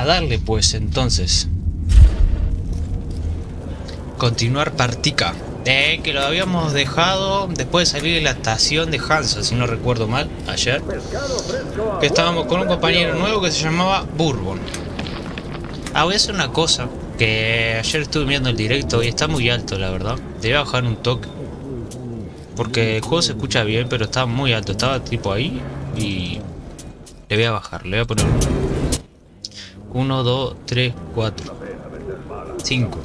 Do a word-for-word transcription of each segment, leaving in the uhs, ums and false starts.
darle pues entonces. Continuar partida. Eh, que lo habíamos dejado después de salir de la estación de Hansa, si no recuerdo mal, ayer. Que estábamos con un compañero nuevo que se llamaba Bourbon. Ah, voy a hacer una cosa. Que ayer estuve viendo el directo y está muy alto, la verdad. Debe bajar un toque. Porque el juego se escucha bien, pero estaba muy alto. Estaba tipo ahí y... Le voy a bajar, le voy a poner... uno, dos, tres, cuatro, cinco.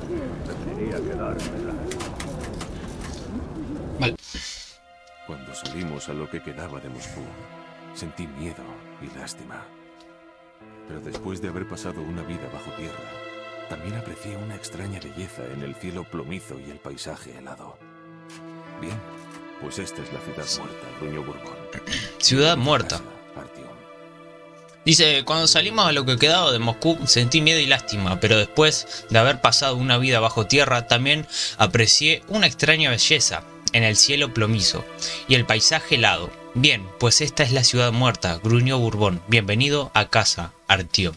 Vale. Cuando salimos a lo que quedaba de Moscú, sentí miedo y lástima. Pero después de haber pasado una vida bajo tierra, también aprecié una extraña belleza en el cielo plomizo y el paisaje helado. Bien, pues esta es la ciudad muerta, Gruñó Bourbon. Ciudad muerta. Artyom. Dice, cuando salimos a lo que quedaba de Moscú sentí miedo y lástima, pero después de haber pasado una vida bajo tierra también aprecié una extraña belleza en el cielo plomizo y el paisaje helado. Bien, pues esta es la ciudad muerta, Gruñó Bourbon. Bienvenido a casa, Artyom.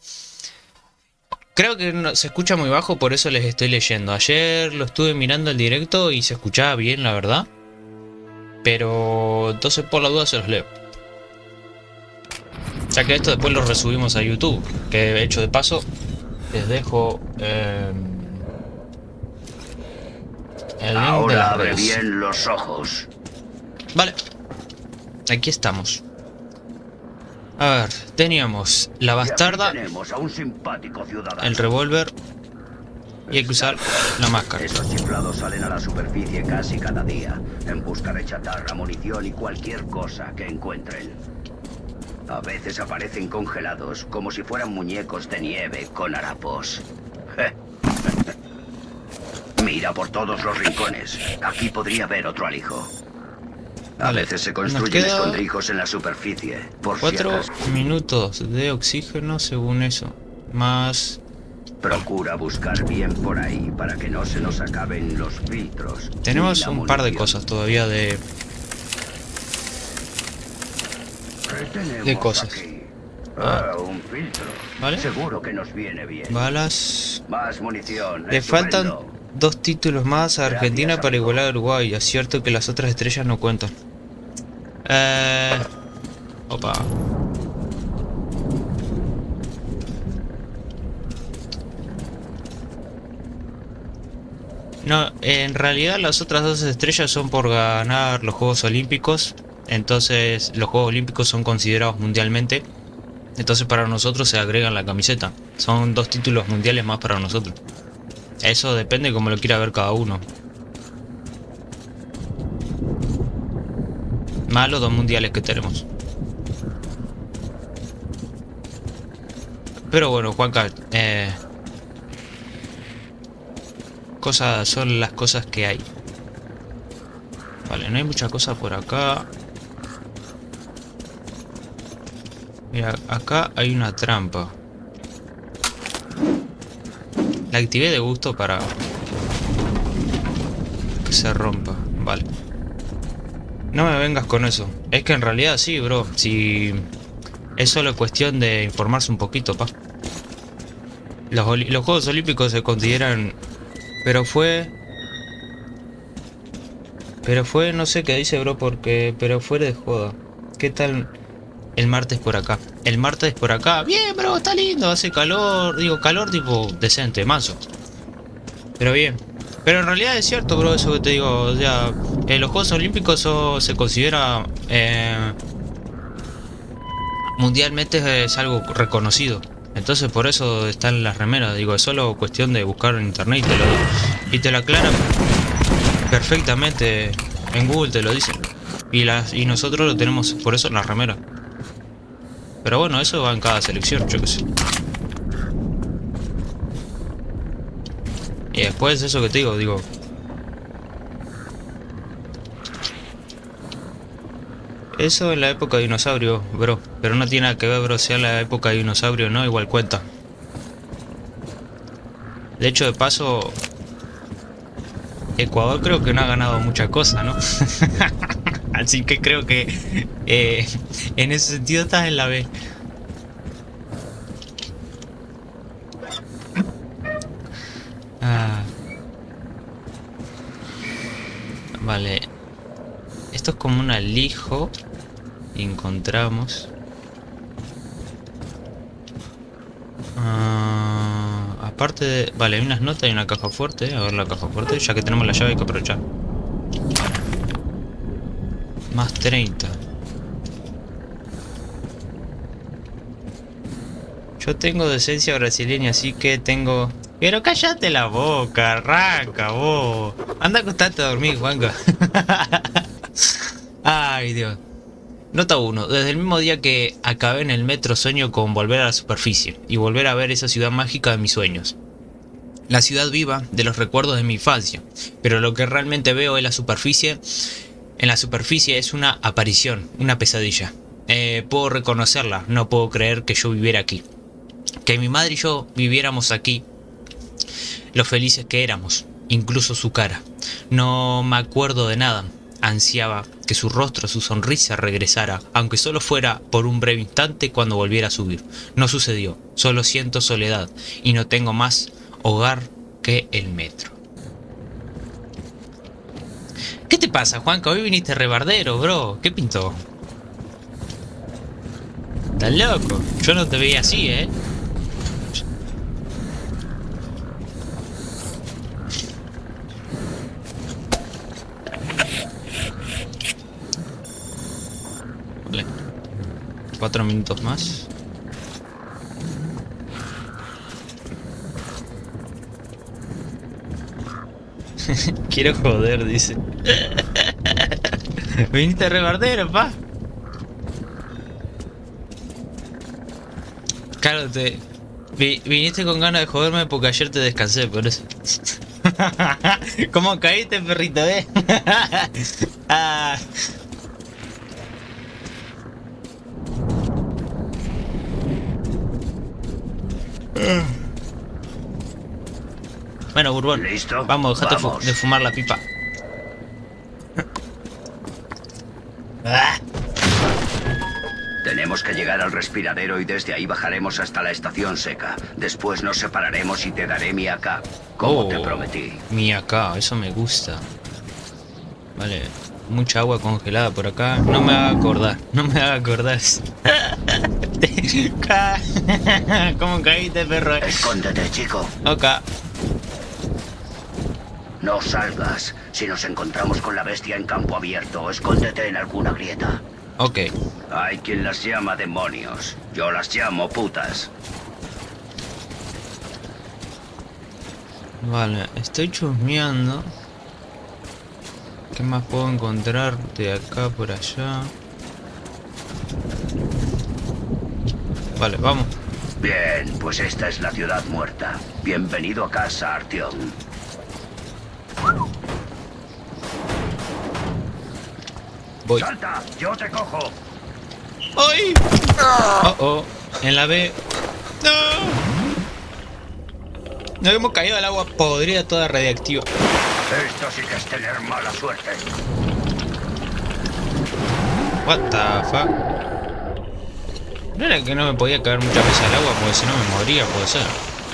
Creo que no, se escucha muy bajo, por eso les estoy leyendo. Ayer lo estuve mirando el directo y se escuchaba bien, la verdad. Pero entonces por la duda se los leo. Ya que esto después lo resubimos a YouTube. Que de hecho de paso les dejo eh, el link. Ahora de las abre redes. bien los ojos. Vale. Aquí estamos. A ver, teníamos la bastarda, Y aquí tenemos a un simpático ciudadano. el revólver y hay que usar la máscara. Esos chiflados salen a la superficie casi cada día, en busca de chatarra, munición y cualquier cosa que encuentren. A veces aparecen congelados, como si fueran muñecos de nieve con harapos. Mira por todos los rincones. Aquí podría haber otro alijo. A Vale, veces se nos construyen queda escondrijos en la superficie, por si Cuatro acaso. minutos de oxígeno según eso. Más... Procura buscar bien por ahí para que no se nos acaben los filtros. Tenemos ni la un par de munición. cosas todavía de... ¿Qué tenemos de cosas. aquí? Ah. Ah, un filtro. Vale. Seguro que nos viene bien. Balas... Más munición. Le faltan estupendo. dos títulos más a Argentina Gracias, para amigo. igualar a Uruguay. Es cierto que las otras estrellas no cuentan. Eh... Opa. No, en realidad las otras dos estrellas son por ganar los Juegos Olímpicos. Entonces los Juegos Olímpicos son considerados mundialmente. Entonces para nosotros se agregan la camiseta. Son dos títulos mundiales más para nosotros. Eso depende como lo quiera ver cada uno. Más los dos mundiales que tenemos. Pero bueno, Juanca, eh, cosas son las cosas que hay. Vale, no hay mucha cosa por acá. Mira, acá hay una trampa. La activé de gusto para que se rompa. Vale. No me vengas con eso. Es que en realidad sí, bro. Si es solo cuestión de informarse un poquito, pa. Los, oli- los Juegos Olímpicos se consideran... Pero fue... Pero fue... No sé qué dice, bro, porque... Pero fuera de joda. ¿Qué tal el martes por acá? El martes por acá... Bien, bro, está lindo. Hace calor... Digo, calor tipo decente, manso. Pero bien. Pero en realidad es cierto, bro, eso que te digo. O sea, en los Juegos Olímpicos eso se considera... Eh, mundialmente es algo reconocido. Entonces por eso están las remeras. Digo, es solo cuestión de buscar en internet y te lo, y te lo aclaran perfectamente. En Google te lo dicen. Y, las, y nosotros lo tenemos por eso en las remeras. Pero bueno, eso va en cada selección, yo qué sé. Y después eso que te digo, digo... Eso en la época de dinosaurio, bro. Pero no tiene nada que ver, bro, sea la época de dinosaurio o no, igual cuenta. De hecho, de paso... Ecuador creo que no ha ganado mucha cosa, ¿no? Así que creo que... Eh, en ese sentido estás en la B. Vale. Esto es como un alijo. Y encontramos. Uh, aparte de... Vale, hay unas notas y una caja fuerte. A ver la caja fuerte. Ya que tenemos la llave hay que aprovechar. Más treinta. Yo tengo decencia brasileña, así que tengo... Pero cállate la boca, arranca vos. Anda a acostarte a dormir, Juanca. Ay, Dios. Nota uno. Desde el mismo día que acabé en el metro sueño con volver a la superficie y volver a ver esa ciudad mágica de mis sueños. La ciudad viva de los recuerdos de mi infancia. Pero lo que realmente veo en la superficie... En la superficie es una aparición, una pesadilla. Eh, puedo reconocerla, no puedo creer que yo viviera aquí. Que mi madre y yo viviéramos aquí. Lo felices que éramos, incluso su cara. No me acuerdo de nada. Ansiaba que su rostro, su sonrisa regresara, aunque solo fuera por un breve instante cuando volviera a subir. No sucedió, solo siento soledad y no tengo más hogar que el metro. ¿Qué te pasa, Juanca? Hoy viniste rebardero, bro. ¿Qué pintó? ¿Estás loco? Yo no te veía así, ¿eh? Vale. Cuatro minutos más. Quiero joder, dice. Viniste rebardero, pa. Claro, te... Vi, viniste con ganas de joderme porque ayer te descansé, por eso. ¿Cómo caíste, perrito, eh? Ah. Bueno, Bourbon, ¿listo? Vamos, dejate fu Vamos. de fumar la pipa. Ah. Tenemos que llegar al respiradero y desde ahí bajaremos hasta la estación seca. Después nos separaremos y te daré mi A K, como Oh, te prometí. Mi acá, eso me gusta. Vale, mucha agua congelada por acá. No me haga acordar, no me haga acordar. ¿Cómo caíste, perro? Escóndete, chico. Ok. No salgas. Si nos encontramos con la bestia en campo abierto, escóndete en alguna grieta. Ok. Hay quien las llama demonios. Yo las llamo putas. Vale, estoy chusmeando. ¿Qué más puedo encontrar de acá por allá? Vale, vamos. Bien, pues esta es la ciudad muerta. Bienvenido a casa, Artyom. Voy. ¡Salta! ¡Yo te cojo! ¡Ay! Oh, oh. En la B. ¡No! Nos hemos caído al agua podrida toda radiactiva. Esto sí que es tener mala suerte. What the fuck. No era que no me podía caer muchas veces al agua porque si no me moría, puede ser.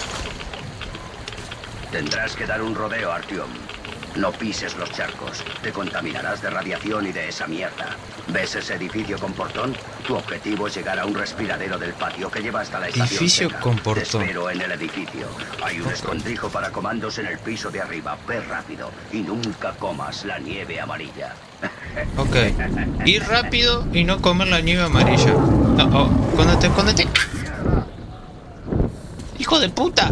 Tendrás que dar un rodeo, Artyom. No pises los charcos. Te contaminarás de radiación y de esa mierda. ¿Ves ese edificio con portón? Tu objetivo es llegar a un respiradero del patio que lleva hasta la estación Edificio seca. con Te portón. espero en el edificio. Hay un Ok. escondrijo para comandos en el piso de arriba. Ve rápido y nunca comas la nieve amarilla. Ok. Ir rápido y no comer la nieve amarilla. Oh, oh. Escóndete, escóndete. ¡Hijo de puta!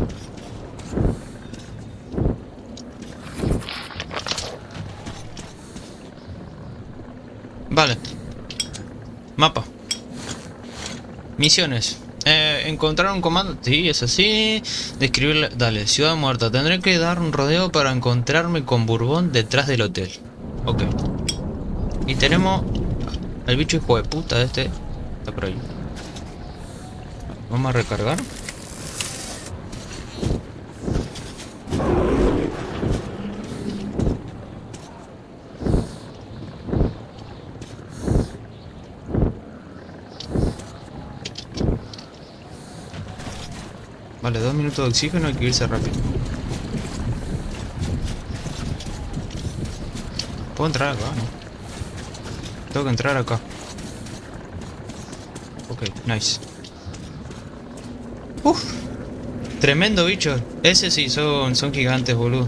Vale. Mapa. Misiones. Eh, encontrar un comando. Sí, es así. Describir. Dale, ciudad muerta. Tendré que dar un rodeo para encontrarme con Bourbon detrás del hotel. Ok. Y tenemos el bicho hijo de puta este. Está por ahí. Vamos a recargar. Vale, dos minutos de oxígeno, hay que irse rápido. ¿Puedo entrar acá? No. Tengo que entrar acá. Ok, nice. Uf. Tremendo bicho. Ese sí, son, son gigantes, boludo.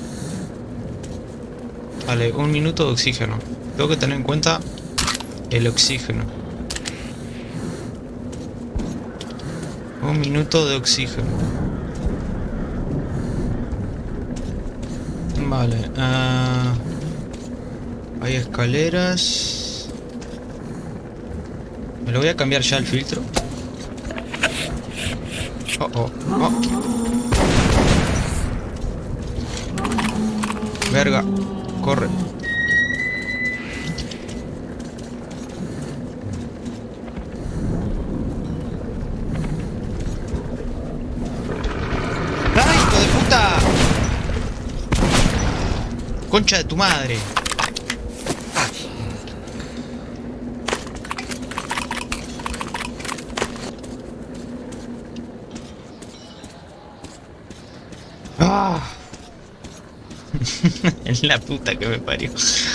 Vale, un minuto de oxígeno. Tengo que tener en cuenta el oxígeno. Un minuto de oxígeno. Vale. Uh, hay escaleras. Me lo voy a cambiar ya el filtro. Oh, oh, oh. Verga. Corre. ¡Ay, hijo de puta! Concha de tu madre. ¡Ah! Es la puta que me parió.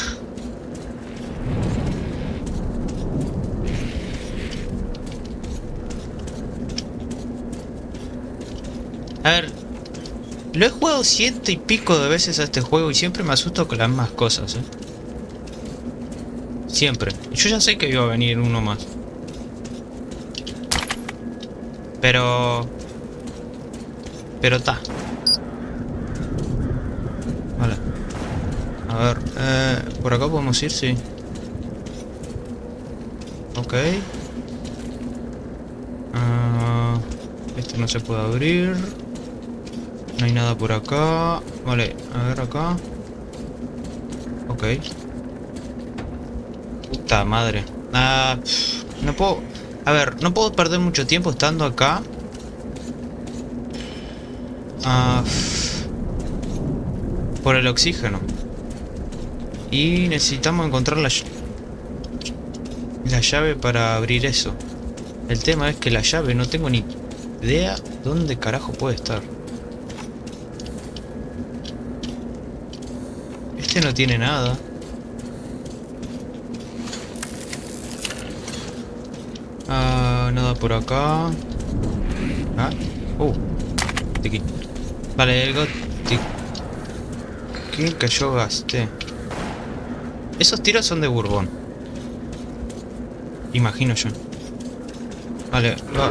A ver, lo he jugado ciento y pico de veces a este juego y siempre me asusto con las mismas cosas, ¿eh? Siempre. Yo ya sé que iba a venir uno más. Pero... Pero ta. Vale. A ver, eh, por acá podemos ir, sí. Ok. Uh, este no se puede abrir. No hay nada por acá. Vale, a ver acá. Ok. Puta madre. Ah, no puedo... A ver, no puedo perder mucho tiempo estando acá. Ah, por el oxígeno. Y necesitamos encontrar la, la llave para abrir eso. El tema es que la llave no tengo ni idea dónde carajo puede estar. Este no tiene nada. Ah, nada por acá. Ah, uh, tiki. Vale, el Gothic. ¿Qué que yo gasté? Esos tiros son de Bourbon. Imagino yo. Vale, va.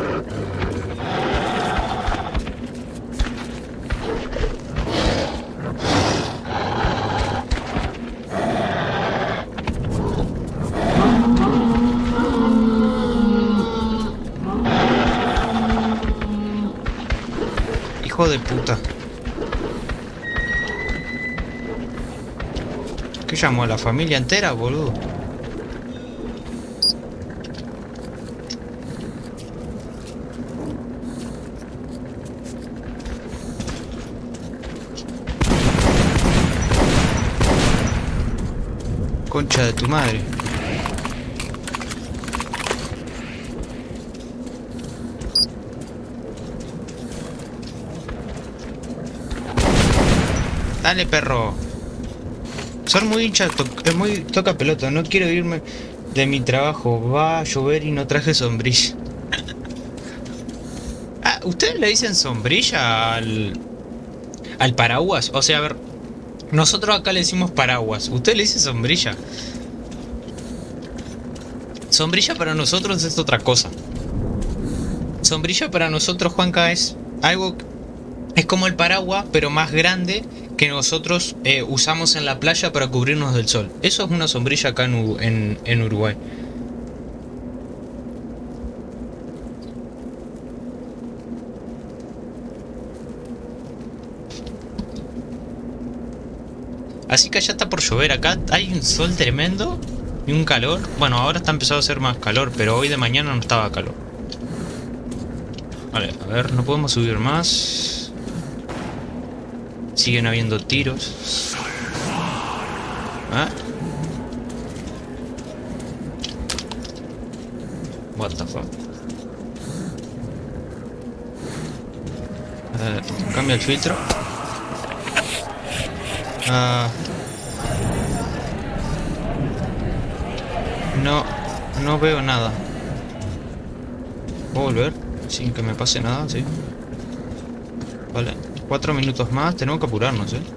Hijo de puta. ¿Qué llamó a la familia entera, boludo? Concha de tu madre. Dale, perro. Son muy hinchas, es muy toca pelota. No quiero irme de mi trabajo. Va a llover y no traje sombrilla. Ah, ¿ustedes le dicen sombrilla al, al paraguas? O sea, a ver, nosotros acá le decimos paraguas. ¿Ustedes le dicen sombrilla? Sombrilla para nosotros es otra cosa. Sombrilla para nosotros, Juanca, es algo... Es como el paraguas, pero más grande, que nosotros eh, usamos en la playa para cubrirnos del sol. Eso es una sombrilla acá en, en, en Uruguay. Así que ya está por llover. Acá hay un sol tremendo y un calor. Bueno, ahora está empezando a hacer más calor, pero hoy de mañana no estaba calor. Vale, a ver, no podemos subir más. Siguen habiendo tiros. ¿Ah? What the fuck. Eh, cambia el filtro. Ah. No, no veo nada. ¿Puedo volver? Sin que me pase nada, sí. Vale, cuatro minutos más. Tenemos que apurarnos, eh.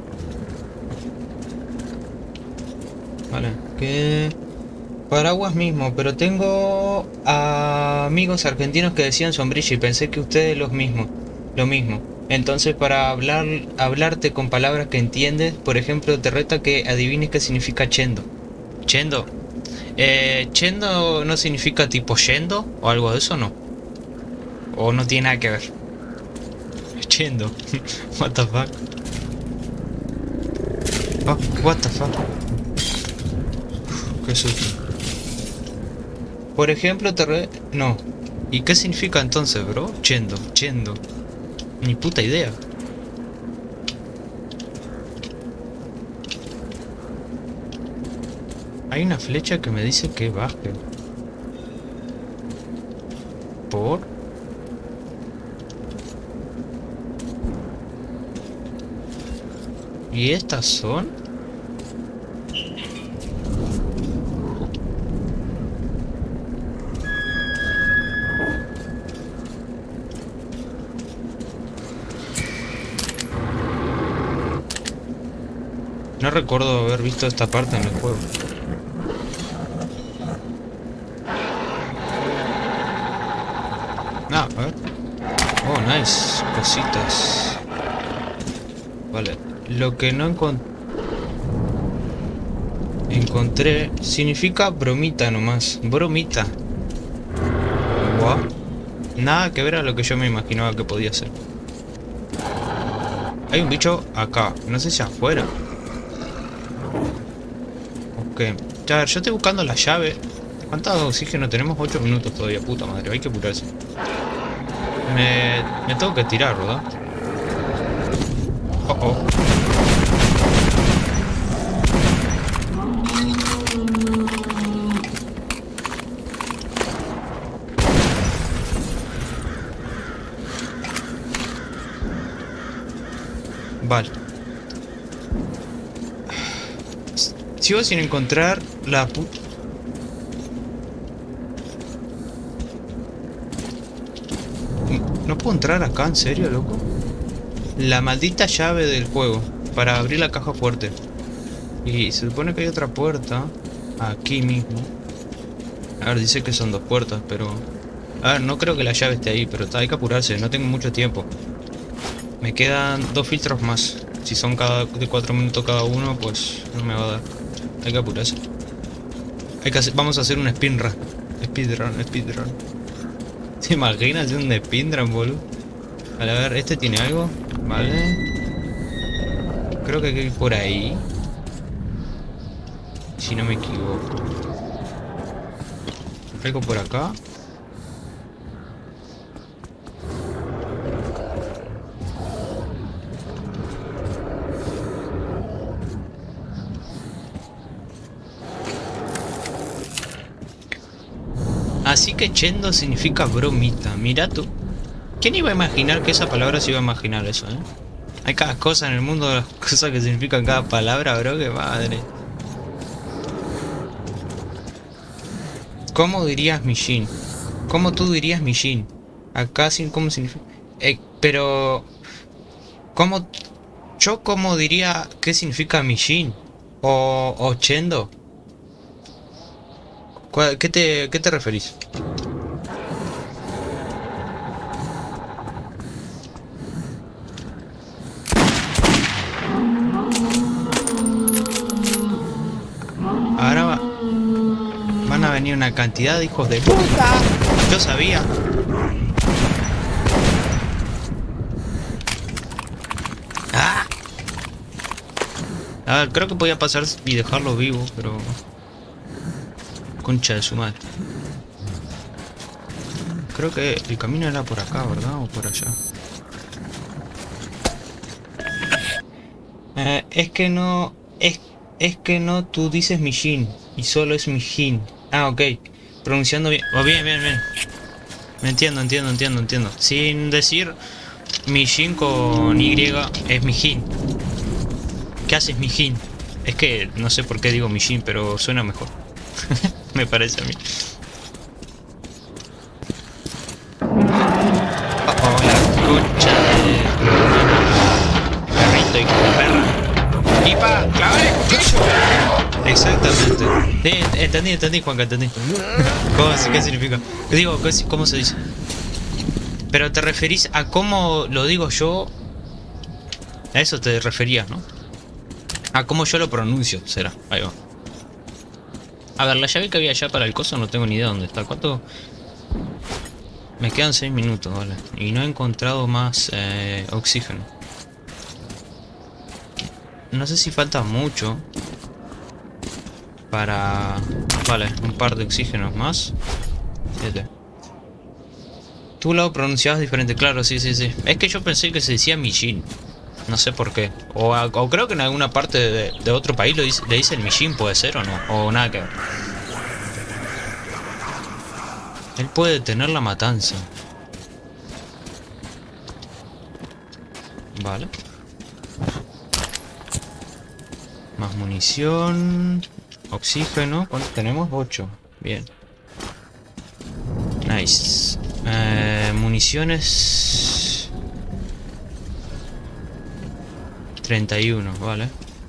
Vale, que... Paraguas mismo, pero tengo amigos argentinos que decían sombrilla y pensé que ustedes los mismos, lo mismo. Entonces para hablar, hablarte con palabras que entiendes, por ejemplo, te reta que adivines qué significa chendo. Chendo. Eh, chendo no significa tipo yendo o algo de eso, ¿no? O no tiene nada que ver. Chendo. What the fuck. Oh, what the fuck. Uf, qué susto. Por ejemplo, te re... No. ¿Y qué significa entonces, bro? Chendo, chendo. Ni puta idea. Hay una flecha que me dice que baje. ¿Por? ¿Y estas son? No recuerdo haber visto esta parte en el juego. Ah, a ver. Oh, nice. Cositas. Vale. Lo que no encont encontré significa bromita nomás. Bromita. Wow. Nada que ver a lo que yo me imaginaba que podía ser. Hay un bicho acá. No sé si afuera. Ok. A ver, yo estoy buscando la llave. ¿Cuánto oxígeno tenemos? ocho minutos todavía. Puta madre, hay que apurarse. Me, me tengo que tirar, ¿verdad? Oh, oh. Vale. Sigo sin encontrar la pu... ¿No puedo entrar acá? ¿En serio, loco? La maldita llave del juego para abrir la caja fuerte. Y se supone que hay otra puerta aquí mismo. A ver, dice que son dos puertas, pero... A ver, no creo que la llave esté ahí, pero hay que apurarse, no tengo mucho tiempo. Me quedan dos filtros más. Si son cada de cuatro minutos cada uno, pues no me va a dar. Hay que apurarse. Hay que hacer, vamos a hacer un speedrun. Speedrun, speedrun. ¿Te imaginas un speedrun, boludo? A ver, este tiene algo. Vale. Creo que hay que ir por ahí. Si no me equivoco. Algo por acá. Así que chendo significa bromita. Mira tú. ¿Quién iba a imaginar que esa palabra se iba a imaginar eso, eh? Hay cada cosa en el mundo, las cosas que significan cada palabra, bro, que madre. ¿Cómo dirías Mijin? ¿Cómo tú dirías Mijin? Acá sin cómo significa. Eh, pero. ¿Cómo? Yo cómo diría qué significa Mijin? O, o chendo. ¿Qué te, qué te referís? Ahora va, van a venir una cantidad de hijos de puta. Yo sabía. ¡Ah! A ver, creo que podía pasar y dejarlo vivo, pero... Concha de su madre. Creo que el camino era por acá, ¿verdad? O por allá. Eh, es que no... Es, es que no, tú dices Mijin. Y solo es Mijin. Ah, ok. Pronunciando bien. Oh, bien, bien, bien. Me entiendo, entiendo, entiendo, entiendo. Sin decir Mijin con Y es Mijin. ¿Qué haces Mijin? Es que no sé por qué digo Mijin, pero suena mejor. Me parece a mí. Oh, oh, la concha de... Perrito y como perra. ¡Ipa! ¡Clave! Exactamente. Sí, entendí, entendí, Juanca, entendí. ¿Cómo, ¿Qué significa? Digo, ¿cómo se dice? Pero te referís a cómo lo digo yo. A eso te referías, ¿no? A cómo yo lo pronuncio, será. Ahí va. A ver, la llave que había allá para el coso no tengo ni idea dónde está. ¿Cuánto? Me quedan seis minutos, vale. Y no he encontrado más eh, oxígeno. No sé si falta mucho para... Vale, un par de oxígenos más. Siete. Tú lo pronunciabas diferente, claro, sí, sí, sí. Es que yo pensé que se decía Mijin. No sé por qué. O, a, o creo que en alguna parte de, de otro país lo dice, le dicen Mijin, puede ser o no. O nada que ver. Él puede detener la matanza. Vale. Más munición. Oxígeno. ¿Cuánto tenemos? ocho. Bien. Nice. Eh, municiones. treinta y uno, vale.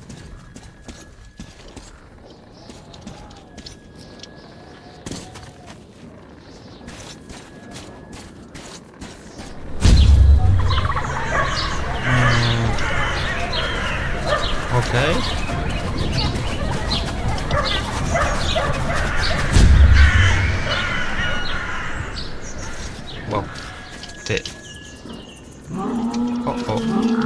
Mm, ok. Wow. Te... Oh, oh.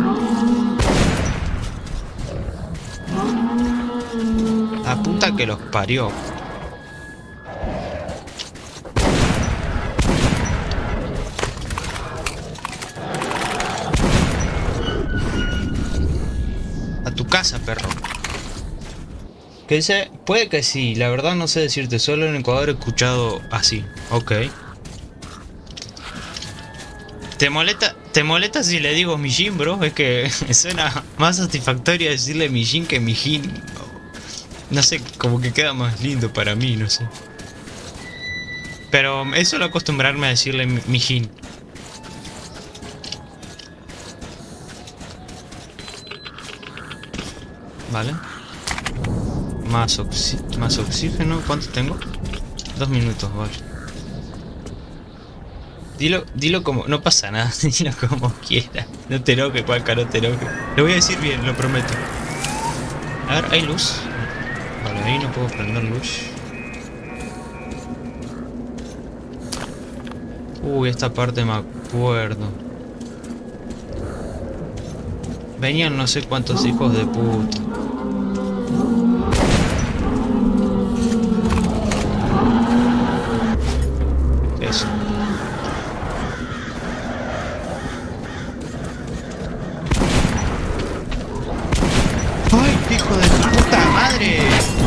La puta que los parió. A tu casa, perro. ¿Qué dice? Puede que sí, la verdad no sé decirte, solo en Ecuador he escuchado así. Ok. ¿Te molesta, ¿Te molesta si le digo Mijin, bro? Es que suena más satisfactorio decirle Mijin que Mijin. No sé, como que queda más lindo para mí, no sé. Pero es solo acostumbrarme a decirle Mijin. Vale. Más, oxi más oxígeno. ¿Cuánto tengo? Dos minutos, vale. Dilo, dilo como... No pasa nada, dilo como quiera. No te enojes, Juanca, no te enojes. Lo voy a decir bien, lo prometo. A ver, ¿hay luz? Vale, ahí no puedo prender luz. Uy, esta parte me acuerdo. Venían no sé cuántos hijos de puta. Eso. ¡Ay, hijo de puta madre!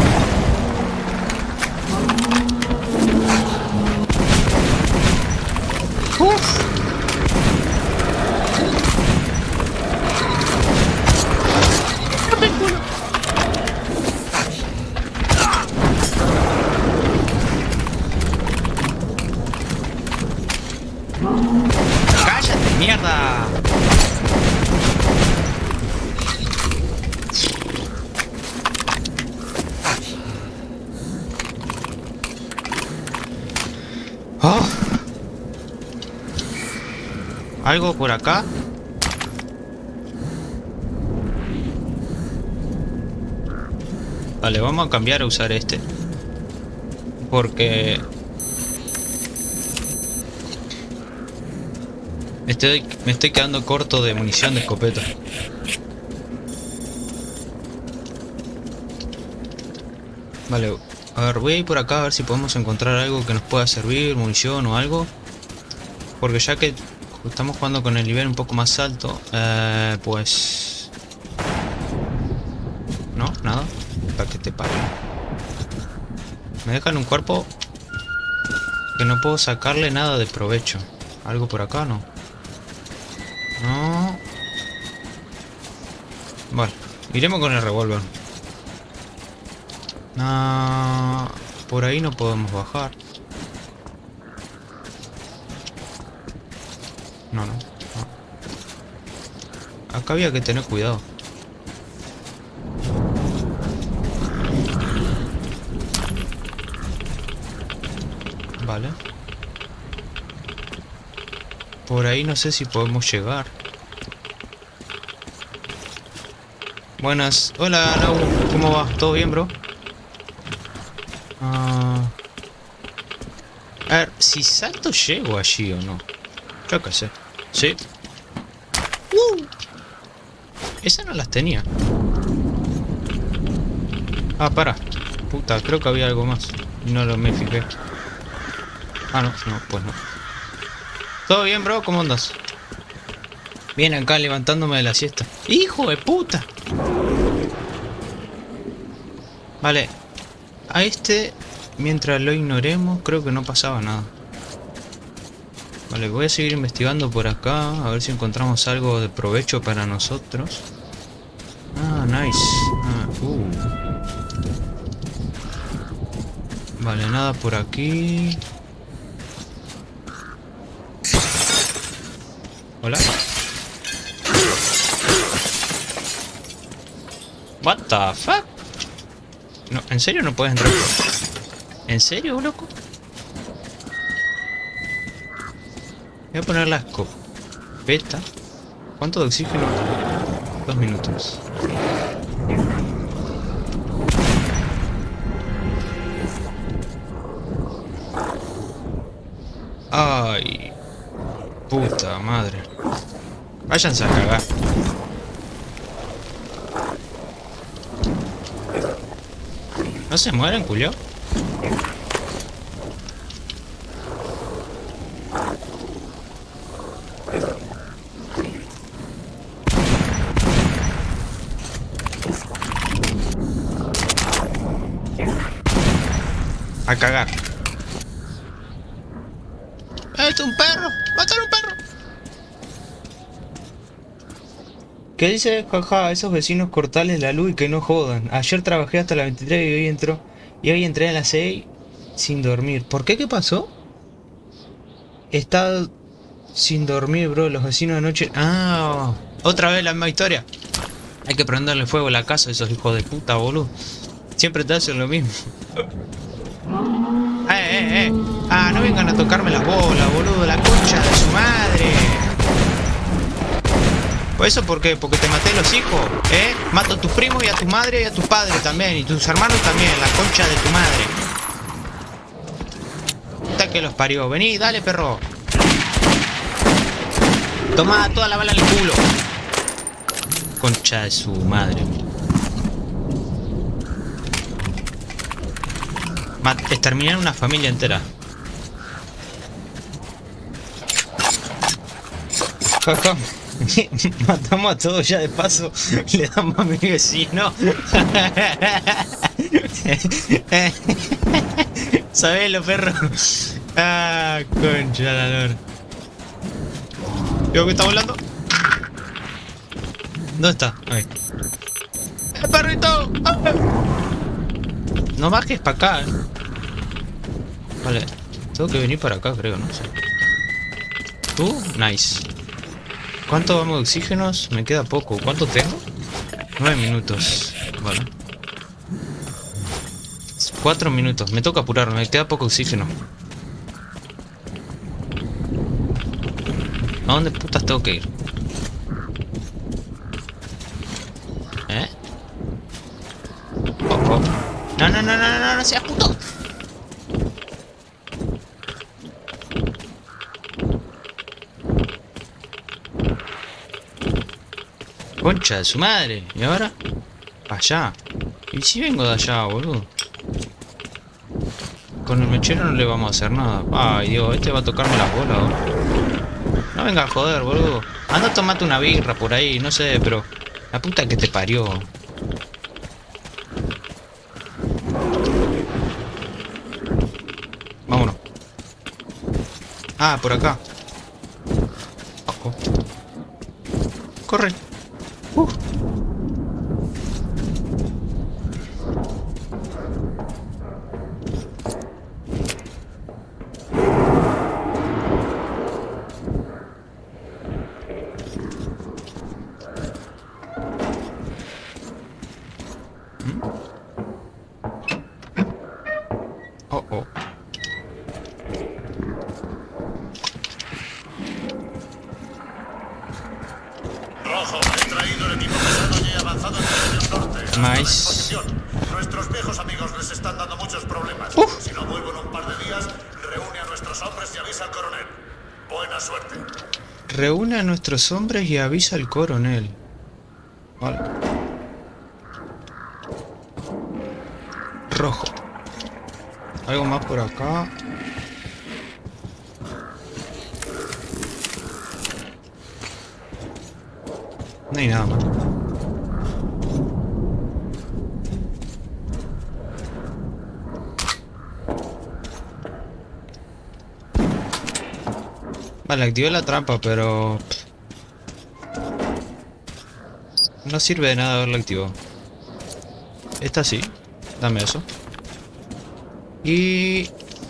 ¡Uf! ¡Cállate, mierda! Oh. ¿Algo por acá? Vale, vamos a cambiar a usar este. Porque... Estoy, me estoy quedando corto de munición de escopeta. Vale, a ver, voy a ir por acá a ver si podemos encontrar algo que nos pueda servir, munición o algo. Porque ya que estamos jugando con el nivel un poco más alto, eh, pues... No, nada. Para que te pare. Me dejan un cuerpo que no puedo sacarle nada de provecho. ¿Algo por acá? No. No. Vale, iremos con el revólver. No. Por ahí no podemos bajar. No, no, no. Acá había que tener cuidado. Vale. Por ahí no sé si podemos llegar. Buenas. Hola, Nau. ¿Cómo va? ¿Todo bien, bro? Uh... A ver, si salto llego allí o no. Yo qué sé. Sí. Uh. Esas no las tenía. Ah, para. Puta, creo que había algo más. No lo me fijé. Ah, no, no, pues no. ¿Todo bien, bro? ¿Cómo andas? Bien, acá levantándome de la siesta. ¡Hijo de puta! Vale. A este, mientras lo ignoremos, creo que no pasaba nada. Vale, voy a seguir investigando por acá. A ver si encontramos algo de provecho para nosotros. Ah, nice. Ah, uh. Vale, nada por aquí. Hola. What the fuck? No, ¿en serio no puedes entrar? ¿En serio, loco? Voy a poner la escopeta. ¿Cuánto de oxígeno? Dos minutos. Ay, puta madre. Váyanse a cagar. ¿No se mueren, culio? A cagar. ¡Es un perro! ¡Matan a un perro! ¿Qué dice? Jaja, esos vecinos cortales la luz y que no jodan. Ayer trabajé hasta las veintitrés y hoy entró. Y hoy entré a las seis sin dormir. ¿Por qué? ¿Qué pasó? Está sin dormir, bro. Los vecinos de noche... Ah, otra vez la misma historia. Hay que prenderle fuego a la casa a esos hijos de puta, boludo. Siempre te hacen lo mismo. Eh, eh, eh. Ah, no vengan a tocarme las bolas, boludo. La concha de su madre. ¿Por eso por qué? Porque te maté los hijos, ¿eh? Mato a tus primos y a tu madre y a tus padres también. Y tus hermanos también. La concha de tu madre. Puta que los parió. Vení, dale, perro. Toma toda la bala en el culo. Concha de su madre. Exterminar una familia entera. Jaja. Matamos a todos ya de paso. Le damos a mi vecino. Sabelo, perro. Ah, concha la lora. ¿Veo que está volando? ¿Dónde está? Ahí. ¡El perrito! ¡Ah! No bajes para acá, eh. Vale. Tengo que venir para acá, creo, no sé. ¿Tú? Nice. ¿Cuánto vamos de oxígenos? Me queda poco. ¿Cuánto tengo? Nueve minutos. Vale. Cuatro minutos. Me toca apurarme. Me queda poco oxígeno. ¿A dónde putas tengo que ir? ¿Eh? Oh, oh. No, no, no, no, no, no seas puto. Concha de su madre. ¿Y ahora? Allá. ¿Y si vengo de allá, boludo? Con el mechero no le vamos a hacer nada. Ay, Dios, este va a tocarme las bolas, boludo. No venga a joder, boludo. Anda a tomarte una birra por ahí, no sé, pero... La puta que te parió. Vámonos. Ah, por acá. Oh, oh. Corre. Uh. Oh, oh. Rojo, he traído el equipo pesado y he avanzado en dirección norte. Nice. Nuestros viejos amigos les están dando muchos problemas. Uf. Si no vuelvo en un par de días, reúne a nuestros hombres y avisa al coronel. Buena suerte. Reúne a nuestros hombres y avisa al coronel. Vale. Rojo. Algo más por acá. No hay nada más. Vale, activé la trampa, pero... no sirve de nada haberla activado. Esta sí. Dame eso. Y...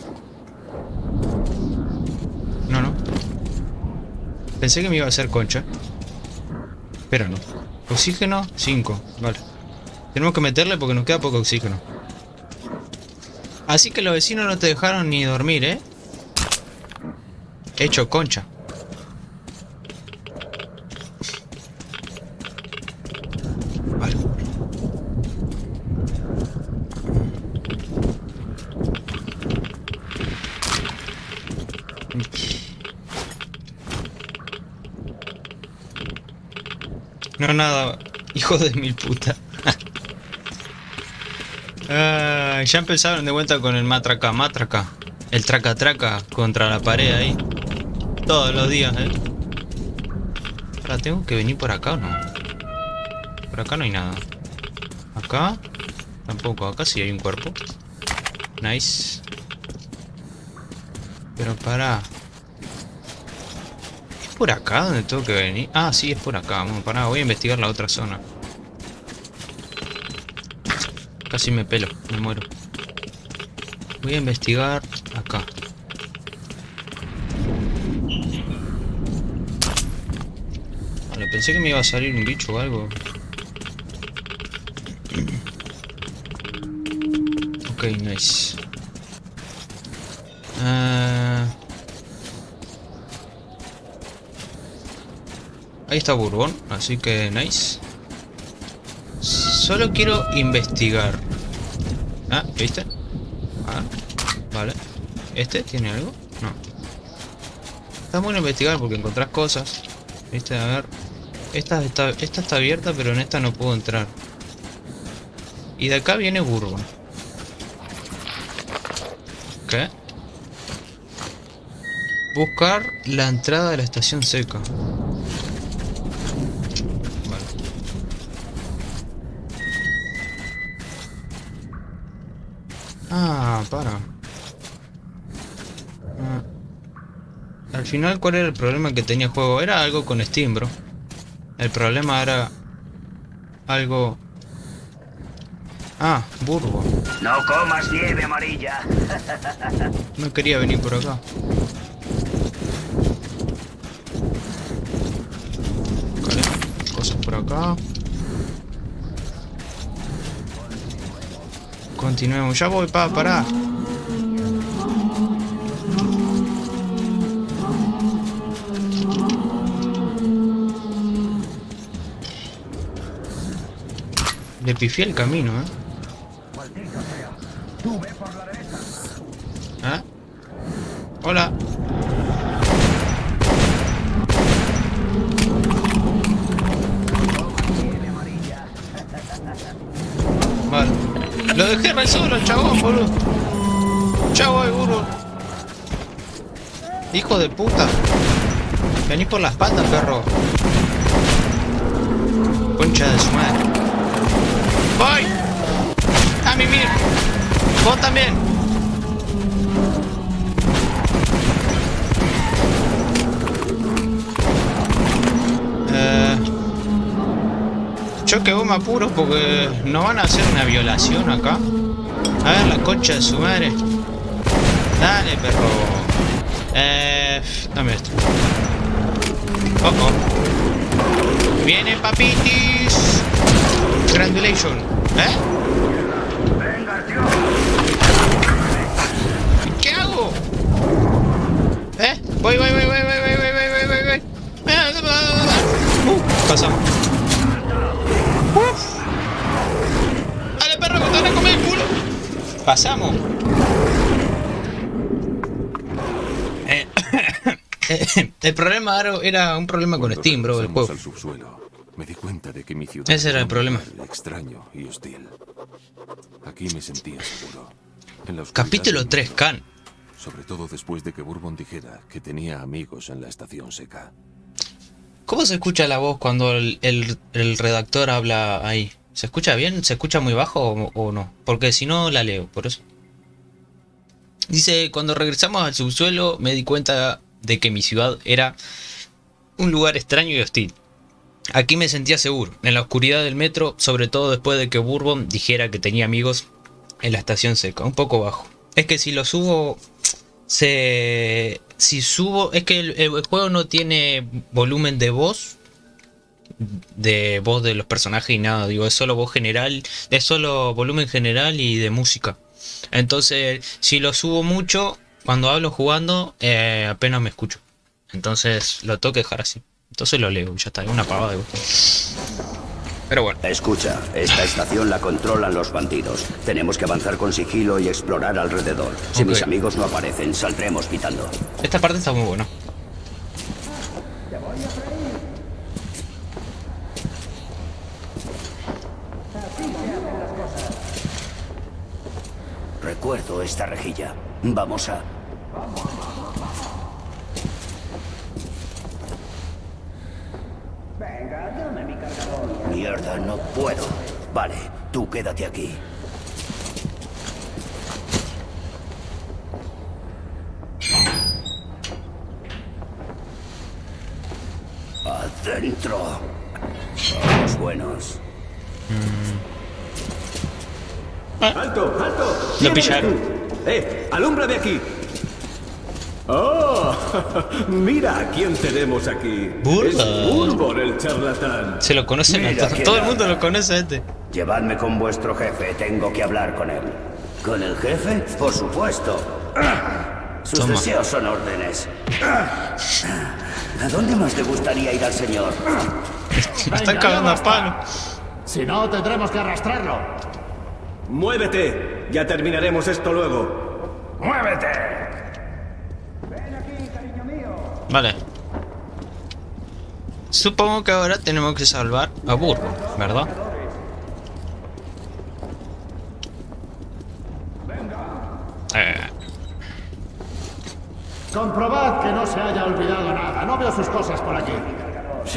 no, no. Pensé que me iba a hacer concha. Pero no. Oxígeno, cinco. Vale. Tenemos que meterle porque nos queda poco oxígeno. Así que los vecinos no te dejaron ni dormir, ¿eh? Hecho concha. Vale. No, nada, hijo de mil puta. Ah, ya empezaron de vuelta con el matraca, matraca. El traca traca contra la pared ahí. Todos los días, eh. Ahora tengo que venir por acá o no. Por acá no hay nada. Acá tampoco, acá sí hay un cuerpo. Nice. Pero para. ¿Es por acá donde tengo que venir? Ah, sí, es por acá. Vamos, pará, voy a investigar la otra zona. Casi me pelo, me muero. Voy a investigar acá. Vale, pensé que me iba a salir un bicho o algo. Ok, nice. Uh... Ahí está Bourbon, así que nice. Solo quiero investigar. Ah, ¿viste? Ah, vale. ¿Este tiene algo? No. Está bueno investigar porque encontrás cosas. ¿Viste? A ver. Esta está, esta está abierta, pero en esta no puedo entrar. Y de acá viene Bourbon. ¿Qué? Buscar la entrada de la estación seca. Vale. Ah, para. Ah. Al final, ¿cuál era el problema que tenía el juego? Era algo con Steam, bro. El problema era algo... Ah, Bourbon. No comas nieve amarilla. No quería venir por acá. Vale, cosas por acá. Continuemos. Ya voy, pa, pará. Le pifié el camino, eh. ¿Ah? Hola. Vale. Lo dejé re solo, chabón, boludo. Chau, voy, burro. Hijo de puta. Vení por las patas, perro. Concha de su madre. ¡Voy! ¡A mimir! ¡Vos también! Eh, yo que vos me apuro porque no van a hacer una violación acá. A ver, la concha de su madre. Dale, perro. Eh, dame esto. Oh, oh. Viene, papitis. Gratulation. ¿Eh? Venga, tío. pasamos. Eh, el problema era un problema con Steam, bro, el juego. Al subsuelo, me di cuenta de que mi ciudad Ese era el problema. Extraño y hostil. Aquí me sentía seguro. En la oscuridad Capítulo de mi tres, ciudad, Khan. Sobre todo después de que Bourbon dijera que tenía amigos en la estación seca. ¿Cómo se escucha la voz cuando el, el, el redactor habla ahí? ¿Se escucha bien? ¿Se escucha muy bajo o, o no? Porque si no la leo, por eso. Dice, cuando regresamos al subsuelo me di cuenta de que mi ciudad era un lugar extraño y hostil. Aquí me sentía seguro, en la oscuridad del metro, sobre todo después de que Bourbon dijera que tenía amigos en la estación seca. Un poco bajo. Es que si lo subo, se... Si subo, es que el, el juego no tiene volumen de voz, de voz de los personajes y nada, digo, es solo voz general, es solo volumen general y de música. Entonces, si lo subo mucho, cuando hablo jugando, eh, apenas me escucho. Entonces, lo tengo que dejar así. Entonces lo leo, ya está, es una pavada de voz. Pero bueno. Escucha, esta estación la controlan los bandidos. Tenemos que avanzar con sigilo y explorar alrededor. Si Okay. mis amigos no aparecen, saldremos pitando. Esta parte está muy buena. Recuerdo esta rejilla. Vamos a... Mierda, no puedo. Vale, tú quédate aquí. Adentro. Somos buenos. ¡Alto, alto! Lo pillaron. ¡Eh, alumbra de aquí! ¡Oh! Mira a quién tenemos aquí. Bourbon. Es Bourbon, el charlatán. Se lo conocen a Mira todos. quién Todo el mundo habla. lo conoce a este. Llevadme con vuestro jefe, tengo que hablar con él. ¿Con el jefe? Por supuesto. Sus Toma. deseos son órdenes. ¿A dónde más te gustaría ir al señor? Me están cagando a palo. Si no, tendremos que arrastrarlo. ¡Muévete! Ya terminaremos esto luego. ¡Muévete! Vale. Supongo que ahora tenemos que salvar a Bourbon, ¿verdad? Eh, Comprobad que no se haya olvidado nada. No veo sus cosas por aquí. Sí.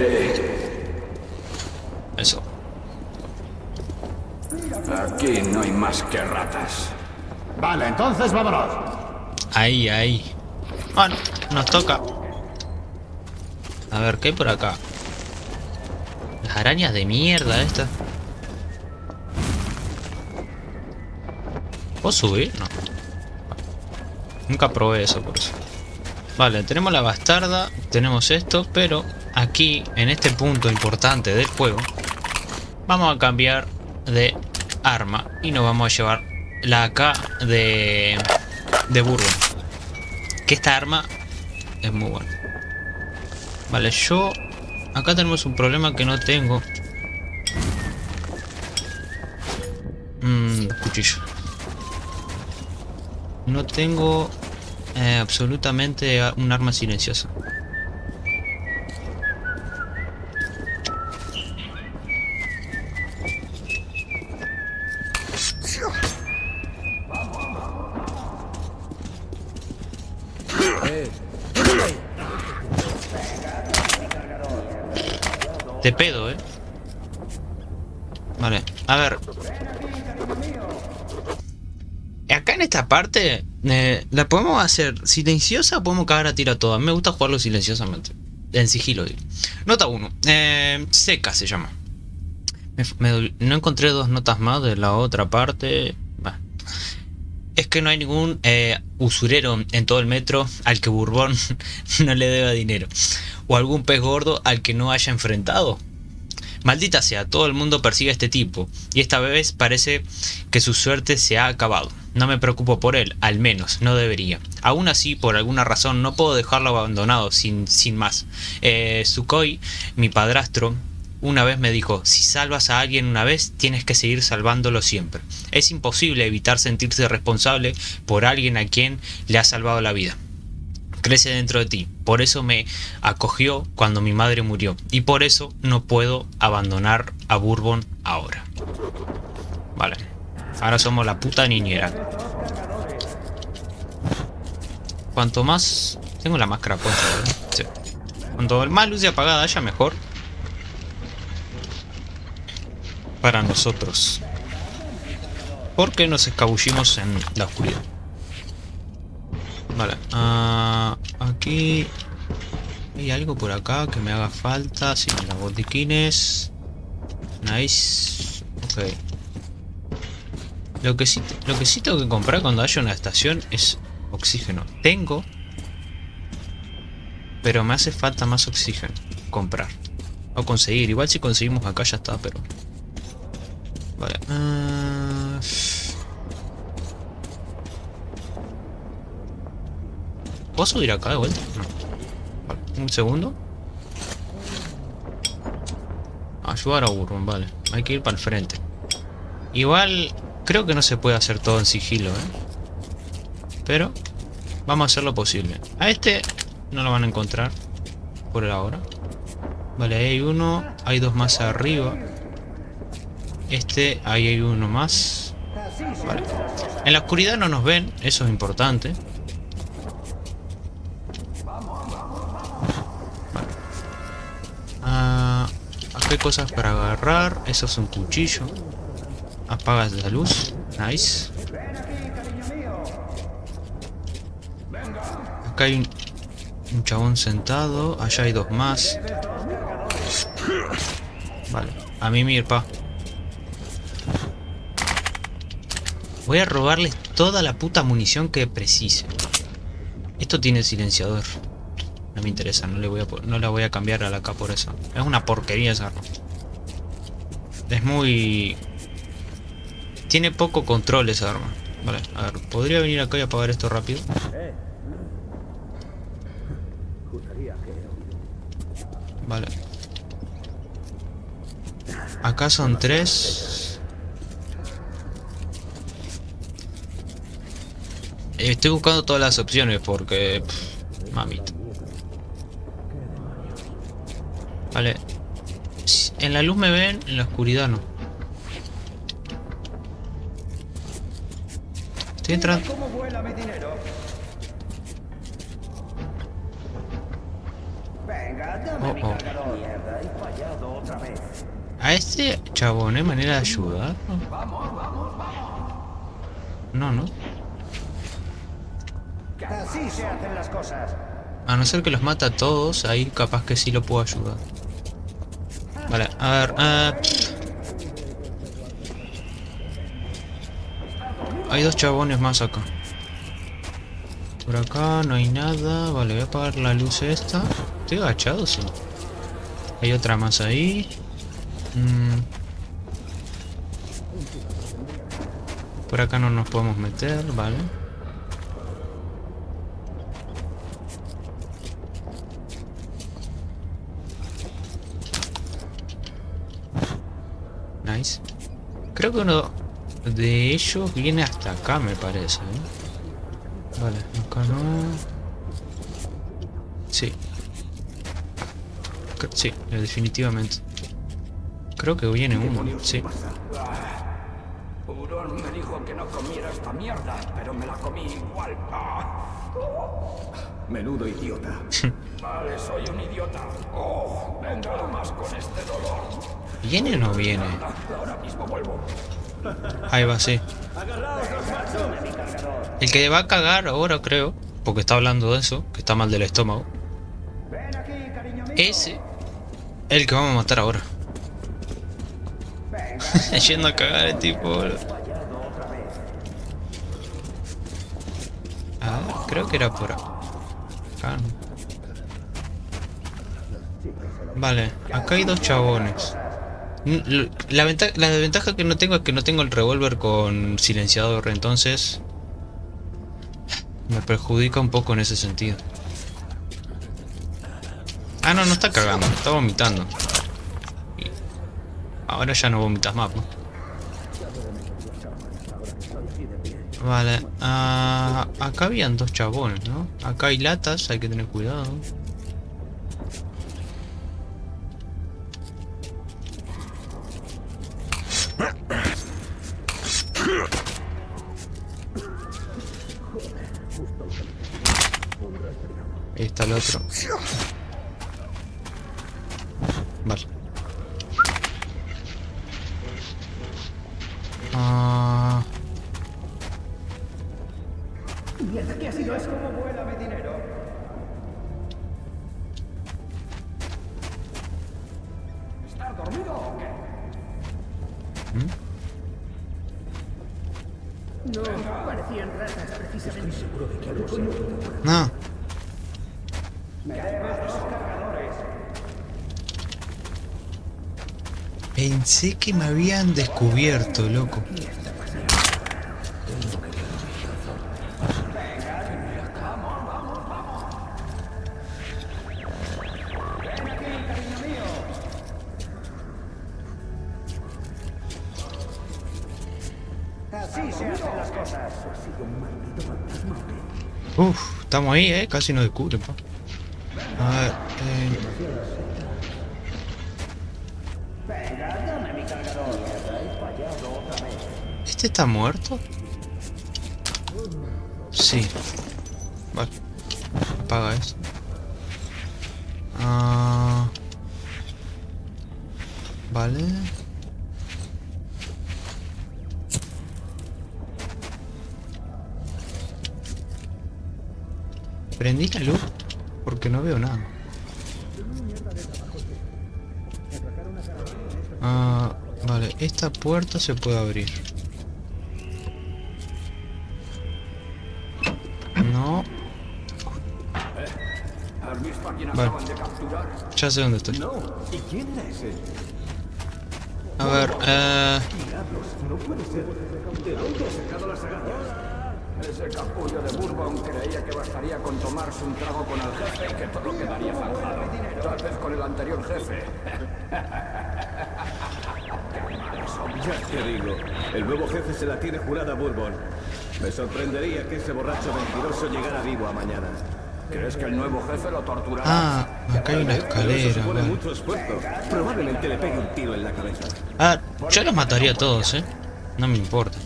eso. Aquí no hay más que ratas. Vale, entonces vámonos. Ahí, ahí. Bueno, nos toca. A ver, ¿qué hay por acá? Las arañas de mierda estas. ¿Puedo subir? No. Nunca probé eso, por eso. Vale, tenemos la bastarda, tenemos esto, pero aquí, en este punto importante del juego, vamos a cambiar de arma y nos vamos a llevar la A K de, de Bourbon. Que esta arma es muy buena. Vale, yo... Acá tenemos un problema que no tengo. Mmm, cuchillo. No tengo eh, absolutamente un arma silenciosa. De pedo, eh. Vale, a ver. Acá en esta parte eh, la podemos hacer silenciosa o podemos cagar a tiro a todas. Me gusta jugarlo silenciosamente. En sigilo, digo. Nota uno. Eh, seca se llama. Me, me, no encontré dos notas más de la otra parte. Bah. Es que no hay ningún eh, usurero en todo el metro al que Bourbon no le deba dinero. O algún pez gordo al que no haya enfrentado. Maldita sea, todo el mundo persigue a este tipo. Y esta vez parece que su suerte se ha acabado. No me preocupo por él, al menos, no debería. Aún así, por alguna razón, no puedo dejarlo abandonado sin, sin más. Eh, Sukhoi, mi padrastro, una vez me dijo, si salvas a alguien una vez, tienes que seguir salvándolo siempre. Es imposible evitar sentirse responsable por alguien a quien le has salvado la vida. Crece dentro de ti. Por eso me acogió cuando mi madre murió. Y por eso no puedo abandonar a Bourbon ahora. Vale. Ahora somos la puta niñera. Cuanto más... Tengo la máscara puesta, ¿verdad? Sí. Cuanto más luz apagada haya, mejor. Para nosotros. Porque nos escabullimos en la oscuridad. Vale. Uh, aquí... ¿Hay algo por acá que me haga falta? Sí, mira, botiquines. Nice. Ok. Lo que sí, lo que sí tengo que comprar cuando haya una estación es oxígeno. Tengo... Pero me hace falta más oxígeno. Comprar. O conseguir. Igual si conseguimos acá ya está, pero... Vale. Uh... ¿Puedo subir acá de vuelta? No. Vale. Un segundo. Ayudar a Bourbon, vale. Hay que ir para el frente. Igual... Creo que no se puede hacer todo en sigilo, ¿eh? Pero... Vamos a hacer lo posible. A este... No lo van a encontrar por ahora. Vale, ahí hay uno. Hay dos más arriba. Este, ahí hay uno más. Vale. En la oscuridad no nos ven. Eso es importante. Vale. Ah, acá hay cosas para agarrar. Eso es un cuchillo. Apagas la luz. Nice. Acá hay un... Un chabón sentado. Allá hay dos más. Vale. A mí mirpa. Voy a robarles toda la puta munición que precise. Esto tiene silenciador. No me interesa. No le voy a, no la voy a cambiar a la K por eso. Es una porquería esa arma. Es muy... Tiene poco control esa arma. Vale. A ver. ¿Podría venir acá y apagar esto rápido? Vale. Acá son tres. Estoy buscando todas las opciones porque... Pff, mamita. Vale. En la luz me ven, en la oscuridad no. Estoy entrando... Oh, oh. A este chabón, ¿hay manera de ayudar? No, no. Así se hacen las cosas. A no ser que los mata a todos, ahí capaz que sí lo puedo ayudar. Vale, a ver. Uh... Hay dos chabones más acá. Por acá no hay nada. Vale, voy a apagar la luz esta. ¿Estoy agachado? Sí. Hay otra más ahí. Mm. Por acá no nos podemos meter, vale. Nice. Creo que uno de ellos viene hasta acá, me parece, ¿eh? Vale, acá no. Sí. Sí, definitivamente. Creo que viene uno, sí. Bourbon me dijo que no comiera esta mierda, pero me la comí igual. Menudo idiota. Vale, soy un idiota. Oh, venga más con este dolor. ¿Viene o no viene? Ahora mismo vuelvo. Ahí va, sí. El que va a cagar ahora, creo, porque está hablando de eso, que está mal del estómago. Ese, el que vamos a matar ahora. Yendo a cagar el tipo. Ah, creo que era por acá. ¿No? Vale, acá hay dos chabones. La, ventaja, la desventaja que no tengo es que no tengo el revólver con silenciador, entonces me perjudica un poco en ese sentido. Ah, no, no está cagando, está vomitando. Ahora ya no vomitas más, ¿no? Vale, uh, acá habían dos chabones, ¿no? Acá hay latas, hay que tener cuidado. Ahí está el otro. Vale. Ah... Mierda, ¿qué ha sido eso? ¿Cómo vuela mi dinero? ¿Estás dormido o qué? ¿Mm? No, parecían ratas, precisamente. Estoy seguro de que algo se ha ido. No. Me debes dos cargadores. Pensé que me habían descubierto, loco. Así se hacen las cosas. Uf, estamos ahí, eh. Casi nos descubren, pa. A ver, eh... ¿este está muerto? Sí. Vale. Apaga eso. Ah... Vale. Prendí la luz porque no veo nada. Ah, vale, esta puerta se puede abrir. No. Vale. Ya sé dónde estoy. ¿Y quién era ese? A ver, eh... No puede ser. ¿De dónde ha sacado las agallas? Ese capullo de Bourbon creía que bastaría con tomarse un trago con el jefe y que todo quedaría zanjado. Tal vez con el anterior jefe. Ya te digo, el nuevo jefe se la tiene jurada a Bourbon. Me sorprendería que ese borracho mentiroso llegara vivo a mañana. ¿Crees que el nuevo jefe lo torturará? Ah, acá hay una Eso escalera, supone vale. mucho esfuerzo. Probablemente le pegue un tiro en la cabeza. Ah, yo los mataría a todos, eh. No me importa.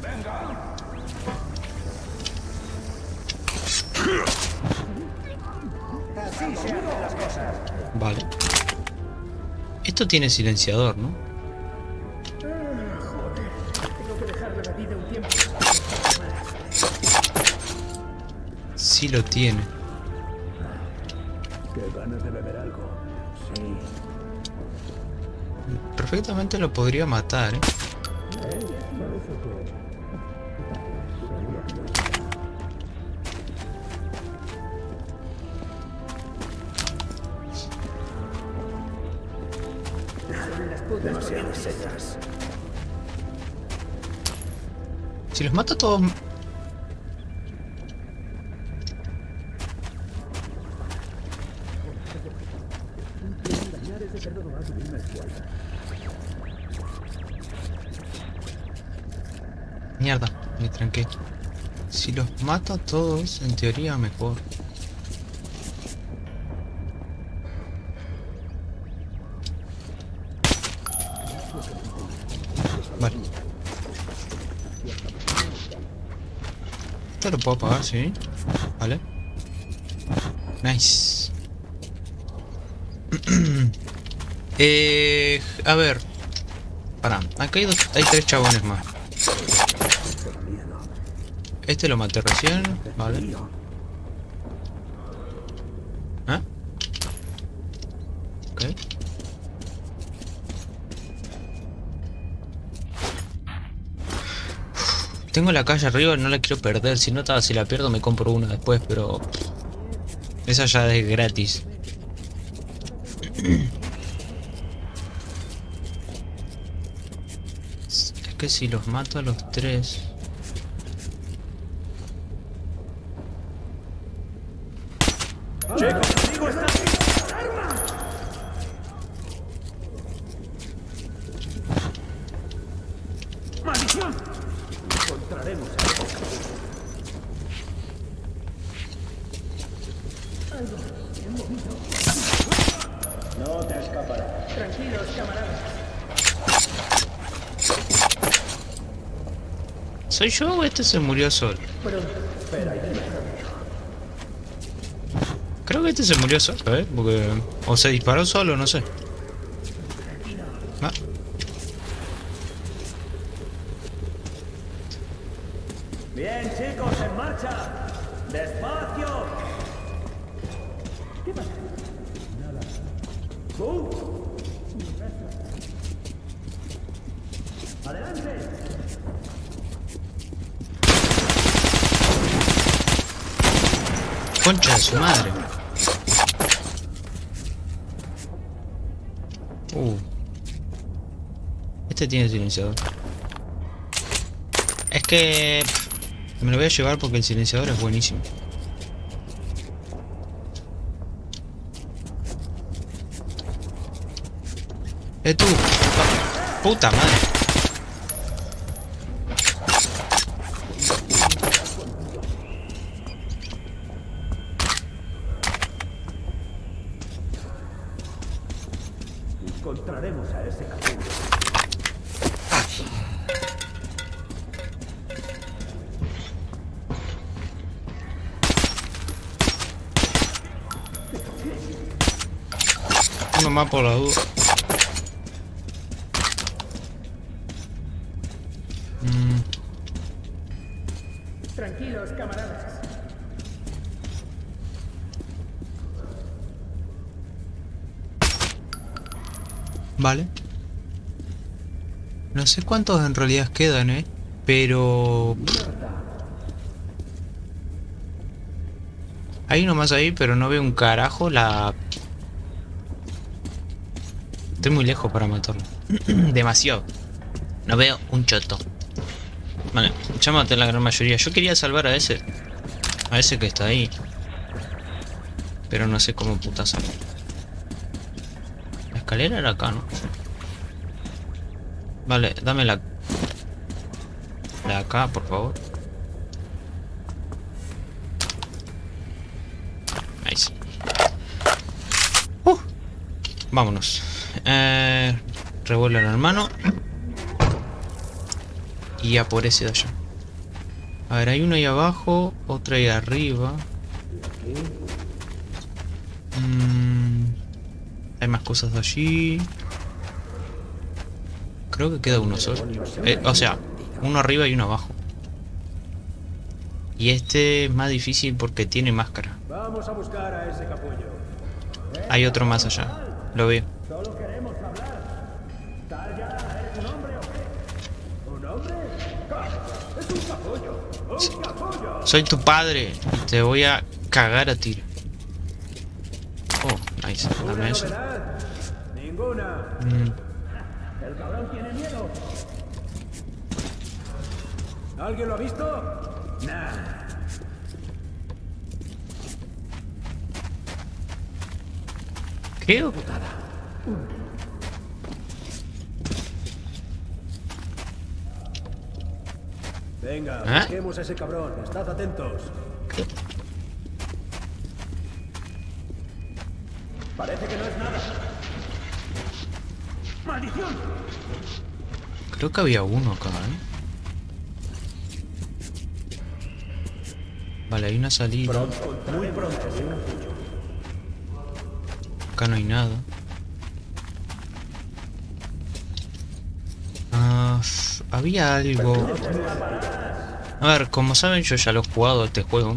Así se hacen las cosas. Vale. Esto tiene silenciador, ¿no? Tengo que dejar la bebida un tiempo. Sí lo tiene. Qué ganas de beber algo. Sí. Perfectamente lo podría matar, ¿eh? Demasiadas setas. Si los mata a todos... Mierda, me tranqué. Si los mato a todos, en teoría mejor. Vale. Esto lo puedo apagar, sí. Vale. Nice. eh, a ver. Pará, acá hay, dos, hay tres chabones más. Este lo maté recién. Vale. ¿Ah? Ok. Tengo la calle arriba, no la quiero perder. Si no, si la pierdo me compro una después, pero... esa ya es gratis. Es que si los mato a los tres... No te escaparás. Tranquilos, camaradas. ¿Soy yo o este se murió solo? Creo que este se murió solo, ¿eh? Porque... o se disparó solo, no sé. Ah. Bien, chicos, en marcha. Despacio. ¿Qué pasa? Nada. ¡Uh! ¡Adelante! Concha de su madre. Uh. Este tiene silenciador. Es que... me lo voy a llevar porque el silenciador es buenísimo. Eh, tú. Puta madre. Encontraremos a ese capullo. Uno más por la duda. Mm. Tranquilos, camaradas. Vale. No sé cuántos en realidad quedan, eh. Pero... hay uno más ahí, pero no veo un carajo. La... estoy muy lejos para matarlo. Demasiado. No veo un choto. Vale, ya maté la gran mayoría. Yo quería salvar a ese. A ese que está ahí. Pero no sé cómo puta salir. La escalera era acá, ¿no? Vale, dame la... la de acá, por favor. Nice. Uh, vámonos. Eh, revuelve al hermano. Y a por ese de allá. A ver, hay uno ahí abajo, otro ahí arriba. Mm, hay más cosas de allí. Creo que queda uno solo. Eh, o sea, uno arriba y uno abajo. Y este es más difícil porque tiene máscara. Vamos a buscar a ese capullo. Hay otro más allá. Lo veo. Solo queremos hablar. ¿Tal ya es un hombre o qué? ¿Un hombre? ¡Es un capullo! ¡Un capullo! Soy tu padre. Te voy a cagar a tiro. Oh, nice. Dame eso. ¿Novedad? Ninguna. Mm. El cabrón tiene miedo. ¿Alguien lo ha visto? Nah. ¿Qué? Venga, ¿Eh? busquemos a ese cabrón. Estad atentos. ¿Qué? Parece que no es nada. ¡Maldición! Creo que había uno acá, ¿eh? Vale, hay una salida. Muy pronto. Acá no hay nada. Ah, f- había algo. A ver, como saben, yo ya lo he jugado este juego.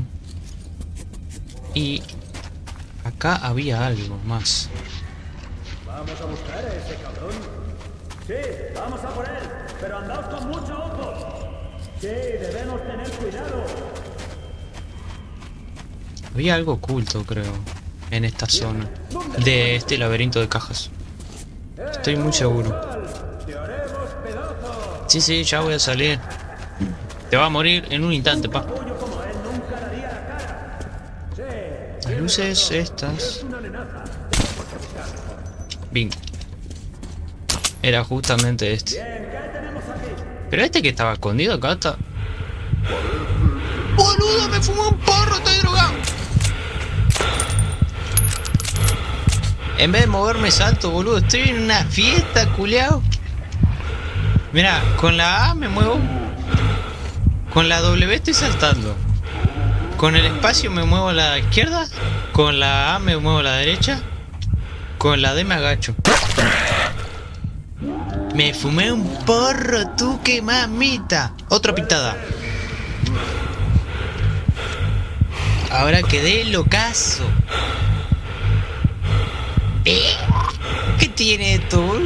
Y acá había algo más. Vamos a buscar a ese cabrón. Sí, vamos a por él. Pero andaos con mucho ojo. Sí, debemos tener cuidado. Había algo oculto, creo, en esta zona de este laberinto de cajas. Estoy muy seguro. Te haremos pedazos. Sí, sí, ya voy a salir. Te va a morir en un instante, pa. Tuyo como él nunca daría la cara. Sí, Las luces estas. una amenaza. Bingo. Era justamente este. Bien, ¿qué tenemos aquí? Pero este que estaba escondido acá está... ¡Boludo! ¡Me fumó un porro! ¡Estoy drogado! En vez de moverme salto, boludo. Estoy en una fiesta, culiao. Mira, con la A me muevo. Con la W estoy saltando. Con el espacio me muevo a la izquierda. Con la A me muevo a la derecha. Con la D me agacho. Me fumé un porro, tú, que mamita. Otra pitada. Ahora quedé locazo. ¿Eh? ¿Qué tiene esto, boludo?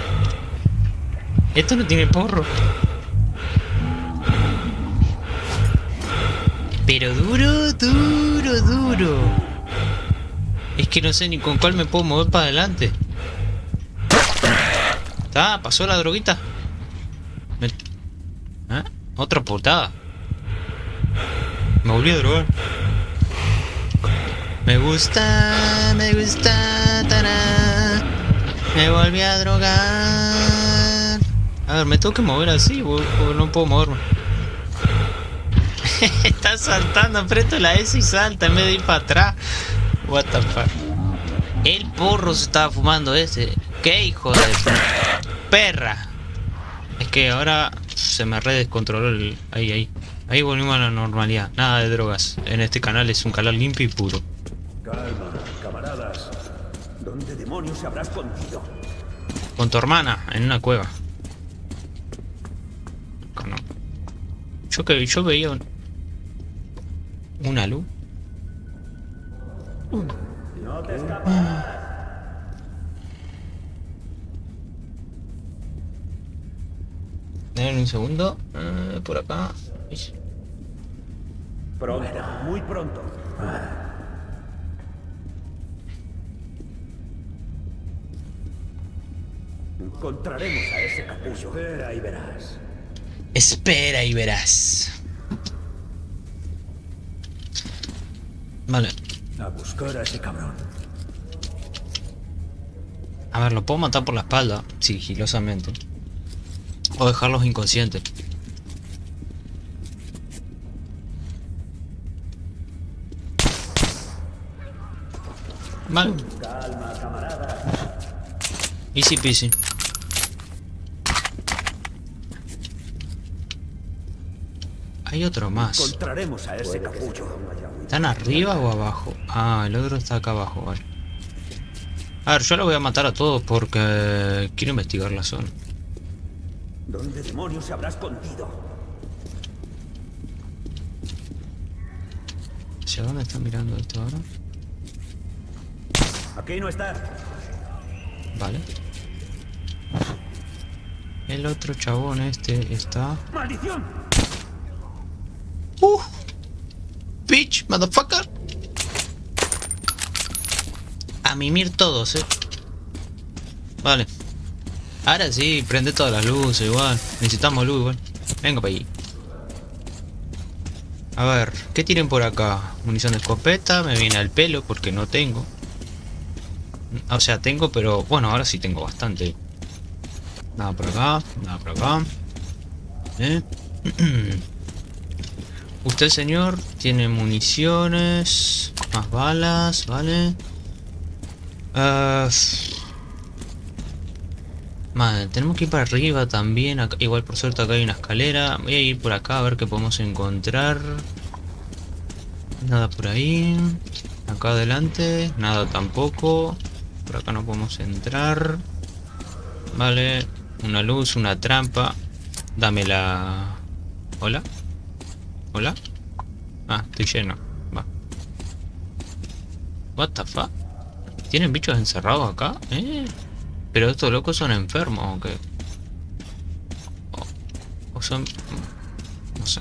Esto no tiene porro. Pero duro, duro, duro. Es que no sé ni con cuál me puedo mover para adelante. Ah, pasó la droguita. Me... ¿Ah? Otra putada. Me volví a drogar. Me gusta, me gusta, tará. Me volví a drogar. A ver, me tengo que mover así o, o no puedo moverme. Está saltando, aprieto la S y salta en vez de ir para atrás. What the fuck. El porro se estaba fumando ese. ¿Qué hijo de perra? Es que ahora se me re descontroló el... Ahí, ahí. Ahí volvimos a la normalidad. Nada de drogas. En este canal es un canal limpio y puro. Calma, camaradas. ¿Dónde demonios se habrá escondido? Con tu hermana, en una cueva. No. Yo que yo veía un... una luz. No te escapas. Denme un segundo. Eh, por acá. Pronto, muy pronto. Encontraremos a ese capullo. Espera y verás. Espera y verás. Vale. A buscar a ese cabrón. A ver, lo puedo matar por la espalda, sigilosamente. O dejarlos inconscientes. Vale. Calma, camarada. Easy peasy. Hay otro más. Encontraremos a ese capullo. ¿Están arriba o abajo? Ah, el otro está acá abajo, vale. A ver, yo lo voy a matar a todos porque quiero investigar la zona. ¿Dónde demonios se habrá escondido? ¿Hacia dónde está mirando esto ahora? Aquí no está. Vale. El otro chabón este está... ¡Maldición! Uh, bitch, motherfucker. A mimir todos, eh. Vale. Ahora sí, prende todas las luces igual. Necesitamos luz igual. Venga para allí. A ver, ¿qué tienen por acá? Munición de escopeta, me viene al pelo porque no tengo. O sea, tengo, pero bueno, ahora sí tengo bastante. Nada por acá, nada por acá. ¿Eh? Usted, señor, tiene municiones, más balas, ¿vale? Uh, Madre, tenemos que ir para arriba también. Acá, igual por suerte acá hay una escalera. Voy a ir por acá a ver qué podemos encontrar. Nada por ahí. Acá adelante, nada tampoco. Por acá no podemos entrar. Vale, una luz, una trampa. Dame la... ¿Hola? ¿Hola? Ah, estoy lleno. Va. What the fuck? ¿Tienen bichos encerrados acá? ¿Eh? Pero estos locos son enfermos o qué. O, o son... No sé.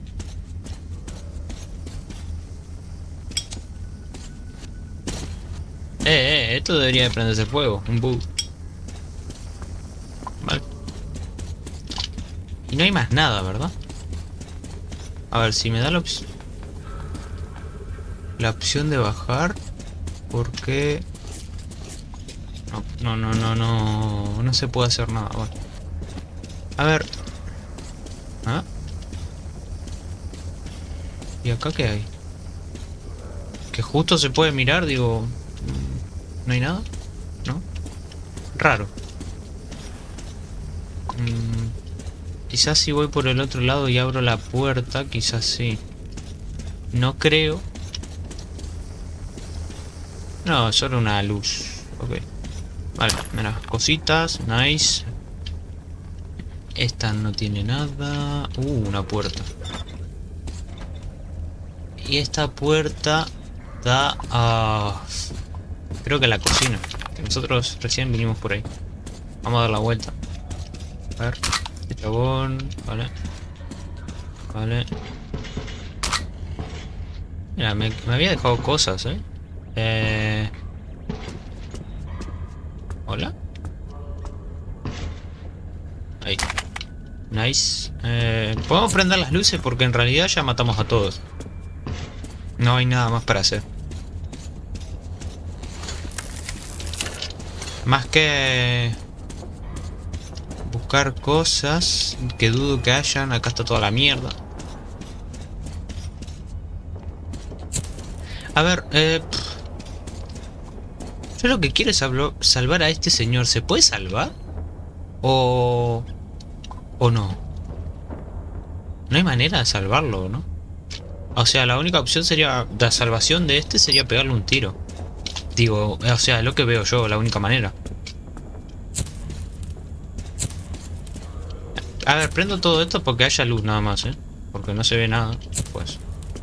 Eh, eh, esto debería de prenderse fuego. Un bug. Vale. Y no hay más nada, ¿verdad? A ver, si me da la opción... La opción de bajar... ¿Por qué...? No, no, no, no, no... No se puede hacer nada, vale. A ver... ¿Ah? ¿Y acá qué hay? Que justo se puede mirar, digo... ¿No hay nada? ¿no? Raro. Mm, quizás si voy por el otro lado y abro la puerta, quizás sí. No creo. No, solo una luz. Ok. Vale, mira, cositas, nice. Esta no tiene nada. Uh, una puerta. Y esta puerta da a... creo que a la cocina. Que nosotros recién vinimos por ahí. Vamos a dar la vuelta. A ver. Este chabón. Vale. Vale. Mira, me, me había dejado cosas, ¿eh? Eh... ¿Hola? Ahí. Nice. Eh, podemos prender las luces porque en realidad ya matamos a todos. No hay nada más para hacer. Más que buscar cosas que dudo que hayan. Acá está toda la mierda. A ver, eh... yo lo que quiero es salvar a este señor. ¿Se puede salvar? O... ¿O no? No hay manera de salvarlo, ¿no? O sea, la única opción sería... la salvación de este sería pegarle un tiro. Digo, o sea, es lo que veo yo, la única manera. A ver, prendo todo esto porque haya luz nada más, ¿eh? Porque no se ve nada, pues.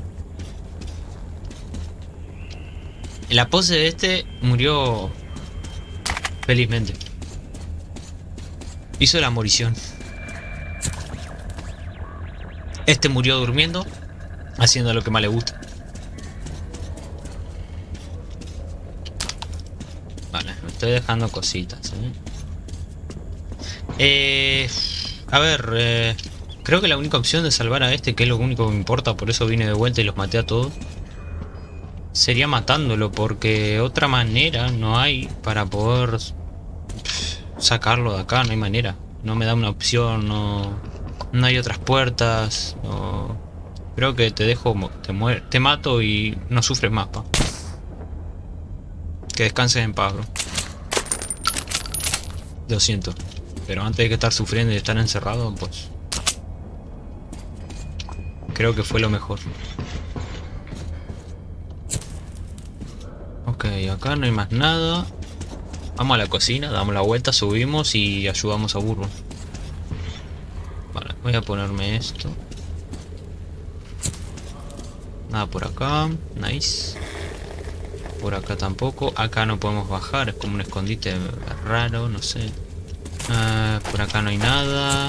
La pose de este murió felizmente. Hizo la morición. Este murió durmiendo, haciendo lo que más le gusta. Vale, me estoy dejando cositas, ¿eh? Eh, a ver, eh, creo que la única opción de salvar a este, que es lo único que me importa, por eso vine de vuelta y los maté a todos, sería matándolo, porque otra manera no hay para poder sacarlo de acá, no hay manera. No me da una opción, no, no hay otras puertas. No. Creo que te dejo, te, muer te mato y no sufres más, pa. Que descanses en paz, bro. Lo siento, pero antes de que estar sufriendo y estar encerrado, pues creo que fue lo mejor. Ok, acá no hay más nada. Vamos a la cocina, damos la vuelta, subimos y ayudamos a Bourbon. Vale, voy a ponerme esto. Nada por acá, nice. Por acá tampoco, acá no podemos bajar, es como un escondite raro, no sé. Uh, por acá no hay nada.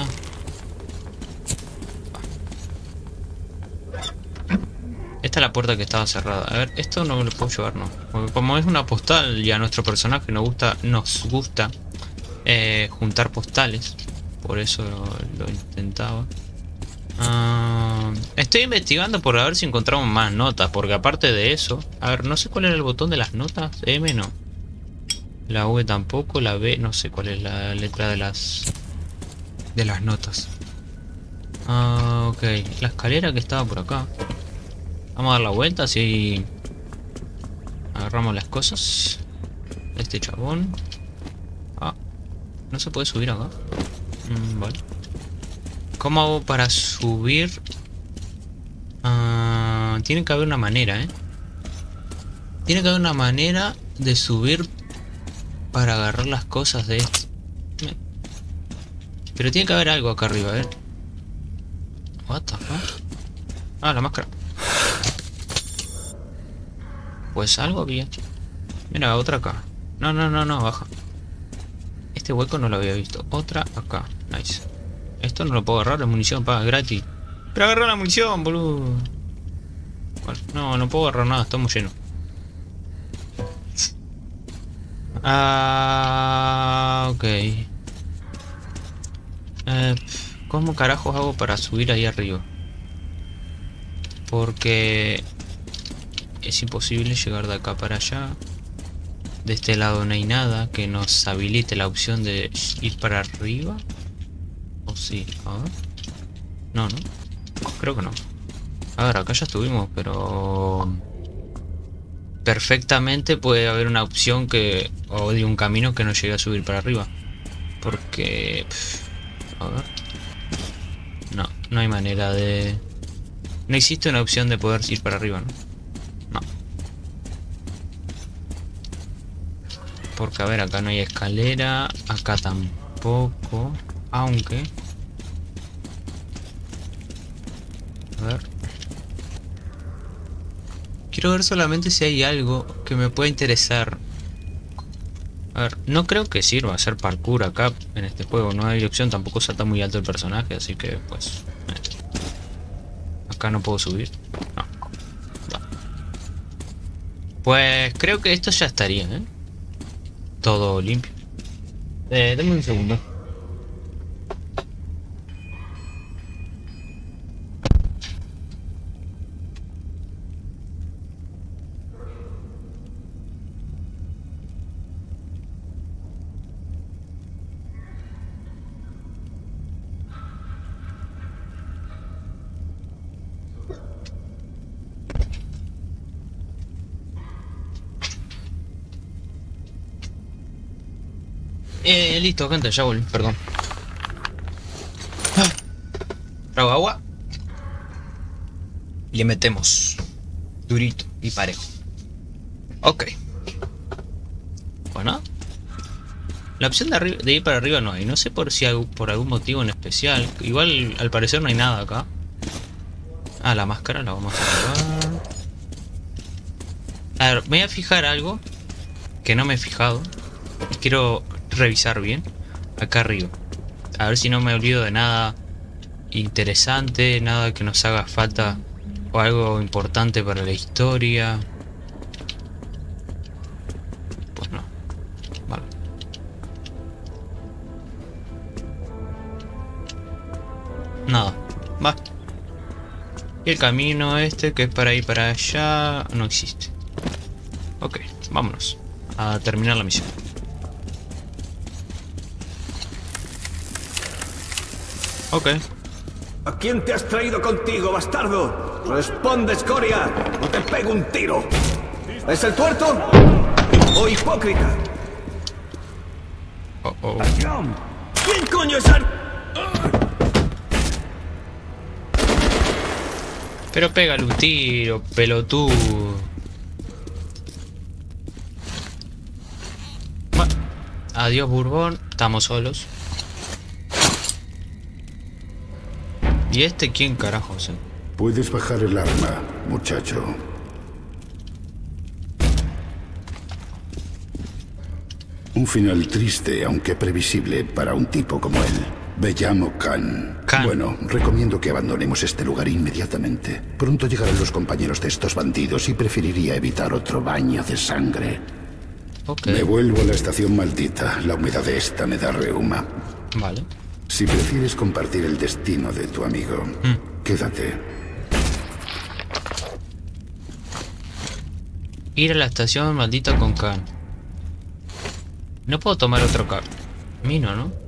Esta es la puerta que estaba cerrada. A ver, esto no me lo puedo llevar, no. Porque como es una postal y a nuestro personaje nos gusta, nos gusta eh, juntar postales. Por eso lo, lo intentaba. Uh, estoy investigando por a ver si encontramos más notas. Porque aparte de eso... A ver, no sé cuál era el botón de las notas. M no. La V tampoco. La B no sé cuál es la letra de las... de las notas. Uh, ok. La escalera que estaba por acá. Vamos a dar la vuelta, así agarramos las cosas. Este chabón. Ah, no se puede subir acá. Mm, vale. ¿Cómo hago para subir? Ah, tiene que haber una manera, ¿eh? Tiene que haber una manera de subir para agarrar las cosas de este. Pero tiene que haber algo acá arriba, a ver. What the fuck? Ah, la máscara. Pues algo había. Mira, otra acá. No, no, no, no, baja. Este hueco no lo había visto. Otra acá. Nice. Esto no lo puedo agarrar, la munición paga gratis. Pero agarrar la munición, boludo. Bueno, no, no puedo agarrar nada, estamos llenos. Ah, ok. Eh, ¿Cómo carajos hago para subir ahí arriba? Porque... es imposible llegar de acá para allá. De este lado no hay nada que nos habilite la opción de ir para arriba. ¿O sí? A ver. No, no. Creo que no. A ver, acá ya estuvimos, pero... perfectamente puede haber una opción que, o de un camino que no llegue a subir para arriba. Porque... Pff, a ver. No, no hay manera de... No existe una opción de poder ir para arriba, ¿no? No. Porque, a ver, acá no hay escalera. Acá tampoco. Aunque... A ver. Quiero ver solamente si hay algo que me pueda interesar. A ver, no creo que sirva hacer parkour acá en este juego. No hay opción, tampoco salta muy alto el personaje, así que pues... Eh. Acá no puedo subir. No. No. Pues creo que esto ya estaría, ¿eh? Todo limpio. Eh, dame un segundo. Eh, listo, gente, ya volví, perdón. Ah. Trago agua. Le metemos. Durito y parejo. Ok. Bueno. La opción de, de ir para arriba no hay. No sé por si hay, por algún motivo en especial. Igual al parecer no hay nada acá. Ah, la máscara la vamos a probar. A ver, me voy a fijar algo que no me he fijado. Quiero revisar bien acá arriba, a ver si no me olvido de nada interesante, nada que nos haga falta o algo importante para la historia. Pues no. Vale. Nada. Va. Y el camino este que es para ir para allá no existe. Ok, vámonos a terminar la misión. Ok. ¿A quién te has traído contigo, bastardo? Responde, escoria, o te pego un tiro. ¿Es el tuerto o hipócrita? Oh, oh. ¿Quién coño es Ar... Pero pégale un tiro, pelotudo. Bueno, adiós, Bourbon. Estamos solos. ¿Y este quién carajos, eh? Puedes bajar el arma, muchacho. Un final triste, aunque previsible para un tipo como él. Me llamo Khan. Khan. Bueno, recomiendo que abandonemos este lugar inmediatamente. Pronto llegarán los compañeros de estos bandidos y preferiría evitar otro baño de sangre. Okay. Me vuelvo a la estación maldita. La humedad de esta me da reuma. Vale. Si prefieres compartir el destino de tu amigo, mm. quédate. Ir a la estación maldita con Khan. No puedo tomar otro camino, ¿no?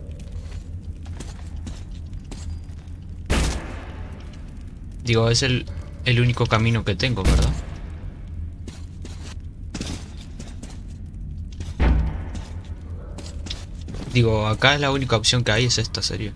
Digo, es el, el único camino que tengo, ¿verdad? Digo, acá es la única opción que hay, es esta, sería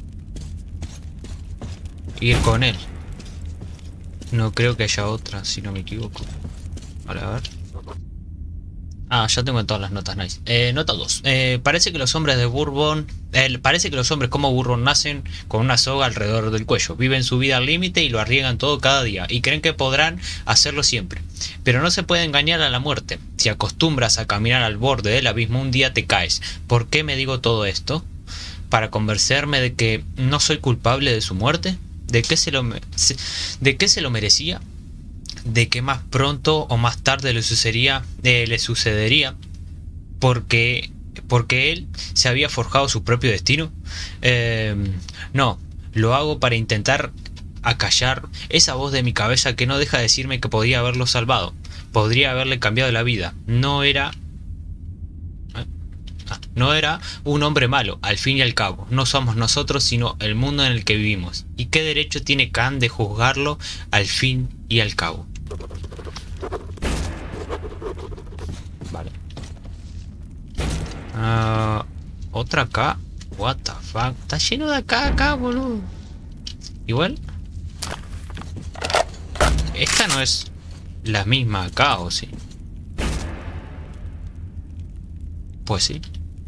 ir con él. No creo que haya otra, si no me equivoco. Vale, a ver. Ah, ya tengo en todas las notas, nice. Eh, nota dos. Eh, parece que los hombres de Bourbon... Eh, parece que los hombres como Bourbon nacen con una soga alrededor del cuello. Viven su vida al límite y lo arriesgan todo cada día. Y creen que podrán hacerlo siempre. Pero no se puede engañar a la muerte. Si acostumbras a caminar al borde del abismo, un día te caes. ¿Por qué me digo todo esto? ¿Para convencerme de que no soy culpable de su muerte? ¿De qué se lo, de qué se lo merecía? ¿De que más pronto o más tarde le sucedería, eh, le sucedería porque, porque él se había forjado su propio destino? Eh, no, lo hago para intentar acallar esa voz de mi cabeza que no deja de decirme que podría haberlo salvado, podría haberle cambiado la vida. No era... No era un hombre malo, al fin y al cabo. No somos nosotros, sino el mundo en el que vivimos. ¿Y qué derecho tiene Khan de juzgarlo al fin y al cabo? otra acá. What the fuck. Está lleno de acá, acá, boludo. Igual. Esta no es la misma acá, ¿o sí? Pues sí.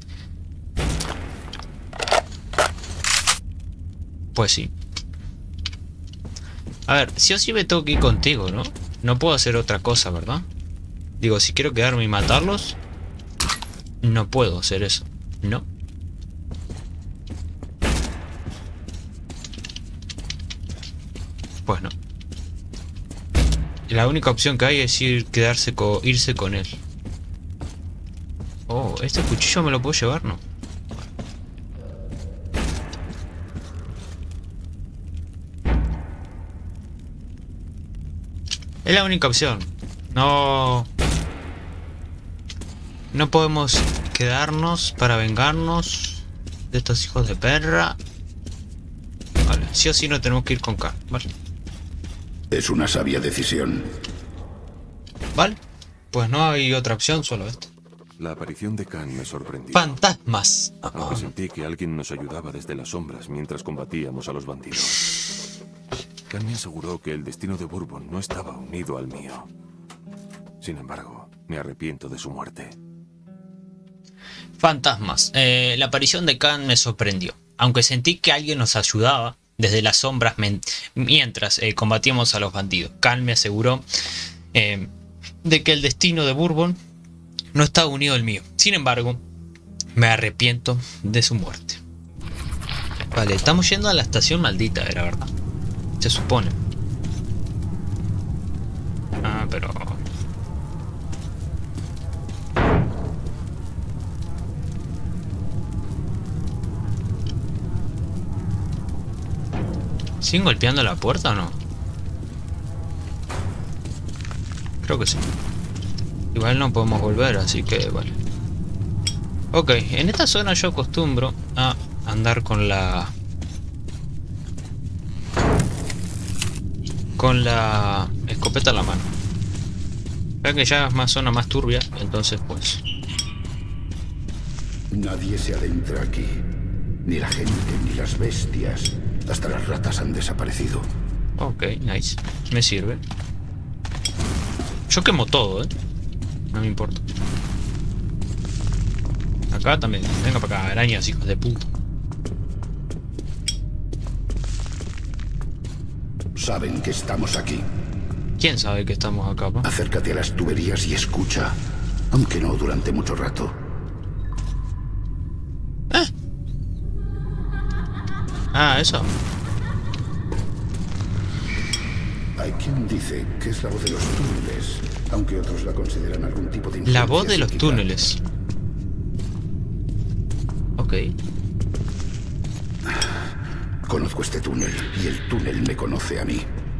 Pues sí. A ver, sí o sí me tengo que ir contigo, ¿no? No puedo hacer otra cosa, ¿verdad? Digo, si quiero quedarme y matarlos, no puedo hacer eso, ¿no? Pues no. La única opción que hay es ir, quedarse con, irse con él. Oh, ¿este cuchillo me lo puedo llevar? No. Es la única opción. No... No podemos quedarnos para vengarnos de estos hijos de perra. Vale, sí o sí no tenemos que ir con K. Vale. Es una sabia decisión. Vale. Pues no hay otra opción, solo esto. La aparición de Khan me sorprendió. Fantasmas. Aunque sentí que alguien nos ayudaba desde las sombras mientras combatíamos a los bandidos. Khan me aseguró que el destino de Bourbon no estaba unido al mío. Sin embargo, me arrepiento de su muerte. Fantasmas. Eh, la aparición de Khan me sorprendió. Aunque sentí que alguien nos ayudaba desde las sombras mientras eh, combatíamos a los bandidos. Khan me aseguró eh, de que el destino de Bourbon no estaba unido al mío. Sin embargo, me arrepiento de su muerte. Vale, estamos yendo a la estación maldita, era verdad. Se supone. Ah, pero... ¿Siguen golpeando la puerta o no? Creo que sí. Igual no podemos volver, así que vale. Ok, en esta zona yo acostumbro a andar con la... Con la escopeta en la mano. Creo que ya es más zona más turbia, entonces pues... Nadie se adentra aquí. Ni la gente, ni las bestias. Hasta las ratas han desaparecido. Ok, nice. Me sirve. Yo quemo todo, ¿eh? No me importa. Acá también. Venga para acá, arañas, hijos de puta. Saben que estamos aquí. ¿Quién sabe que estamos acá, pa? Acércate a las tuberías y escucha. Aunque no durante mucho rato. ¿Eh? Ah, eso. Hay quien dice que es la voz de los túneles, aunque otros la consideran algún tipo de La voz de los psíquica. túneles. Ok. Conozco este túnel y el túnel me conoce a mí.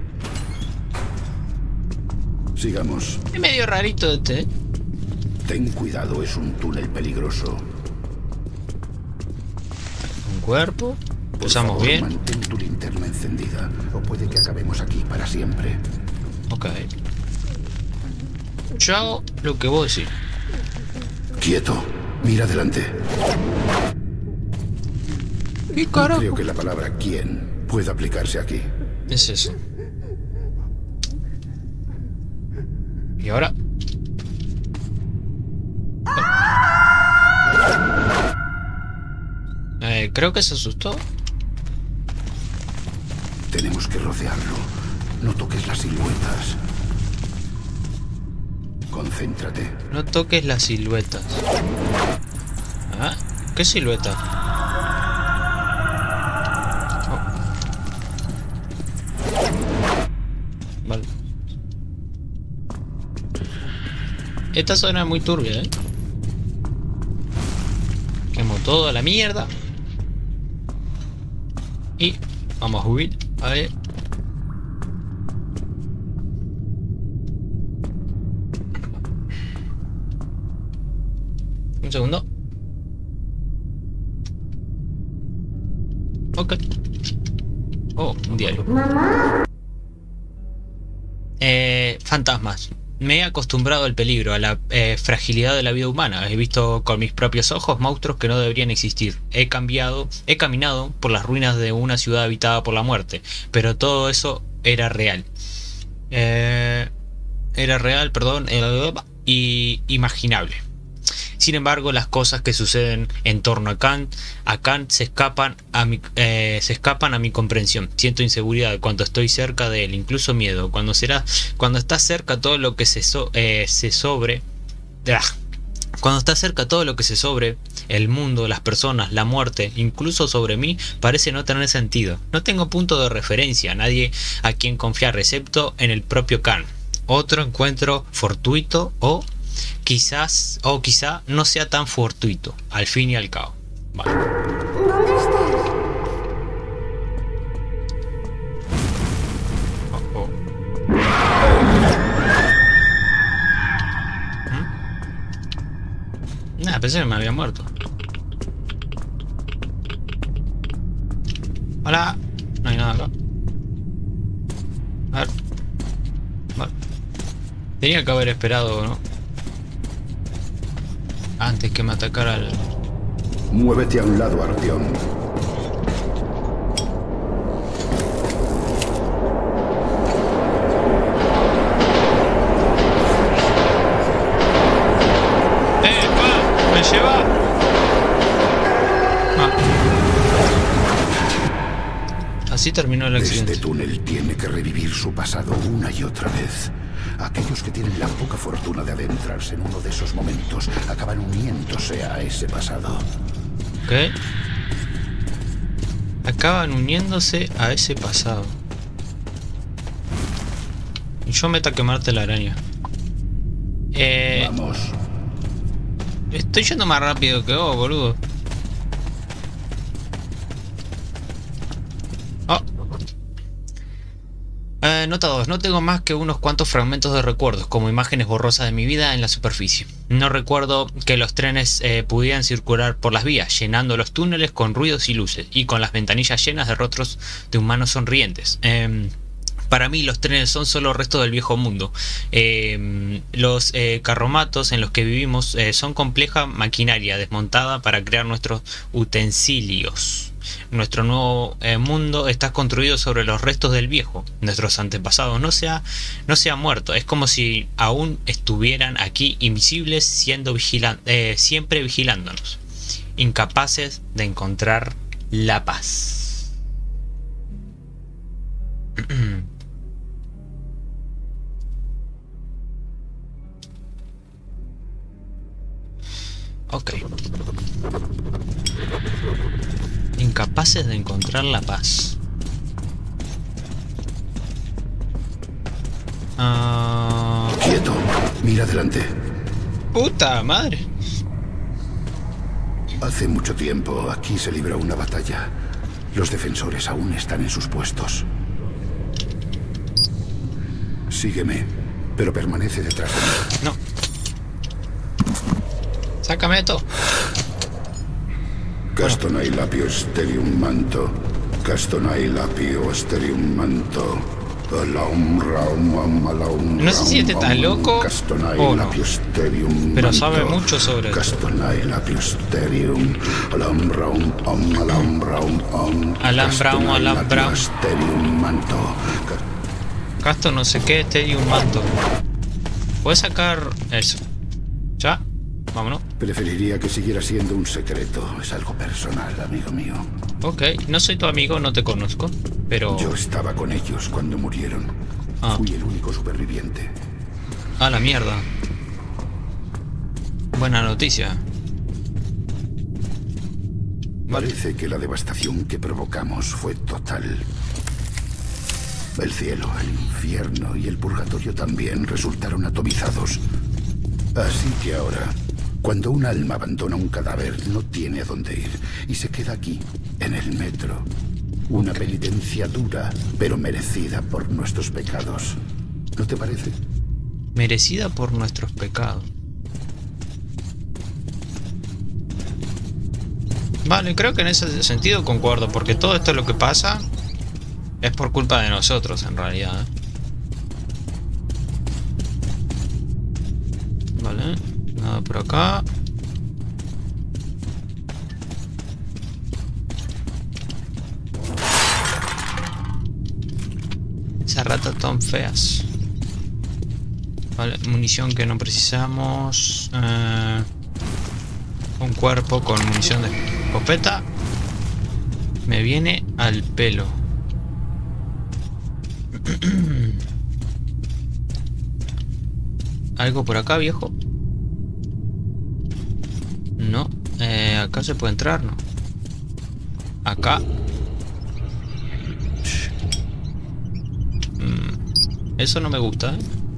Sigamos. Es medio rarito este, ¿eh? Ten cuidado, es un túnel peligroso. Un cuerpo. Por Usamos favor, bien. mantén tu linterna encendida, o puede que acabemos aquí para siempre. Ok. Yo hago lo que vos decís. Quieto, mira adelante. ¿Qué No carajo? creo que la palabra quién pueda aplicarse aquí. Es eso. Y ahora... Eh, creo que se asustó. Tenemos que rodearlo. No toques las siluetas. Concéntrate. No toques las siluetas. ¿Ah? ¿Qué silueta? Oh. Vale. Esta zona es muy turbia, ¿eh? Quemo todo a la mierda. Y vamos a huir. A ver. Un segundo. Ok. Oh, un diario. Eh, fantasmas. me he acostumbrado al peligro, a la eh, fragilidad de la vida humana. He visto con mis propios ojos monstruos que no deberían existir. He cambiado, he caminado por las ruinas de una ciudad habitada por la muerte, pero todo eso era real. Eh, era real, perdón, eh, y imaginable. Sin embargo, las cosas que suceden en torno a Kant, a Kant se escapan a mi, eh, se escapan a mi comprensión. Siento inseguridad cuando estoy cerca de él, incluso miedo. Cuando será, cuando está cerca todo lo que se, so, eh, se sobre, ah, cuando está cerca todo lo que se sobre, el mundo, las personas, la muerte, incluso sobre mí, parece no tener sentido. No tengo punto de referencia, nadie a quien confiar, excepto en el propio Kant. Otro encuentro fortuito o Quizás, o quizá no sea tan fortuito, al fin y al cabo. Vale. ¿Dónde estás? Oh, oh. ¿Mm? Nah, pensé que me había muerto. Hola. No hay nada acá. A ver. Vale. Tenía que haber esperado, ¿no? Antes que me atacara el... Muévete a un lado, Artyom. ¡Eh, pa! ¡Me lleva! Ah. Así terminó el accidente. Este túnel tiene que revivir su pasado una y otra vez. Aquellos que tienen la poca fortuna de adentrarse en uno de esos momentos acaban uniéndose a ese pasado. ¿Qué? Acaban uniéndose a ese pasado. Y yo meta a quemarte la araña. Eh... Vamos. Estoy yendo más rápido que vos, boludo. Oh. Eh, nota dos. No tengo más que unos cuantos fragmentos de recuerdos, como imágenes borrosas de mi vida en la superficie. No recuerdo que los trenes eh, pudieran circular por las vías, llenando los túneles con ruidos y luces, y con las ventanillas llenas de rostros de humanos sonrientes. Eh, Para mí los trenes son solo restos del viejo mundo. Eh, los eh, carromatos en los que vivimos eh, son compleja maquinaria desmontada para crear nuestros utensilios. Nuestro nuevo eh, mundo está construido sobre los restos del viejo. Nuestros antepasados no se, ha, no se han muerto. Es como si aún estuvieran aquí invisibles, siendo vigilan eh, siempre vigilándonos, incapaces de encontrar la paz. Ok. Incapaces de encontrar la paz. Uh... Quieto. Mira adelante. ¡Puta madre! Hace mucho tiempo aquí se libró una batalla. Los defensores aún están en sus puestos. Sígueme, pero permanece detrás de mí. No. Sácame esto. Castonai lapio sterium manto. Castonai lapio sterium manto. No sé si este está loco o no, pero sabe mucho sobre eso. Alambraum, alambraum. Casto no sé qué, Sterium manto. Puedes sacar eso. Ya, vámonos. Preferiría que siguiera siendo un secreto. Es algo personal, amigo mío. Ok, no soy tu amigo, no te conozco, pero... Yo estaba con ellos cuando murieron. Ah. Fui el único superviviente. Ah, la mierda. Buena noticia. Parece que la devastación que provocamos fue total. El cielo, el infierno y el purgatorio también resultaron atomizados. Así que ahora, cuando un alma abandona un cadáver, no tiene a dónde ir y se queda aquí, en el metro. Una okay. penitencia dura, pero merecida por nuestros pecados. ¿No te parece? Merecida por nuestros pecados. Vale, creo que en ese sentido concuerdo, porque todo esto lo que pasa es por culpa de nosotros, en realidad. Vale, nada por acá. Esas ratas tan feas. Vale, munición que no precisamos. Eh, un cuerpo con munición de escopeta. Me viene al pelo. ¿Algo por acá, viejo? No. Eh, acá se puede entrar, ¿no? Acá. Mm, eso no me gusta, ¿eh?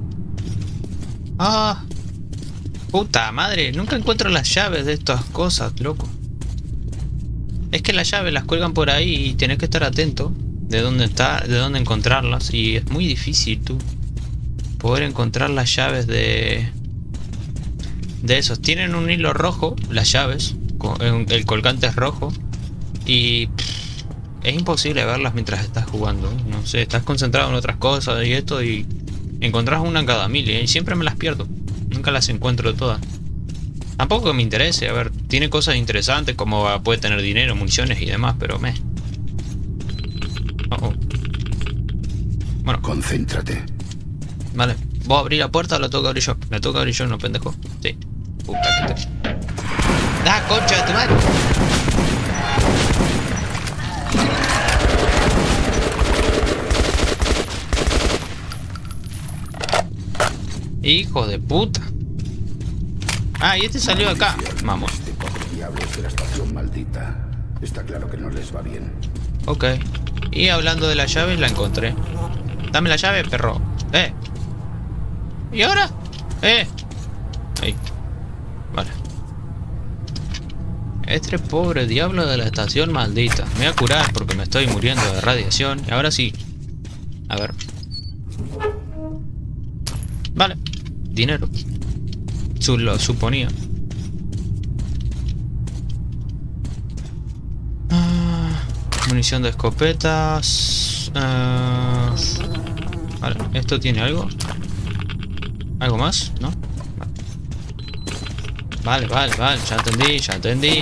¡Ah! ¡Puta madre! Nunca encuentro las llaves de estas cosas, loco. Es que las llaves las cuelgan por ahí y tenés que estar atento de dónde está, de dónde encontrarlas. Y es muy difícil, tú, poder encontrar las llaves de... De esos. Tienen un hilo rojo, las llaves. El colgante es rojo. Y... Pff, es imposible verlas mientras estás jugando. No sé, estás concentrado en otras cosas y esto y... Encontrás una en cada mil y siempre me las pierdo. Nunca las encuentro todas. Tampoco que me interese. A ver, tiene cosas interesantes como puede tener dinero, municiones y demás, pero me... Oh, oh. Bueno. Concéntrate. Vale. ¿Vos abrís la puerta o la tengo que abrir yo? La tengo que abrir yo, no, pendejo. Sí. Puta que te... ¡Da, concha de tu madre! Hijo de puta. Ah, y este salió de acá. Vamos. Diablos de la estación maldita. Está claro que no les va bien. Ok. Y hablando de la llave, la encontré. Dame la llave, perro. Eh. ¿Y ahora? Eh. Ahí. Vale. Este pobre diablo de la estación maldita. Me voy a curar porque me estoy muriendo de radiación. Y ahora sí. A ver. Vale. Dinero. Lo suponía. Ah, munición de escopetas. Ah, vale, ¿esto tiene algo? ¿Algo más? ¿No? Vale, vale, vale, ya entendí, ya entendí.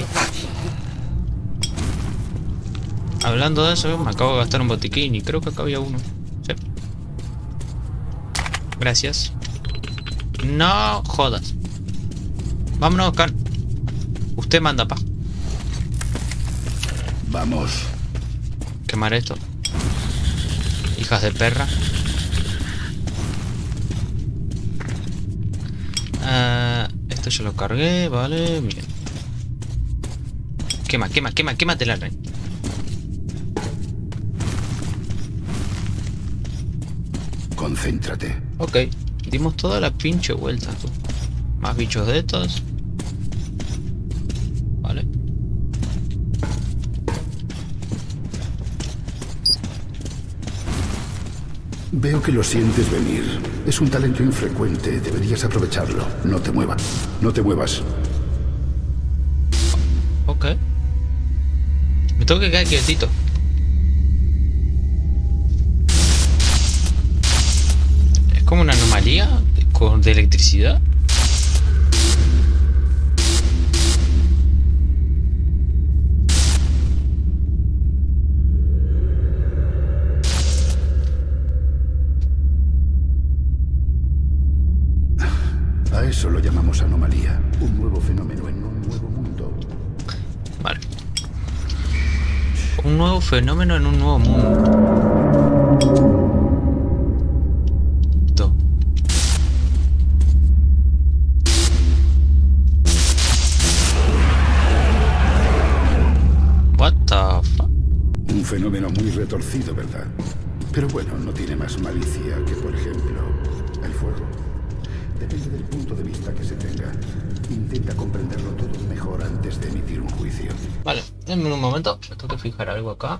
Hablando de eso, me acabo de gastar un botiquín y creo que acá había uno. Sí. Gracias. No jodas. Vámonos, Can. Usted manda, pa. Vamos. Quemar esto. Hijas de perra. Uh, esto ya lo cargué, vale, bien. Quema, quema, quema, quémate la reina. Concéntrate. Ok, dimos toda la pinche vuelta, tú. Más bichos de estos. Vale. Veo que lo sientes venir. Es un talento infrecuente. Deberías aprovecharlo. No te muevas. No te muevas. Ok. Me tengo que quedar quietito. Es como una anomalía con de electricidad. A eso lo llamamos anomalía. Un nuevo fenómeno en un nuevo mundo. Vale. Un nuevo fenómeno en un nuevo mundo. To. What the fuck? Un fenómeno muy retorcido, ¿verdad? Pero bueno, no tiene más malicia que, por ejemplo, el fuego. Depende del punto de vista que se tenga. Intenta comprenderlo todo mejor antes de emitir un juicio. Vale, denme un momento. Me tengo que fijar algo acá.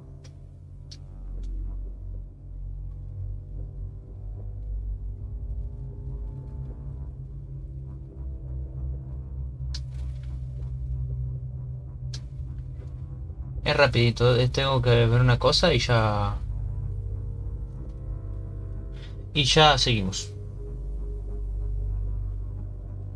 Es rapidito. Tengo que ver una cosa y ya... Y ya seguimos.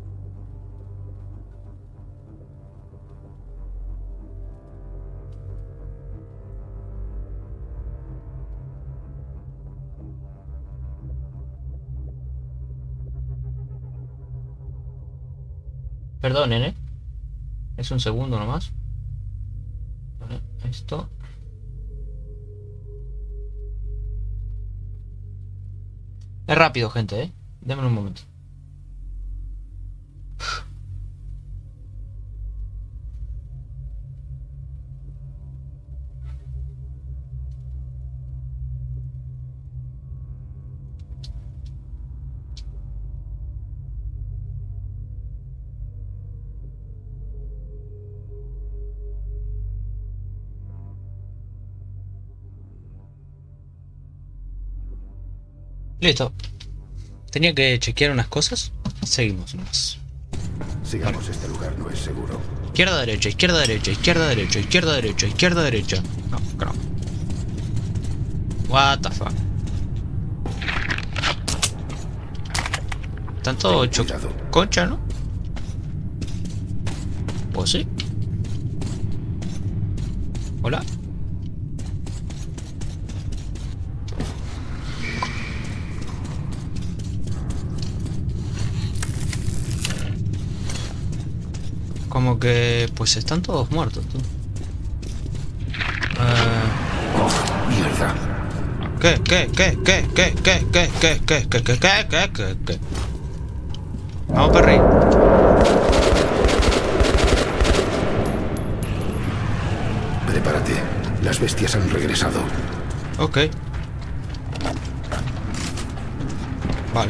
Perdonen, ¿eh? Es un segundo nomás. Vale, esto. Es rápido, gente, ¿eh? Denme un momento. Listo. Tenía que chequear unas cosas. Seguimos nomás. Sigamos, vale. Este lugar no es seguro. Izquierda, derecha, izquierda, derecha, izquierda, derecha, izquierda, derecha, izquierda, derecha. No, no. What the fuck. Están todos hechos concha, ¿no? Pues sí. Hola. Como que pues están todos muertos, tú. Uh... Oh, mierda. ¿Qué? ¿Qué? ¿Qué? ¿Qué? ¿Qué? ¿Qué? ¿Qué? ¿Qué? ¿Qué? ¿Qué? ¿Qué? ¿Qué? ¿Qué? ¿Qué? ¿Qué? Vamos, Perry. Prepárate. Las bestias han regresado. Ok. Vale.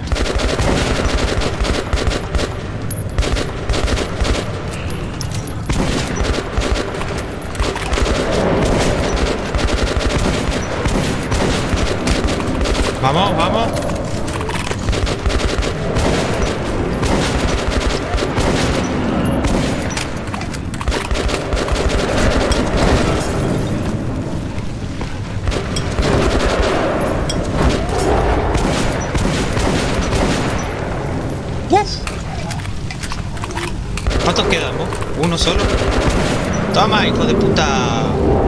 Vamos, vamos. Uf. ¿Cuántos quedamos? ¿Uno solo? Toma, hijo de puta.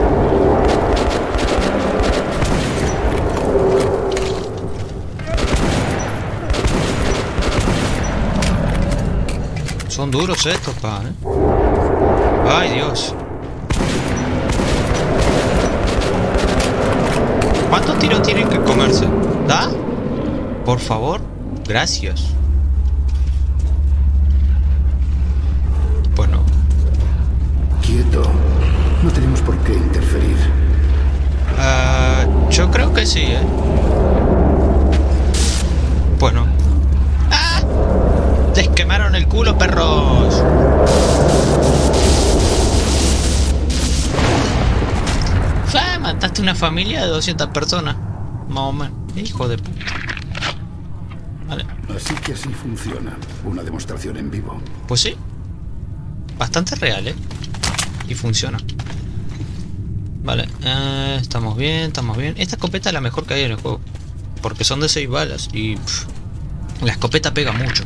Son duros estos, pa, ¿eh? Ay, Dios. ¿Cuántos tiros tienen que comerse? ¿Da? Por favor. Gracias. Bueno. Quieto. No tenemos por qué interferir. Uh, yo creo que sí, ¿eh? Bueno. ¡Ah! ¡Les quemaron el culo, perros! ¡Ah! Mataste una familia de doscientas personas. Más o menos. Hijo de puta. Vale. Así que así funciona. Una demostración en vivo. Pues sí. Bastante real, ¿eh? Y funciona. Vale. Eh, estamos bien, estamos bien. Esta escopeta es la mejor que hay en el juego. Porque son de seis balas. Y... Pff, la escopeta pega mucho.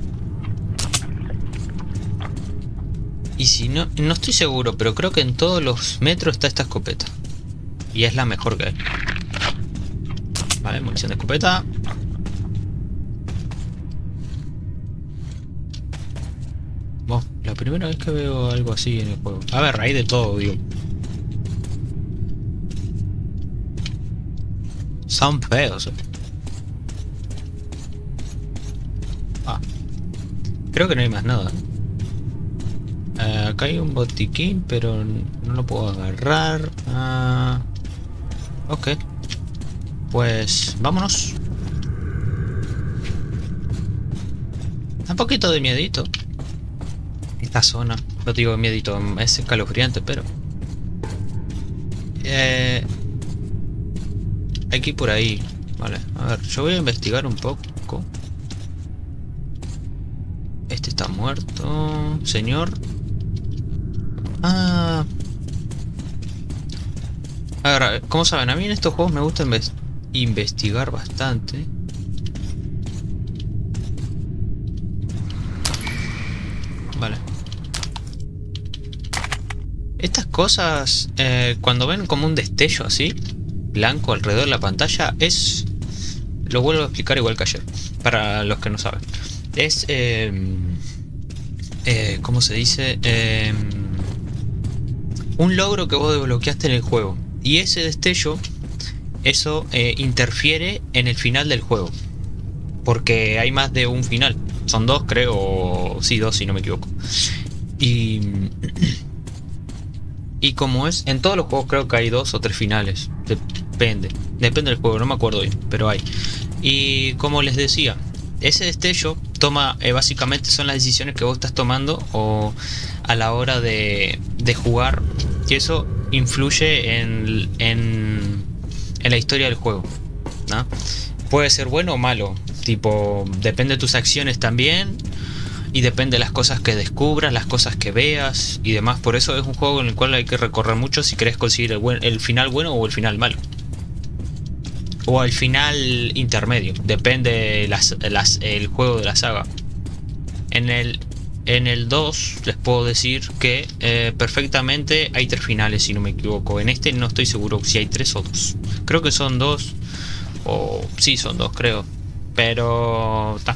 Y si no... No estoy seguro, pero creo que en todos los metros está esta escopeta. Y es la mejor que hay. Vale, munición de escopeta. Bueno, la primera vez que veo algo así en el juego. A ver, hay de todo, digo. Son feos, eh. Ah. Creo que no hay más nada. Uh, acá hay un botiquín, pero no lo puedo agarrar. Uh, ok. Pues vámonos. Un poquito de miedito. Esta zona. No digo miedito, es escalofriante, pero... Eh... Hay que ir por ahí. Vale, a ver, yo voy a investigar un poco. Este está muerto. Señor. Ah. A ver, como saben, a mí en estos juegos me gusta inves investigar bastante. Vale. Estas cosas, eh, cuando ven como un destello así, blanco alrededor de la pantalla, es... Lo vuelvo a explicar igual que ayer, para los que no saben. Es... Eh, Eh, ¿Cómo se dice? Eh, un logro que vos desbloqueaste en el juego. Y ese destello, eso eh, interfiere en el final del juego. Porque hay más de un final. Son dos, creo. O, sí, dos, si no me equivoco. Y... Y como es, en todos los juegos creo que hay dos o tres finales. Depende. Depende del juego, no me acuerdo bien, pero hay. Y como les decía, ese destello toma, eh, básicamente son las decisiones que vos estás tomando o a la hora de, de jugar. Y eso influye en, en, en la historia del juego, ¿no? Puede ser bueno o malo. Tipo, depende de tus acciones también. Y depende de las cosas que descubras, las cosas que veas y demás. Por eso es un juego en el cual hay que recorrer mucho si querés conseguir el, buen, el final bueno o el final malo. O el final intermedio. Depende las, las, el juego de la saga. En el, en el dos les puedo decir que eh, perfectamente hay tres finales, si no me equivoco. En este no estoy seguro si hay tres o dos. Creo que son dos. O sí, son dos, creo. Pero... ta.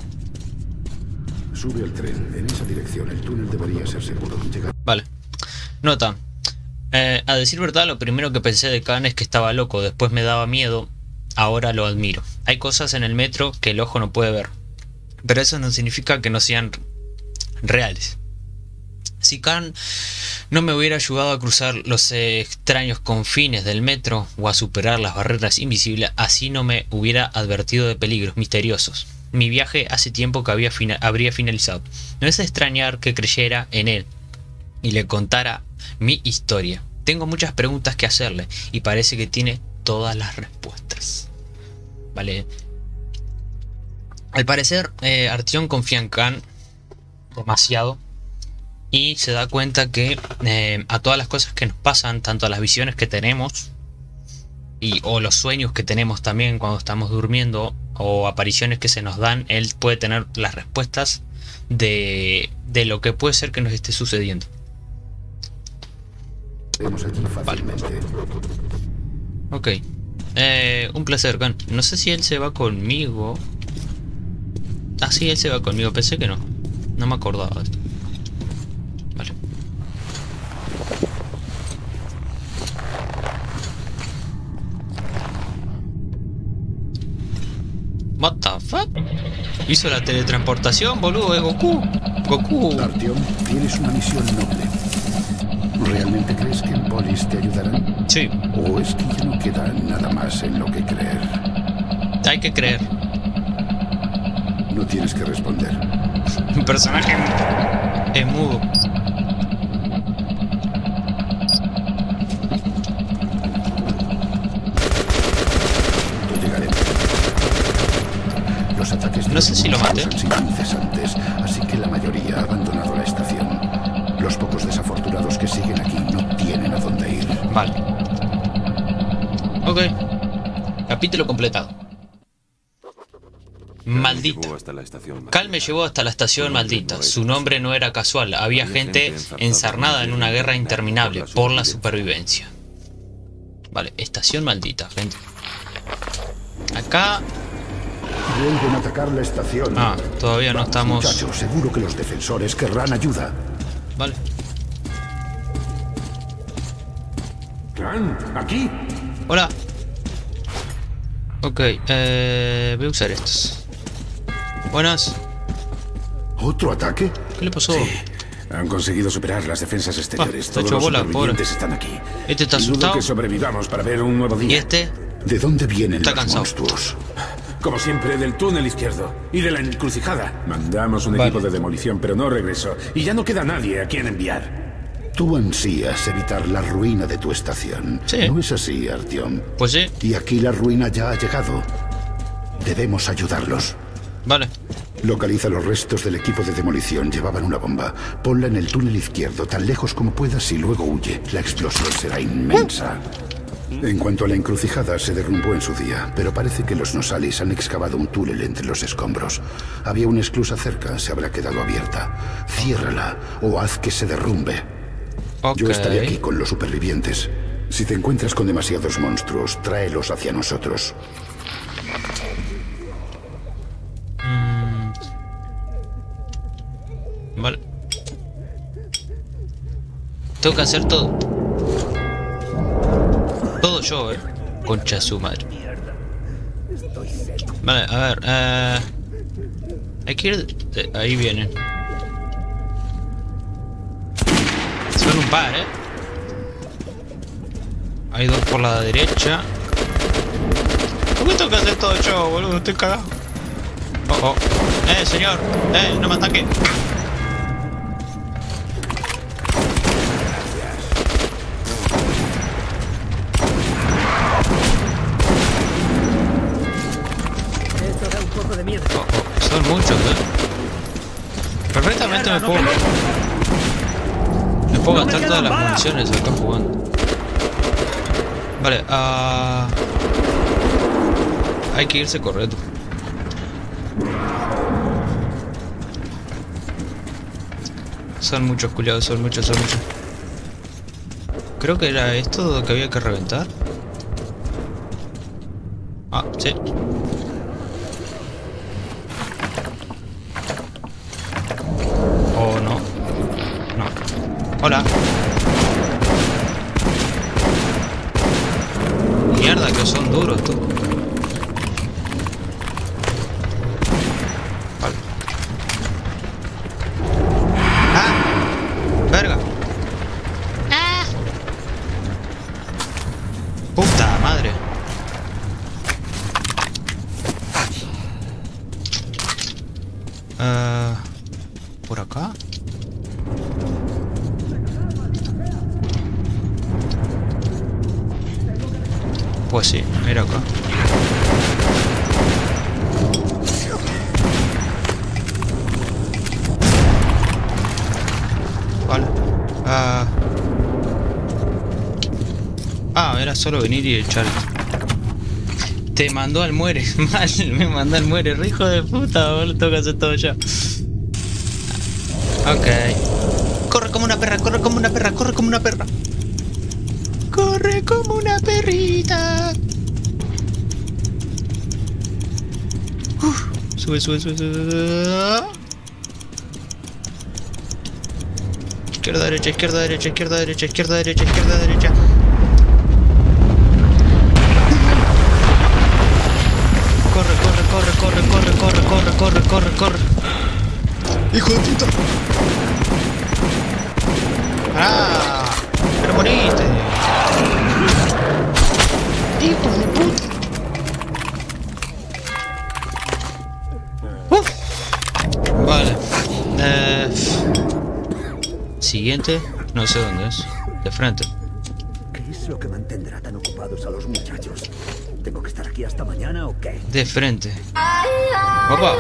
Sube al tren, en esa dirección, el túnel debería ser seguro. Llegar... Vale. Nota. Eh, a decir verdad, lo primero que pensé de Khan es que estaba loco, después me daba miedo, ahora lo admiro. Hay cosas en el metro que el ojo no puede ver, pero eso no significa que no sean reales. Si Khan no me hubiera ayudado a cruzar los eh, extraños confines del metro o a superar las barreras invisibles, así no me hubiera advertido de peligros misteriosos. Mi viaje hace tiempo que había fina- habría finalizado. No es de extrañar que creyera en él y le contara mi historia. Tengo muchas preguntas que hacerle y parece que tiene todas las respuestas. Vale. Al parecer, eh, Artyom confía en Khan demasiado y se da cuenta que eh, a todas las cosas que nos pasan, tanto a las visiones que tenemos y o los sueños que tenemos también cuando estamos durmiendo, o apariciones que se nos dan, él puede tener las respuestas de, de lo que puede ser que nos esté sucediendo. Vale. Ok. Eh, un placer, Khan. No sé si él se va conmigo. Ah, sí, él se va conmigo. Pensé que no. No me acordaba de esto. Vale. What the fuck? Hizo la teletransportación, boludo, es Goku. Goku. Artyom, tienes una misión noble. ¿Realmente crees que en Polis te ayudarán? Sí. ¿O es que ya no queda nada más en lo que creer? Hay que creer. No tienes que responder. Un personaje es mudo. Los ataques de no sé si lo maté. han sido incesantes, así que la mayoría ha abandonado la estación. Los pocos desafortunados que siguen aquí no tienen a dónde ir. Vale. Ok. Capítulo completado. Maldita. Cal me llevó hasta la estación maldita. Su nombre no era casual. Había gente ensarnada en una guerra interminable por la supervivencia. Vale, estación maldita, gente. Acá... Vuelven a atacar la estación. Ah, todavía no Vamos, estamos... muchachos, seguro que los defensores querrán ayuda. Vale. ¿Khan? ¿Aquí? Hola. Ok, eh, voy a usar estos. Buenas. ¿Otro ataque? ¿Qué le pasó? Sí. Han conseguido superar las defensas exteriores. Ah, Todos los bola, supervivientes pobre. están aquí. Este está Y dudo asustado. que sobrevivamos para ver un nuevo día. ¿Y este? ¿De dónde vienen Está los cansado. monstruos? Como siempre, del túnel izquierdo y de la encrucijada. Mandamos un Vale. equipo de demolición, pero no regresó. Y ya no queda nadie a quien enviar. Tú ansías evitar la ruina de tu estación. Sí. ¿No es así, Artyom? Pues sí. Y aquí la ruina ya ha llegado. Debemos ayudarlos. Vale. Localiza los restos del equipo de demolición. Llevaban una bomba. Ponla en el túnel izquierdo, tan lejos como puedas, y luego huye. La explosión será inmensa. En cuanto a la encrucijada, se derrumbó en su día, pero parece que los Nosalis han excavado un túnel entre los escombros. Había una esclusa cerca, se habrá quedado abierta. Ciérrala o haz que se derrumbe. Okay. Yo estaré aquí con los supervivientes. Si te encuentras con demasiados monstruos, tráelos hacia nosotros. Mm. Vale. Tengo que hacer todo. Todo yo, eh. Concha de su madre. Vale, a ver. Eh... Hay que ir... De... Ahí vienen. Son un par, eh. Hay dos por la derecha. ¿Por qué tengo que hacer todo yo, boludo? Estoy cagado. Oh, oh. Eh, señor. Eh, no me ataque. Esto da un poco de miedo. Oh, oh. Son muchos, eh. Perfectamente me puedo... Me puedo gastar todas las municiones acá jugando. Vale, ah... hay que irse correcto. Son muchos culiados, son muchos, son muchos. Creo que era esto que había que reventar. Ah, sí. Oh, no. No. Hola. Mierda, que son duros, tú. Vale. ¡Ah! ¡Verga! ¡Ah! ¡Puta madre! Uh, ¿Por acá? Pues sí, mira acá. Vale. Ah, ah era solo venir y echar. Te mandó al muere. Mal, me mandó al muere. Hijo de puta, boludo. Tengo que hacer todo ya. Ok. Corre como una perra, corre como una perra, corre como una perra. Corre como una perrita. Uf, sube, sube, sube, sube. Izquierda, derecha, izquierda, derecha, izquierda, derecha, izquierda, derecha, izquierda, derecha. Corre, corre, corre, corre, corre, corre, corre, corre, corre, corre. Hijo de puta. Ah, pero moriste. Hijo de puta. Uf. Vale. Eh, siguiente. No sé dónde es. De frente. ¿Qué es lo que mantendrá tan ocupados a los muchachos? ¿Tengo que estar aquí hasta mañana o qué? De frente. Opa.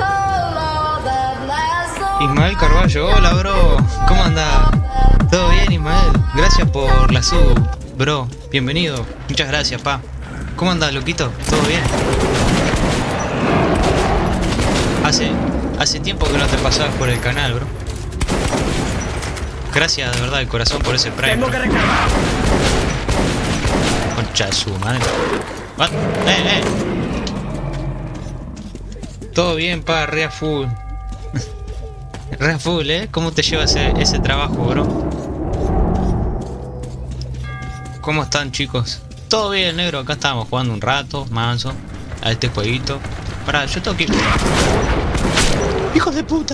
Ismael Carballo. Hola, bro. ¿Cómo anda? ¿Todo bien, Ismael? Gracias por la sub, bro. Bienvenido. Muchas gracias, pa. ¿Cómo andas, loquito? ¿Todo bien? Hace, hace tiempo que no te pasabas por el canal, bro. Gracias, de verdad, de corazón, por ese prime. Tengo que recargar. Concha de su madre. What? Eh, eh. Todo bien, pa, re a full. Re a full, eh. ¿Cómo te lleva ese, ese trabajo, bro? ¿Cómo están, chicos? Todo bien, negro. Acá estábamos jugando un rato, manso, a este jueguito. Pará, yo tengo que ir. ¡Hijo de puta!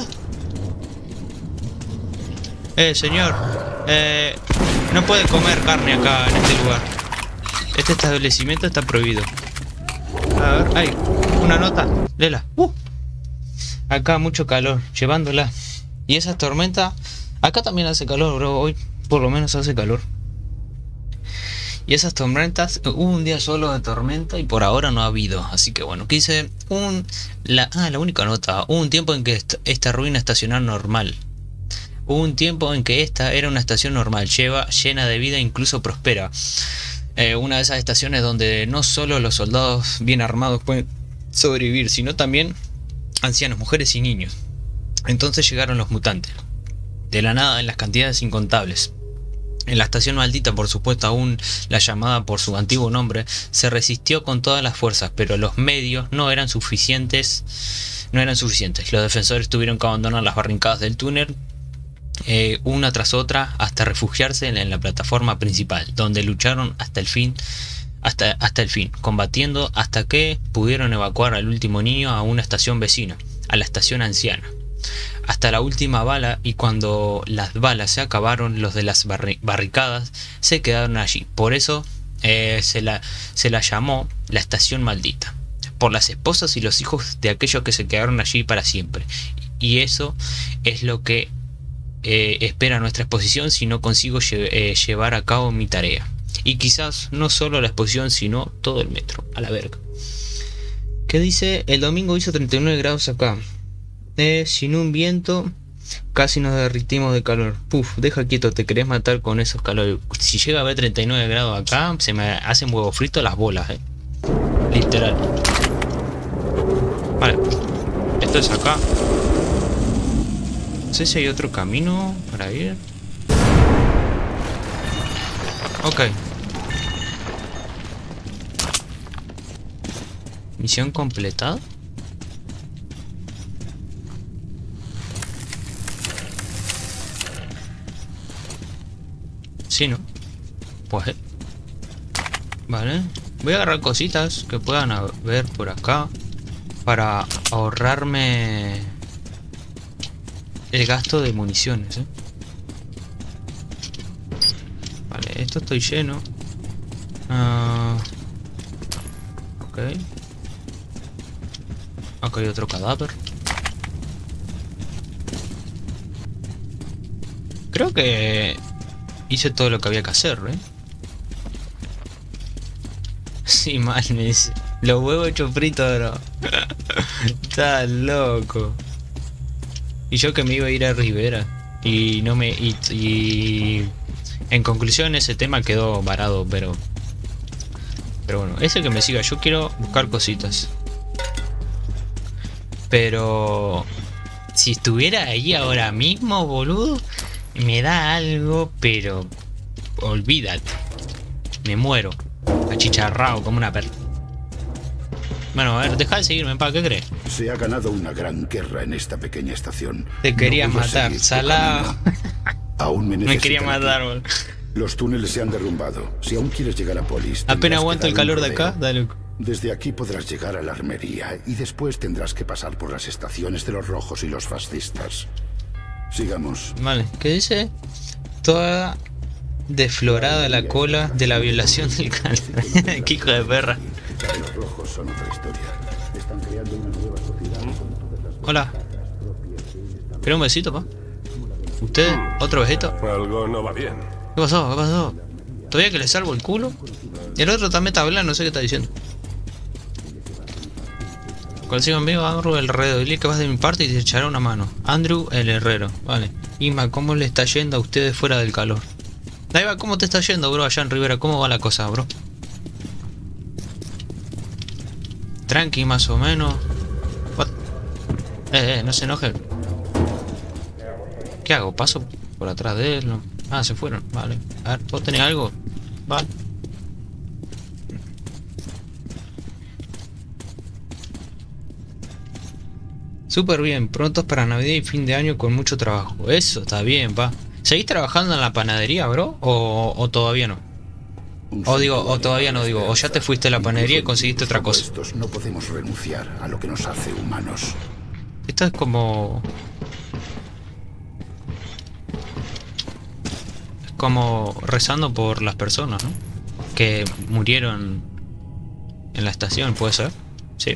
Eh, señor. Eh, no puede comer carne acá en este lugar. Este establecimiento está prohibido. A ver, hay una nota. Léela. Uh. Acá mucho calor, llevándola. Y esa tormenta. Acá también hace calor, bro. Hoy por lo menos hace calor. Y esas tormentas, hubo un día solo de tormenta y por ahora no ha habido. Así que bueno, quise un... La, ah, la única nota. Hubo un tiempo en que est esta ruina estacional normal. Hubo un tiempo en que esta era una estación normal, lleva, llena de vida e incluso próspera. Eh, una de esas estaciones donde no solo los soldados bien armados pueden sobrevivir, sino también ancianos, mujeres y niños. Entonces llegaron los mutantes. De la nada, en las cantidades incontables. En la estación maldita, por supuesto, aún la llamada por su antiguo nombre, se resistió con todas las fuerzas, pero los medios no eran suficientes. No eran suficientes. Los defensores tuvieron que abandonar las barricadas del túnel eh, una tras otra hasta refugiarse en, en la plataforma principal, donde lucharon hasta el fin, hasta, hasta el fin, combatiendo hasta que pudieron evacuar al último niño a una estación vecina, a la estación anciana, hasta la última bala, y cuando las balas se acabaron, los de las barri barricadas se quedaron allí. Por eso eh, se, la, se la llamó la estación maldita, por las esposas y los hijos de aquellos que se quedaron allí para siempre. Y eso es lo que eh, espera nuestra exposición si no consigo lle eh, llevar a cabo mi tarea. Y quizás no solo la exposición, sino todo el metro. A la verga. ¿Qué dice? El domingo hizo treinta y nueve grados acá. Eh, sin un viento, casi nos derritimos de calor. Puf, deja quieto, te querés matar con esos calores. Si llega a haber treinta y nueve grados acá, se me hacen huevo frito las bolas, eh. Literal. Vale. Esto es acá. No sé si hay otro camino para ir. Ok. Misión completada. Sí, ¿no? Pues... Vale. Voy a agarrar cositas que puedan haber por acá para ahorrarme el gasto de municiones, ¿eh? Vale, esto estoy lleno. Uh, ok. Acá hay otro cadáver. Creo que hice todo lo que había que hacer, ¿eh? Sí, mal me dice. Los huevos hechos fritos, bro. Está loco. Y yo que me iba a ir a Rivera. Y no me... Y, y en conclusión ese tema quedó varado, pero... Pero bueno, ese que me siga. Yo quiero buscar cositas. Pero... Si estuviera ahí ahora mismo, boludo, me da algo, pero... Olvídate. Me muero. Achicharrado como una perra. Bueno, a ver, deja de seguirme, pa, ¿qué crees? Se ha ganado una gran guerra en esta pequeña estación. Te quería no matar, salado. Aún me, me quería matar, bol. Los túneles se han derrumbado. Si aún quieres llegar a Polis, apenas aguanto el calor de acá, dale. Desde aquí podrás llegar a la armería y después tendrás que pasar por las estaciones de los rojos y los fascistas. Sigamos. Vale, ¿qué dice? Toda deflorada la cola de la violación del calor. Qué hijo de perra. Los rojos son otra historia. Están creando una nueva sociedad con todas las... Hola. ¿Querés un besito, pa? ¿Usted? ¿Otro besito? Algo no va bien. ¿Qué pasó? ¿Qué pasó? ¿Todavía que le salvo el culo? Y el otro también está hablando, no sé qué está diciendo. Cuando siga conmigo, Andrew el herrero. Dile que vas de mi parte y te echará una mano. Andrew el herrero. Vale. Ima, ¿cómo le está yendo a ustedes fuera del calor? Ahí va, ¿cómo te está yendo, bro, allá en Rivera? ¿Cómo va la cosa, bro? Tranqui, más o menos. What? Eh, eh, no se enoje. ¿Qué hago? ¿Paso por atrás de él? No. Ah, se fueron. Vale. A ver, ¿vos tenés algo? Vale. Súper bien. Prontos para Navidad y fin de año con mucho trabajo. Eso, está bien, pa. ¿Seguís trabajando en la panadería, bro? ¿O, o todavía no? O digo, o todavía no digo, o ya te fuiste a la panadería y conseguiste otra cosa. No podemos renunciar a lo que nos hace humanos. Esto es como... Es como rezando por las personas, ¿no? Que murieron en la estación, ¿puede ser? Sí.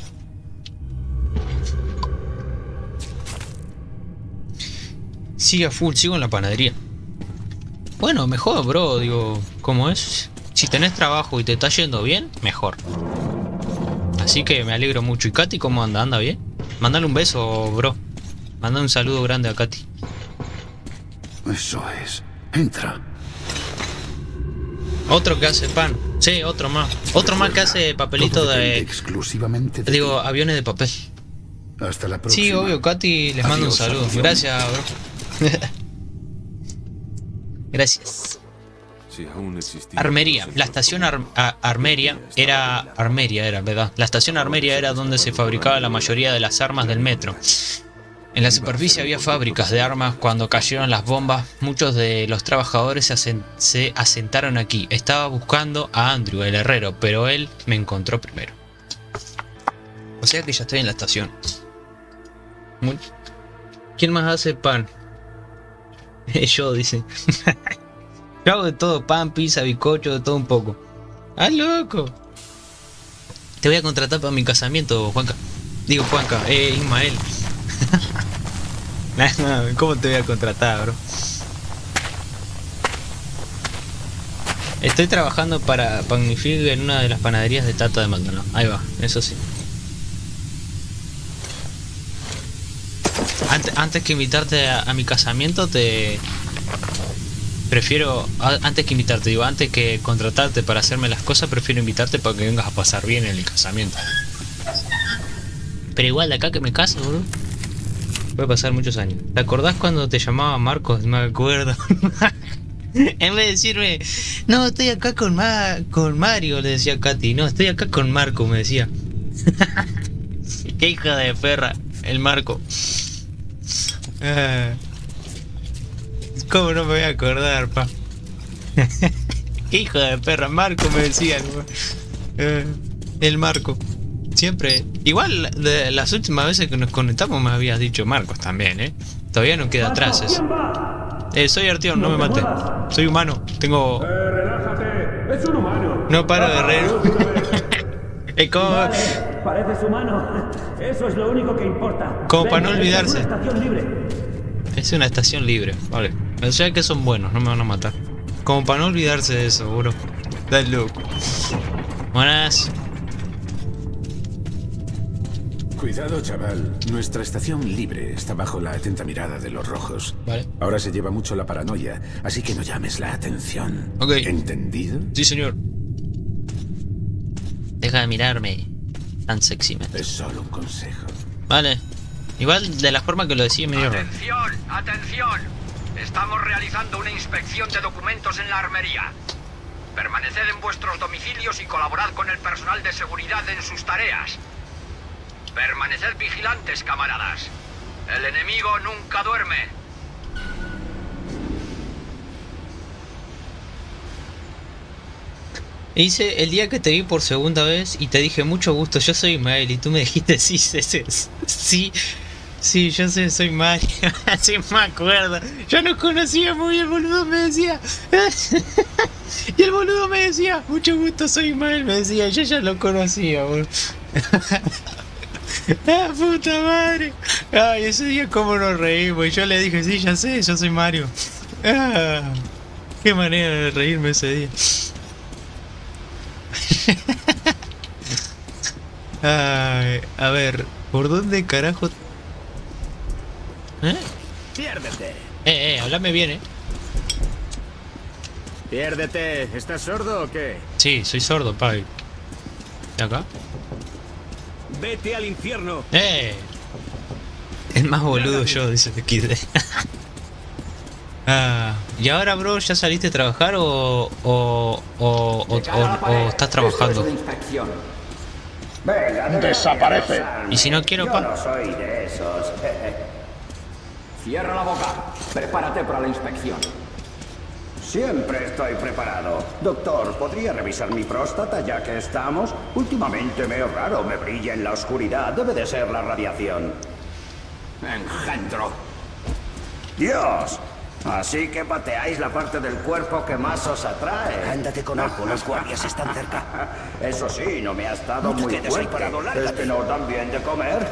Sigue a full, sigo en la panadería. Bueno, mejor, bro, digo, ¿cómo es? Si tenés trabajo y te está yendo bien, mejor. Así que me alegro mucho. ¿Y Katy cómo anda? ¿Anda bien? Mándale un beso, bro. Mándale un saludo grande a Katy. Eso es. Entra. Otro que hace pan. Sí, otro más. Otro más que hace papelito de... exclusivamente de digo, aviones de papel. Hasta la próxima. Sí, obvio, Katy, les mando un saludo. Gracias, bro. Gracias. Si aún existía... Armería. La estación Ar Ar Armeria era... Armeria era, ¿verdad? La estación Armeria era donde se fabricaba la mayoría de las armas del metro. En la superficie había fábricas de armas. Cuando cayeron las bombas, muchos de los trabajadores se, asen se asentaron aquí. Estaba buscando a Andrew, el herrero, pero él me encontró primero. O sea que ya estoy en la estación. Muy... ¿Quién más hace pan? Yo, dice. Yo hago de todo, pan, pizza, bizcocho, de todo un poco. ¡Ah, loco! Te voy a contratar para mi casamiento, Juanca. Digo, Juanca, eh, Ismael. ¿Cómo te voy a contratar, bro? Estoy trabajando para Magnifique en una de las panaderías de Tata de Maldonado. Ahí va, eso sí. Antes, antes que invitarte a, a mi casamiento, te... Prefiero... A, antes que invitarte, digo, antes que contratarte para hacerme las cosas, prefiero invitarte para que vengas a pasar bien en el casamiento. Pero igual de acá que me caso, bro. Puede pasar muchos años. ¿Te acordás cuando te llamaba Marcos? Me acuerdo. En vez de decirme, no, estoy acá con, Ma con Mario, le decía Katy. No, estoy acá con Marco, me decía. Qué hija de perra, el Marco. Ah, ¿cómo no me voy a acordar, pa? Qué hija de perra, Marco, me decía. Ah, el Marco. Siempre. Igual de las últimas veces que nos conectamos me habías dicho Marcos también, ¿eh? Todavía no queda atrás eso. Eh, soy Artión, no me mates. Soy humano, tengo... Eh, relájate, es un humano. No paro de reír. Es como... Vale, pareces humano. Eso es lo único que importa. Como para no Ven, olvidarse. Es una estación libre. Es una estación libre, vale. O sea que son buenos, no me van a matar. Como para no olvidarse de eso, bro. Dale loco. Buenas. Cuidado, chaval. Nuestra estación libre está bajo la atenta mirada de los rojos. Vale. Ahora se lleva mucho la paranoia, así que no llames la atención. Ok. ¿Entendido? Sí, señor. Deja de mirarme tan sexy, man. Es solo un consejo. Vale. Igual de la forma que lo decía medio raro. Atención, atención. Estamos realizando una inspección de documentos en la armería. Permaneced en vuestros domicilios y colaborad con el personal de seguridad en sus tareas. Permaneced vigilantes, camaradas. El enemigo nunca duerme. Hice el día que te vi por segunda vez y te dije mucho gusto, yo soy Ismael, y tú me dijiste sí, sí, sí, sí, sí, yo sé, soy Mario. Sí me acuerdo. Yo no conocía muy bien, el boludo me decía. Y el boludo me decía, mucho gusto, soy Ismael, me decía, yo ya lo conocía, boludo. ¡Ah, puta madre! Ay, ese día como nos reímos. Y yo le dije, sí, ya sé, yo soy Mario. Ah, qué manera de reírme ese día. Ay, a ver, ¿por dónde carajo? ¿Eh? Piérdete. Eh, eh, háblame bien, eh. Piérdete. ¿Estás sordo o qué? Sí, soy sordo, pai. ¿De acá? Vete al infierno. ¡Eh! El más boludo yo, dice X D. Ah, ¿y ahora, bro, ya saliste a trabajar o, o, o, o, o, o estás trabajando? Venga, Desaparece. Y si no quiero, Yo pa... no soy de esos. Cierra la boca. Prepárate para la inspección. Siempre estoy preparado. Doctor, ¿podría revisar mi próstata ya que estamos? Últimamente me es raro, me brilla en la oscuridad. Debe de ser la radiación. Engendro. ¡Dios! Así que pateáis la parte del cuerpo que más os atrae. Ándate con ojo, los guardias están cerca. Eso sí, no me ha estado No te muy quedes ahí fuerte. parado, ¿Es lárgate. que no dan bien de comer?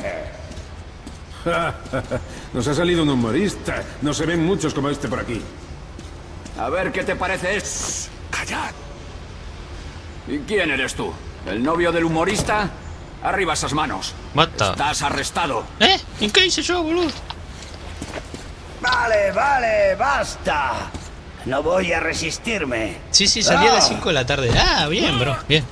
Nos ha salido un humorista. No se ven muchos como este por aquí. A ver qué te parece esto. ¡Callad! ¿Y quién eres tú? ¿El novio del humorista? Arriba esas manos. Mata. Estás arrestado. ¿Eh? ¿Y qué hice yo, boludo? Vale, vale, basta. No voy a resistirme. Sí, sí, salí a las cinco de la tarde. Ah, bien, bro, bien.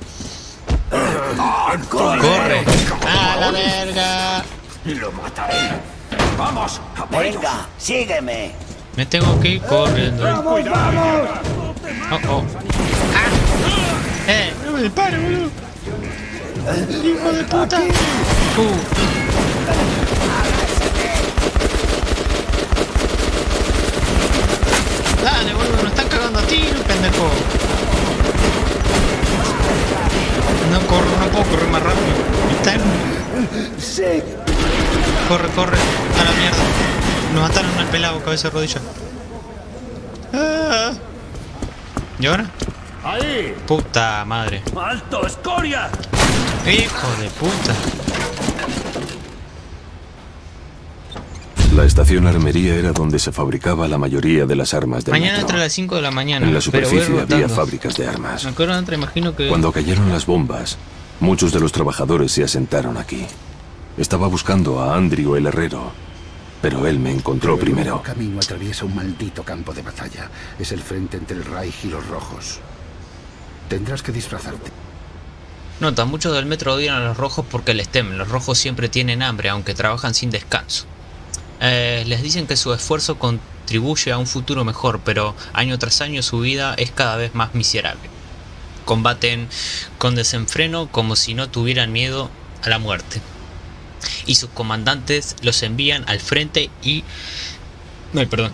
Corre. ¡A la verga! Lo mataré. Vamos, a por ellos. Venga, sígueme. Me tengo que ir corriendo. Oh, oh. Ah. ¡Eh! ¡No me dispare, boludo! ¡Hijo de puta! Uh. corre, corre. A la mierda. Nos mataron al pelado, cabeza de rodilla. Ah. ¿Y ahora? ¡Ahí! Puta madre. ¡Alto, escoria! Hijo de puta. La estación Armería era donde se fabricaba la mayoría de las armas del Mañana metro. entre las cinco de la mañana. En la superficie pero voy había rotando. fábricas de armas. Me acuerdo, entre, imagino que... Cuando cayeron las bombas, muchos de los trabajadores se asentaron aquí. Estaba buscando a Andrew el herrero, pero él me encontró Pero el primero. nuevo camino atraviesa un maldito campo de batalla. Es el frente entre el Reich y los rojos. Tendrás que disfrazarte. Nota, muchos del metro odian a los rojos porque les temen. Los rojos siempre tienen hambre, aunque trabajan sin descanso. Eh, les dicen que su esfuerzo contribuye a un futuro mejor, pero año tras año su vida es cada vez más miserable. Combaten con desenfreno como si no tuvieran miedo a la muerte. Y sus comandantes los envían al frente y... Ay, perdón.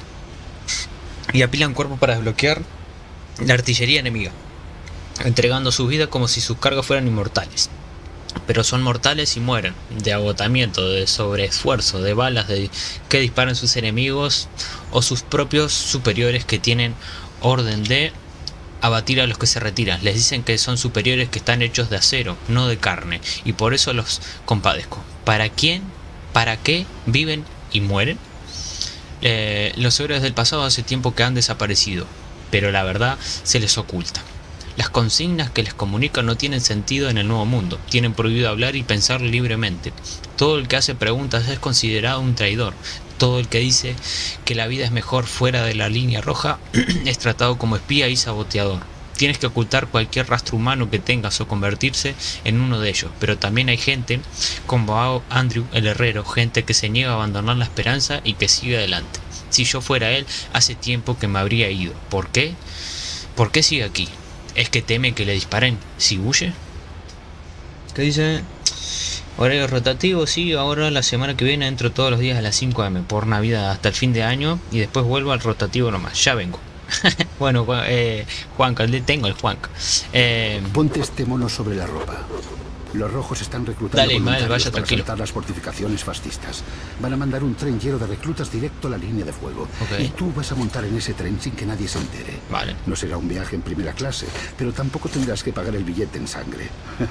Y apilan cuerpos para desbloquear la artillería enemiga, entregando su vida como si sus cargas fueran inmortales. Pero son mortales y mueren de agotamiento, de sobreesfuerzo, de balas de que disparan sus enemigos o sus propios superiores que tienen orden de abatir a los que se retiran. Les dicen que son superiores que están hechos de acero, no de carne, y por eso los compadezco. ¿Para quién? ¿Para qué viven y mueren? Eh, los héroes del pasado hace tiempo que han desaparecido, pero la verdad se les oculta. Las consignas que les comunican no tienen sentido en el nuevo mundo. Tienen prohibido hablar y pensar libremente. Todo el que hace preguntas es considerado un traidor. Todo el que dice que la vida es mejor fuera de la línea roja es tratado como espía y saboteador. Tienes que ocultar cualquier rastro humano que tengas o convertirse en uno de ellos. Pero también hay gente como Andrew el herrero, gente que se niega a abandonar la esperanza y que sigue adelante. Si yo fuera él, hace tiempo que me habría ido. ¿Por qué? ¿Por qué sigue aquí? ¿Es que teme que le disparen si huye? ¿Qué dice? Horario rotativo, sí, ahora la semana que viene entro todos los días a las cinco eme por Navidad hasta el fin de año y después vuelvo al rotativo nomás, ya vengo. Bueno, eh, Juanca, le tengo el Juanca. Eh, Ponte este mono sobre la ropa. Los rojos están reclutando Dale, Ismael, voluntarios vaya para tranquilo. asaltar las fortificaciones fascistas. Van a mandar un tren lleno de reclutas directo a la línea de fuego. Okay. Y tú vas a montar en ese tren sin que nadie se entere. Vale. No será un viaje en primera clase, pero tampoco tendrás que pagar el billete en sangre.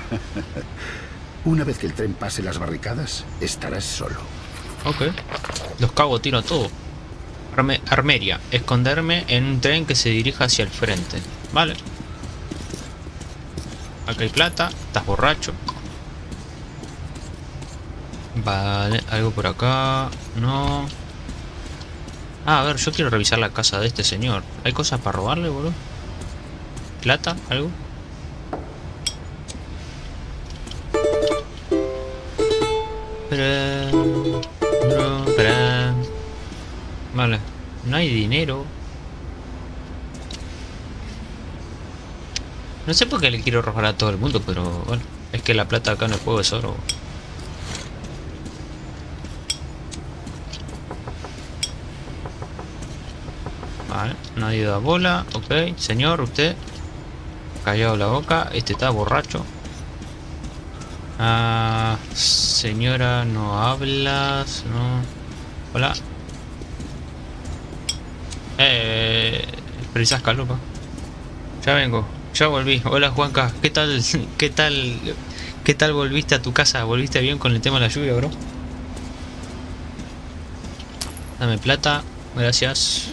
Una vez que el tren pase las barricadas, estarás solo. Ok. Los cago tiro a todo. Arme Armeria. Esconderme en un tren que se dirija hacia el frente. Vale. Acá hay plata. Estás borracho. Vale. Algo por acá. No. Ah, a ver, yo quiero revisar la casa de este señor. ¿Hay cosas para robarle, boludo? ¿Plata? ¿Algo? Espera, no, espera. Vale, no hay dinero. No sé por qué le quiero robar a todo el mundo, pero bueno, es que la plata acá en el juego es oro. Vale, nadie da bola. Ok, señor, usted callado la boca. Este está borracho. Ah, señora, no hablas, no. Hola. Eh, precisas calopa. Ya vengo, ya volví. Hola, Juanca. ¿Qué tal? ¿Qué tal? ¿Qué tal volviste a tu casa? ¿Volviste bien con el tema de la lluvia, bro? Dame plata, gracias.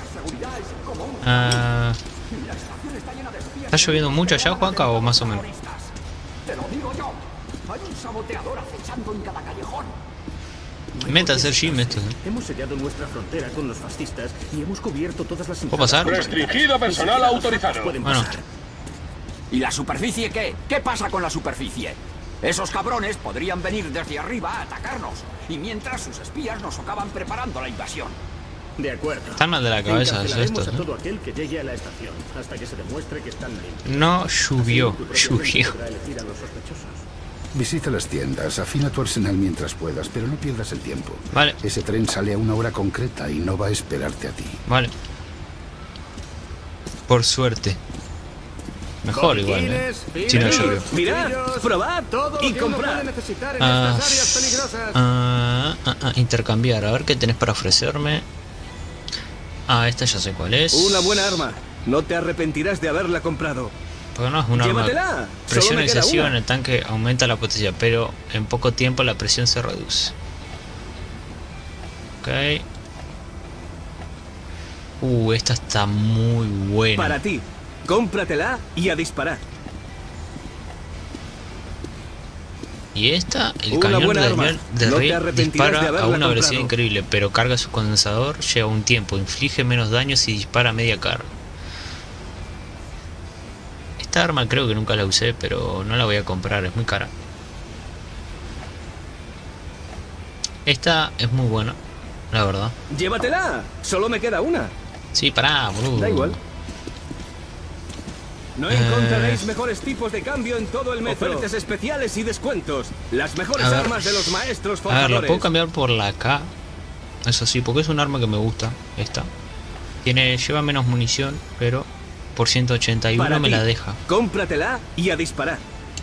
Ah, ¿está lloviendo mucho allá, Juanca, o más o menos? Te lo digo yo. Hay un saboteador acechando en cada callejón. Metal Gear Gym esto, ¿eh? Hemos sellado nuestra frontera con los fascistas y hemos cubierto todas las ¿Puedo pasar? Restringido personal autorizado. Pueden Bueno. pasar. ¿Y la superficie qué? ¿Qué pasa con la superficie? Esos cabrones podrían venir desde arriba a atacarnos. Y mientras sus espías nos socavan preparando la invasión. De acuerdo. Están mal de la cabeza Encarcelaremos estos, a ¿eh? todo aquel que llegue a la estación hasta que se demuestre que están limpios. No llovió, Así, tu propia llovió. gente podrá elegir a los sospechosos. Visita las tiendas, afina tu arsenal mientras puedas, pero no pierdas el tiempo. Vale. Ese tren sale a una hora concreta y no va a esperarte a ti. Vale. Por suerte. Mejor igual, ¿eh? Si no llovió. Mirad, probad y comprad. Ah, ah, ah, ah, intercambiar, a ver qué tenés para ofrecerme. Ah, esta ya sé cuál es. Una buena arma. No te arrepentirás de haberla comprado. Porque no es un arma. Llévatela. Presión Solo me queda excesiva una. en el tanque aumenta la potencia, pero en poco tiempo la presión se reduce. Ok. Uh, esta está muy buena. Para ti. Cómpratela y a disparar. Y esta, el Una cañón buena de, arma. Daniel de No te Rey arrepentirás dispara de a haberla una velocidad comprado. increíble, pero carga su condensador, lleva un tiempo, inflige menos daños y dispara a media carga. Esta arma creo que nunca la usé, pero no la voy a comprar, es muy cara. Esta es muy buena, la verdad. Llévatela. Solo me queda una. Sí, pará, boludo. Da igual. No Eh. encontraréis mejores tipos de cambio en todo el metro. Ofertas especiales y descuentos. Las mejores A ver. armas de los maestros A ver, forjadores. la puedo cambiar por la K. Eso sí, porque es un arma que me gusta. Esta. Tiene, lleva menos munición, pero por ciento ochenta y uno Para me ti. la deja. Cómpratela y a disparar.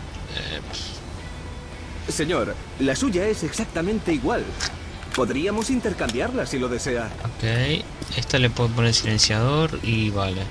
Eh, Señor, la suya es exactamente igual. Podríamos intercambiarla si lo desea. ok. Esta le puedo poner silenciador y vale.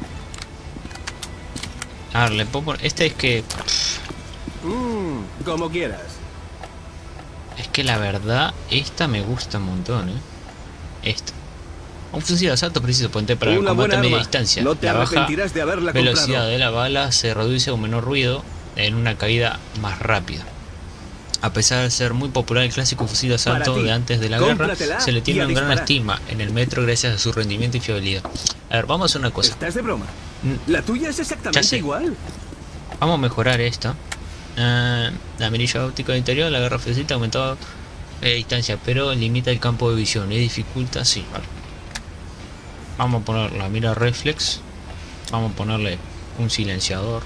A ver, le puedo poner... Este es que... Mmm, como quieras. Es que la verdad, esta me gusta un montón, ¿eh? Esta. Un fusil de asalto preciso puente para el Una combate buena a media arma. distancia. No te la baja arrepentirás de haberla velocidad comprado. de la bala se reduce con menor ruido en una caída más rápida. A pesar de ser muy popular el clásico fusil de asalto Para ti. de antes de la guerra, Cómpratela se le y tiene a una gran disparar. estima en el metro gracias a su rendimiento y fiabilidad. A ver, vamos a hacer una cosa. ¿Estás de broma? Mm, La tuya es Ya exactamente sé. igual. Vamos a mejorar esta. Ah, la mirilla óptica de interior, la guerra facilita aumentado eh, distancia, pero limita el campo de visión y dificulta, sí, vale. Vamos a poner la mira reflex. Vamos a ponerle un silenciador.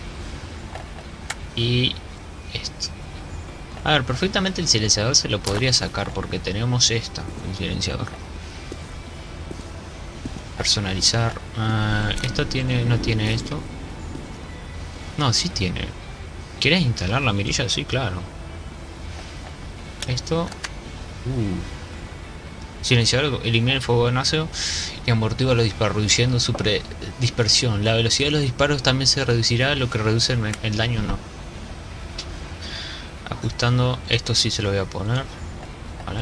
Y esto. A ver, perfectamente el silenciador se lo podría sacar porque tenemos esta, un silenciador. Personalizar. Ah, esto tiene, no tiene esto. No, sí tiene. ¿Quieres instalar la mirilla? Sí, claro. Esto. Uh. Silenciador elimina el fuego náuseo y amortigua los disparos, reduciendo su pre dispersión. La velocidad de los disparos también se reducirá, lo que reduce el, el daño no. Ajustando, esto sí se lo voy a poner. Vale.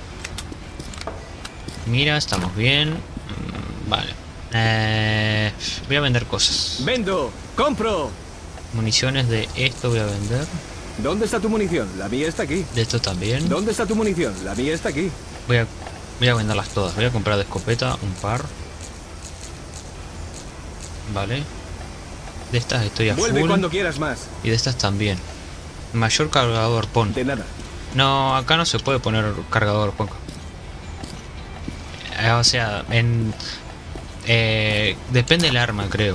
Mira, estamos bien. Mm, vale. Eh, voy a vender cosas. Vendo, compro. Municiones de esto voy a vender. ¿Dónde está tu munición? La mía está aquí. De esto también. ¿Dónde está tu munición? La mía está aquí. Voy a, voy a venderlas todas. Voy a comprar de escopeta un par. Vale. De estas estoy a Vuelve full. cuando quieras más. Y de estas también. Mayor cargador, pon. De nada. No, acá no se puede poner cargador, Juanco. Eh, o sea, en... Eh, depende del arma, creo.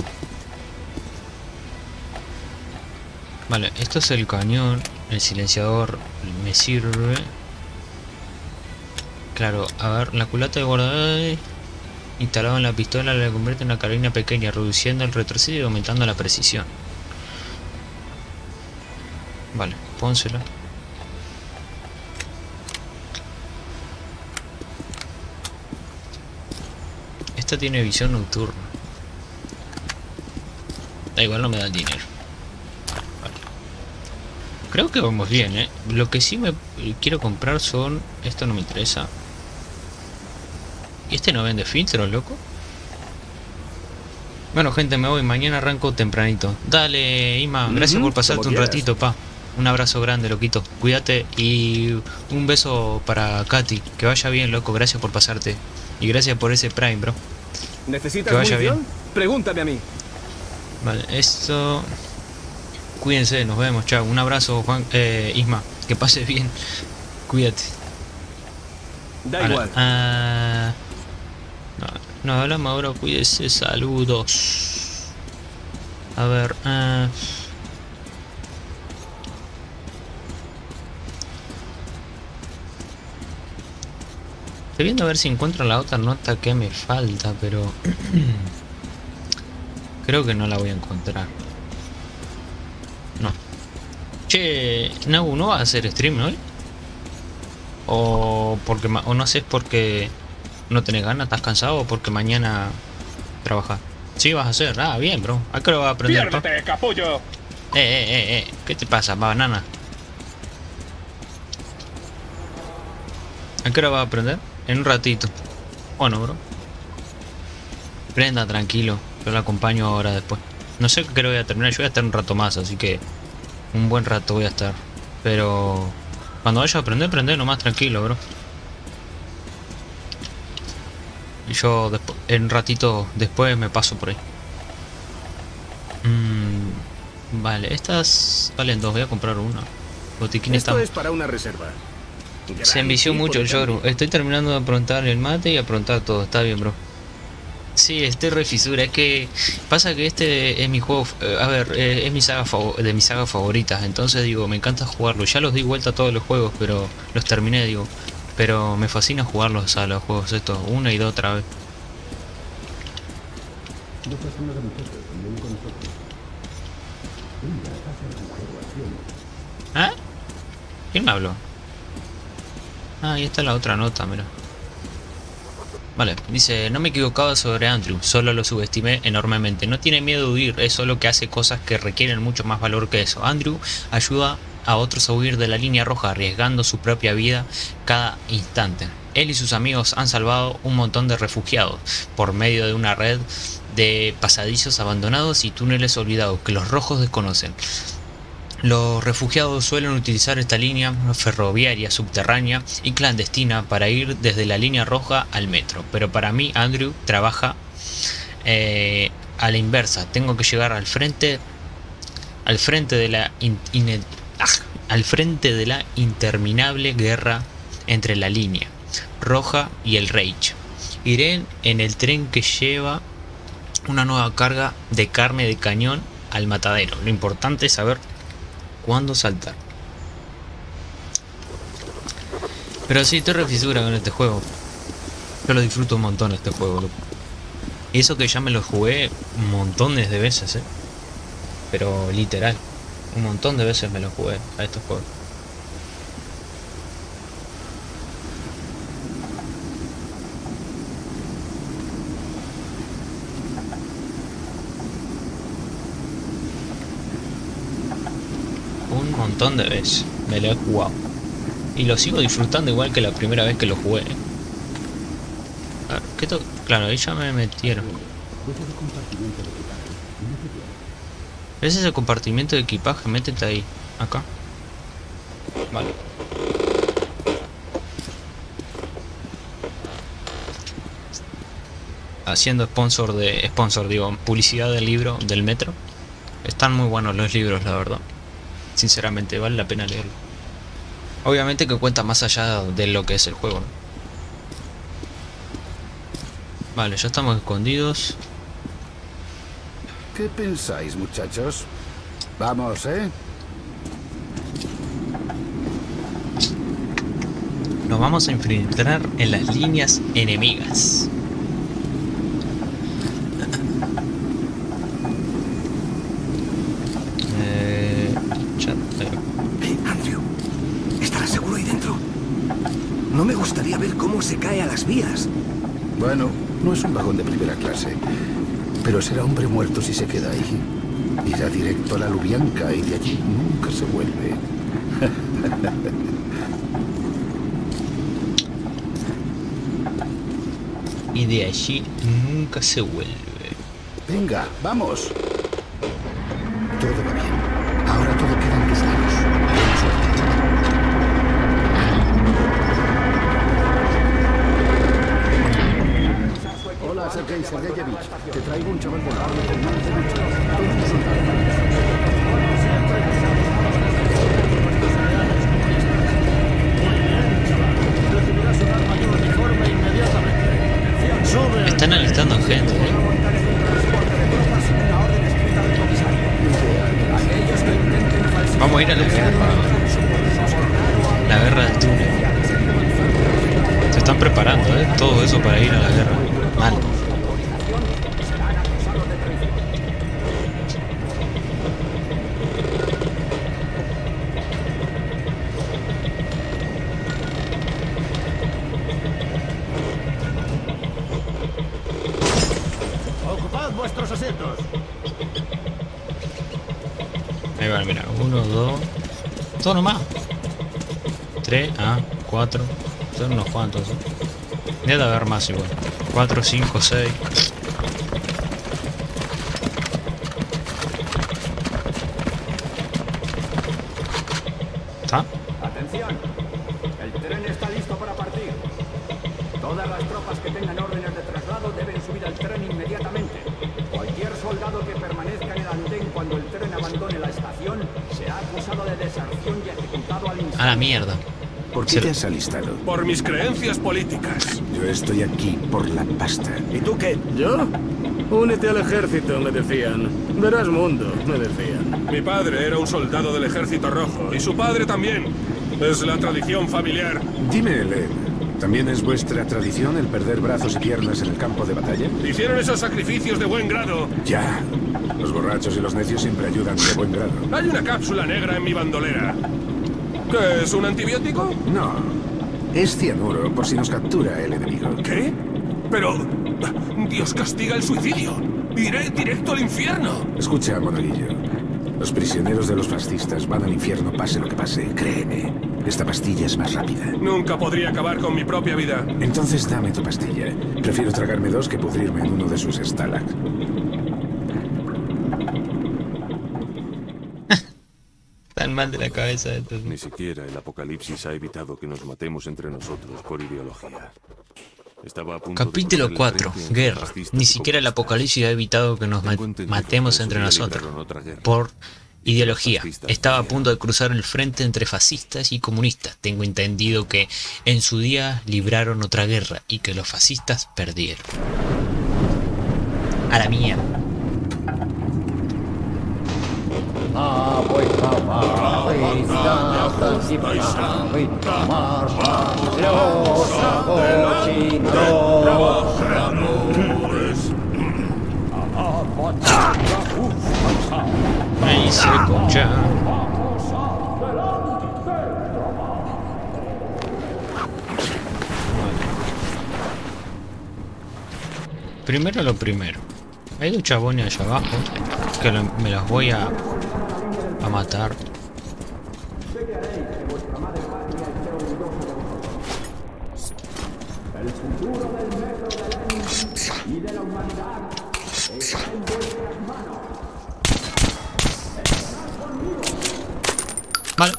Vale, esto es el cañón. El silenciador me sirve. Claro, a ver, la culata de guardar instalado en la pistola le convierte en una carabina pequeña, reduciendo el retroceso y aumentando la precisión. Vale, pónsela. Esta tiene visión nocturna. Da igual, no me da el dinero. Vale. Creo que vamos bien, eh. Lo que sí me quiero comprar son... Esto no me interesa. ¿Y este no vende filtros, loco? Bueno, gente, me voy. Mañana arranco tempranito. Dale, Ima. Gracias Ujú, por pasarte como un quieras. ratito, pa. Un abrazo grande, loquito. Cuídate y un beso para Katy. Que vaya bien, loco. Gracias por pasarte. Y gracias por ese Prime, bro. ¿Necesitas Que vaya munición? bien. Pregúntame a mí. Vale, esto... Cuídense, nos vemos, chao. Un abrazo, Juan, eh, Isma. Que pases bien. Cuídate. Da Vale, igual. ah, no, no hablamos ahora, cuídese, saludos. A ver, ah, estoy viendo a ver si encuentro la otra nota que me falta, pero creo que no la voy a encontrar. Che, Nagu, ¿no vas a hacer stream hoy? O porque o no sé, es porque no tenés ganas, estás cansado o porque mañana trabajas. Sí, vas a hacer. Ah, bien, bro. ¿A qué hora vas a aprender? ¡Piérdete, capullo! Eh, eh, eh, eh. ¿Qué te pasa, banana? ¿A qué hora vas a aprender? En un ratito. Bueno, bro. Prenda, tranquilo. Yo lo acompaño ahora después. No sé qué hora voy a terminar. Yo voy a estar un rato más, así que un buen rato voy a estar. Pero cuando vaya a aprender, aprender nomás tranquilo, bro. Y yo después, en un ratito después me paso por ahí. Mm, vale, estas valen dos. Voy a comprar una. Botiquín Esto está... es para una reserva. Se envició mucho el Yoru. Estoy terminando de aprontar el mate y aprontar todo. Está bien, bro. Sí, estoy re fisura. Es que pasa que este es mi juego. Eh, a ver, eh, es mi saga de mis sagas favoritas. Entonces digo, me encanta jugarlo. Ya los di vuelta a todos los juegos, pero los terminé, digo. Pero me fascina jugarlos a los juegos estos, una y dos otra vez. ¿Ah? ¿Quién me habló? Ah, ahí está la otra nota, mira. Vale, dice, no me equivocaba sobre Andrew, solo lo subestimé enormemente. No tiene miedo de huir, es solo que hace cosas que requieren mucho más valor que eso. Andrew ayuda a otros a huir de la línea roja, arriesgando su propia vida cada instante. Él y sus amigos han salvado un montón de refugiados por medio de una red de pasadizos abandonados y túneles olvidados que los rojos desconocen. Los refugiados suelen utilizar esta línea ferroviaria subterránea y clandestina para ir desde la línea roja al metro, pero para mí Andrew trabaja eh, a la inversa. Tengo que llegar al frente al frente de la in, in, ah, al frente de la interminable guerra entre la línea roja y el Reich. Iré en el tren que lleva una nueva carga de carne de cañón al matadero. Lo importante es saber cuándo saltar. Pero sí, estoy re fisura con este juego. Yo lo disfruto un montón este juego, loco. Y eso que ya me lo jugué montones de veces, eh. Pero literal, un montón de veces me lo jugué a estos juegos. Un montón de veces me lo he jugado y lo sigo disfrutando igual que la primera vez que lo jugué. A ver, ¿qué to claro, ahí ya me metieron. ¿Ves ese compartimiento de equipaje? Métete ahí, acá. Vale. Haciendo sponsor de sponsor digo publicidad del libro del metro. Están muy buenos los libros, la verdad. Sinceramente, vale la pena leerlo. Obviamente que cuenta más allá de lo que es el juego, ¿no? Vale, ya estamos escondidos. ¿Qué pensáis, muchachos? Vamos, ¿eh? Nos vamos a infiltrar en las líneas enemigas. No me gustaría ver cómo se cae a las vías. Bueno, no es un vagón de primera clase, pero será hombre muerto si se queda ahí. Irá directo a la Lubyanka y de allí nunca se vuelve. Y de allí nunca se vuelve. Venga, vamos. Todo va bien. Ahora todo queda en tus manos. Buena suerte. Hola, Sergei Sergeyevich. Te traigo un chaval de la arma con manos de lucha. Todos los soldados. Recibirás un arma y un uniforme inmediatamente. Están alistando gente, ¿eh? Vamos a ir a la guerra. La guerra del túnel. Se están preparando, ¿eh? Todo eso para ir a la guerra. Mal. asientos. Ahí va, mira. Uno, dos. Todo nomás. Tres, ah, cuatro. Son unos cuantos. ¿eh? Debe haber más igual. Cuatro, cinco, seis. ¿Está? Atención. El tren está listo para partir. Todas las tropas que tengan órdenes de traslado deben subir al tren inmediatamente. Cualquier soldado que permanezca en el andén cuando el tren abandone la estación será acusado de deserción y ejecutado al instante. A la mierda. ¿Por qué te has alistado? Por mis creencias políticas. Yo estoy aquí por la pasta. ¿Y tú qué? ¿Yo? Únete al ejército, me decían. Verás mundo, me decían. Mi padre era un soldado del Ejército Rojo y su padre también. Es la tradición familiar. Dime, Len, ¿también es vuestra tradición el perder brazos y piernas en el campo de batalla? Hicieron esos sacrificios de buen grado. Ya. Los borrachos y los necios siempre ayudan de buen grado. Hay una cápsula negra en mi bandolera. ¿Qué es, un antibiótico? No. Es cianuro por si nos captura el enemigo. ¿Qué? Pero... Dios castiga el suicidio. Iré directo al infierno. Escucha, monaguillo. Los prisioneros de los fascistas van al infierno pase lo que pase, créeme. Esta pastilla es más rápida. Nunca podría acabar con mi propia vida. Entonces dame tu pastilla. Prefiero tragarme dos que pudrirme en uno de sus Stalag. Tan mal de la cabeza de estos. Ni siquiera el apocalipsis ha evitado que nos matemos entre nosotros por ideología. Estaba a punto Capítulo de cuatro. Guerra. Ni siquiera el apocalipsis ha evitado que nos ma matemos entre nosotros por ideología. Estaba a punto de cruzar el frente entre fascistas y comunistas. Tengo entendido que en su día libraron otra guerra y que los fascistas perdieron. A la mierda. Ahí se concha. Primero lo primero. Hay dos chabones allá abajo que lo, me los voy a, a matar. El futuro del metro de Lenin y de la humanidad está en vuestras manos. Vale.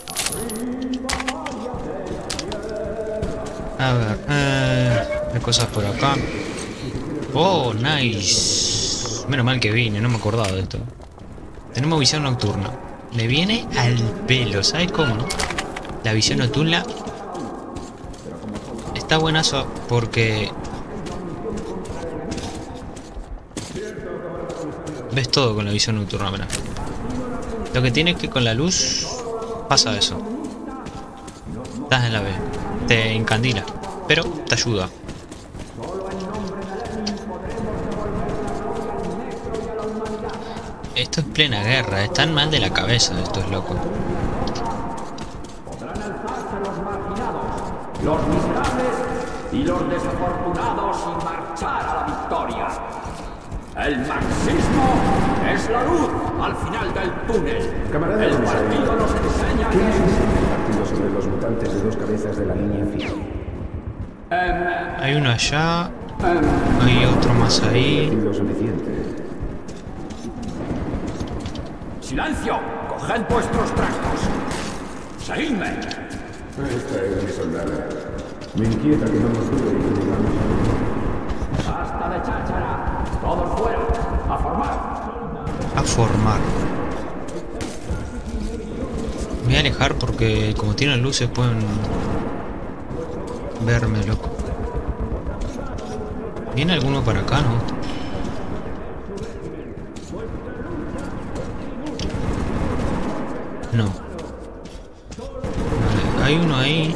A ver, eh, hay cosas por acá. Oh, nice. Menos mal que vine, no me acordaba de esto. Tenemos visión nocturna. Me viene al pelo, ¿sabes cómo? La visión nocturna está buenazo porque ves todo con la visión nocturna, ¿verdad? Lo que tiene es que con la luz pasa eso. Estás en la B, te encandila, pero te ayuda. Esto es plena guerra, están mal de la cabeza estos locos. Podrán alzarse los marginados, los miserables y los desafortunados y marchar a la victoria. El marxismo es la luz al final del túnel. Camarada, el partido nos enseña ¿quién es que... ese partido sobre los mutantes de dos cabezas de la línea fija? Um, Hay uno allá, um, hay otro más ahí. Lo suficiente. ¡Silencio! ¡Coged vuestros trastos! ¡Seguidme! Esta es mi soldada. Me inquieta que no nos dure y que digamos. ¡Basta de cháchara! ¡Todos fuera! ¡A formar! A formar. Me voy a alejar porque como tienen luces pueden verme, loco. ¿Viene alguno para acá, no? No. Vale, hay uno ahí.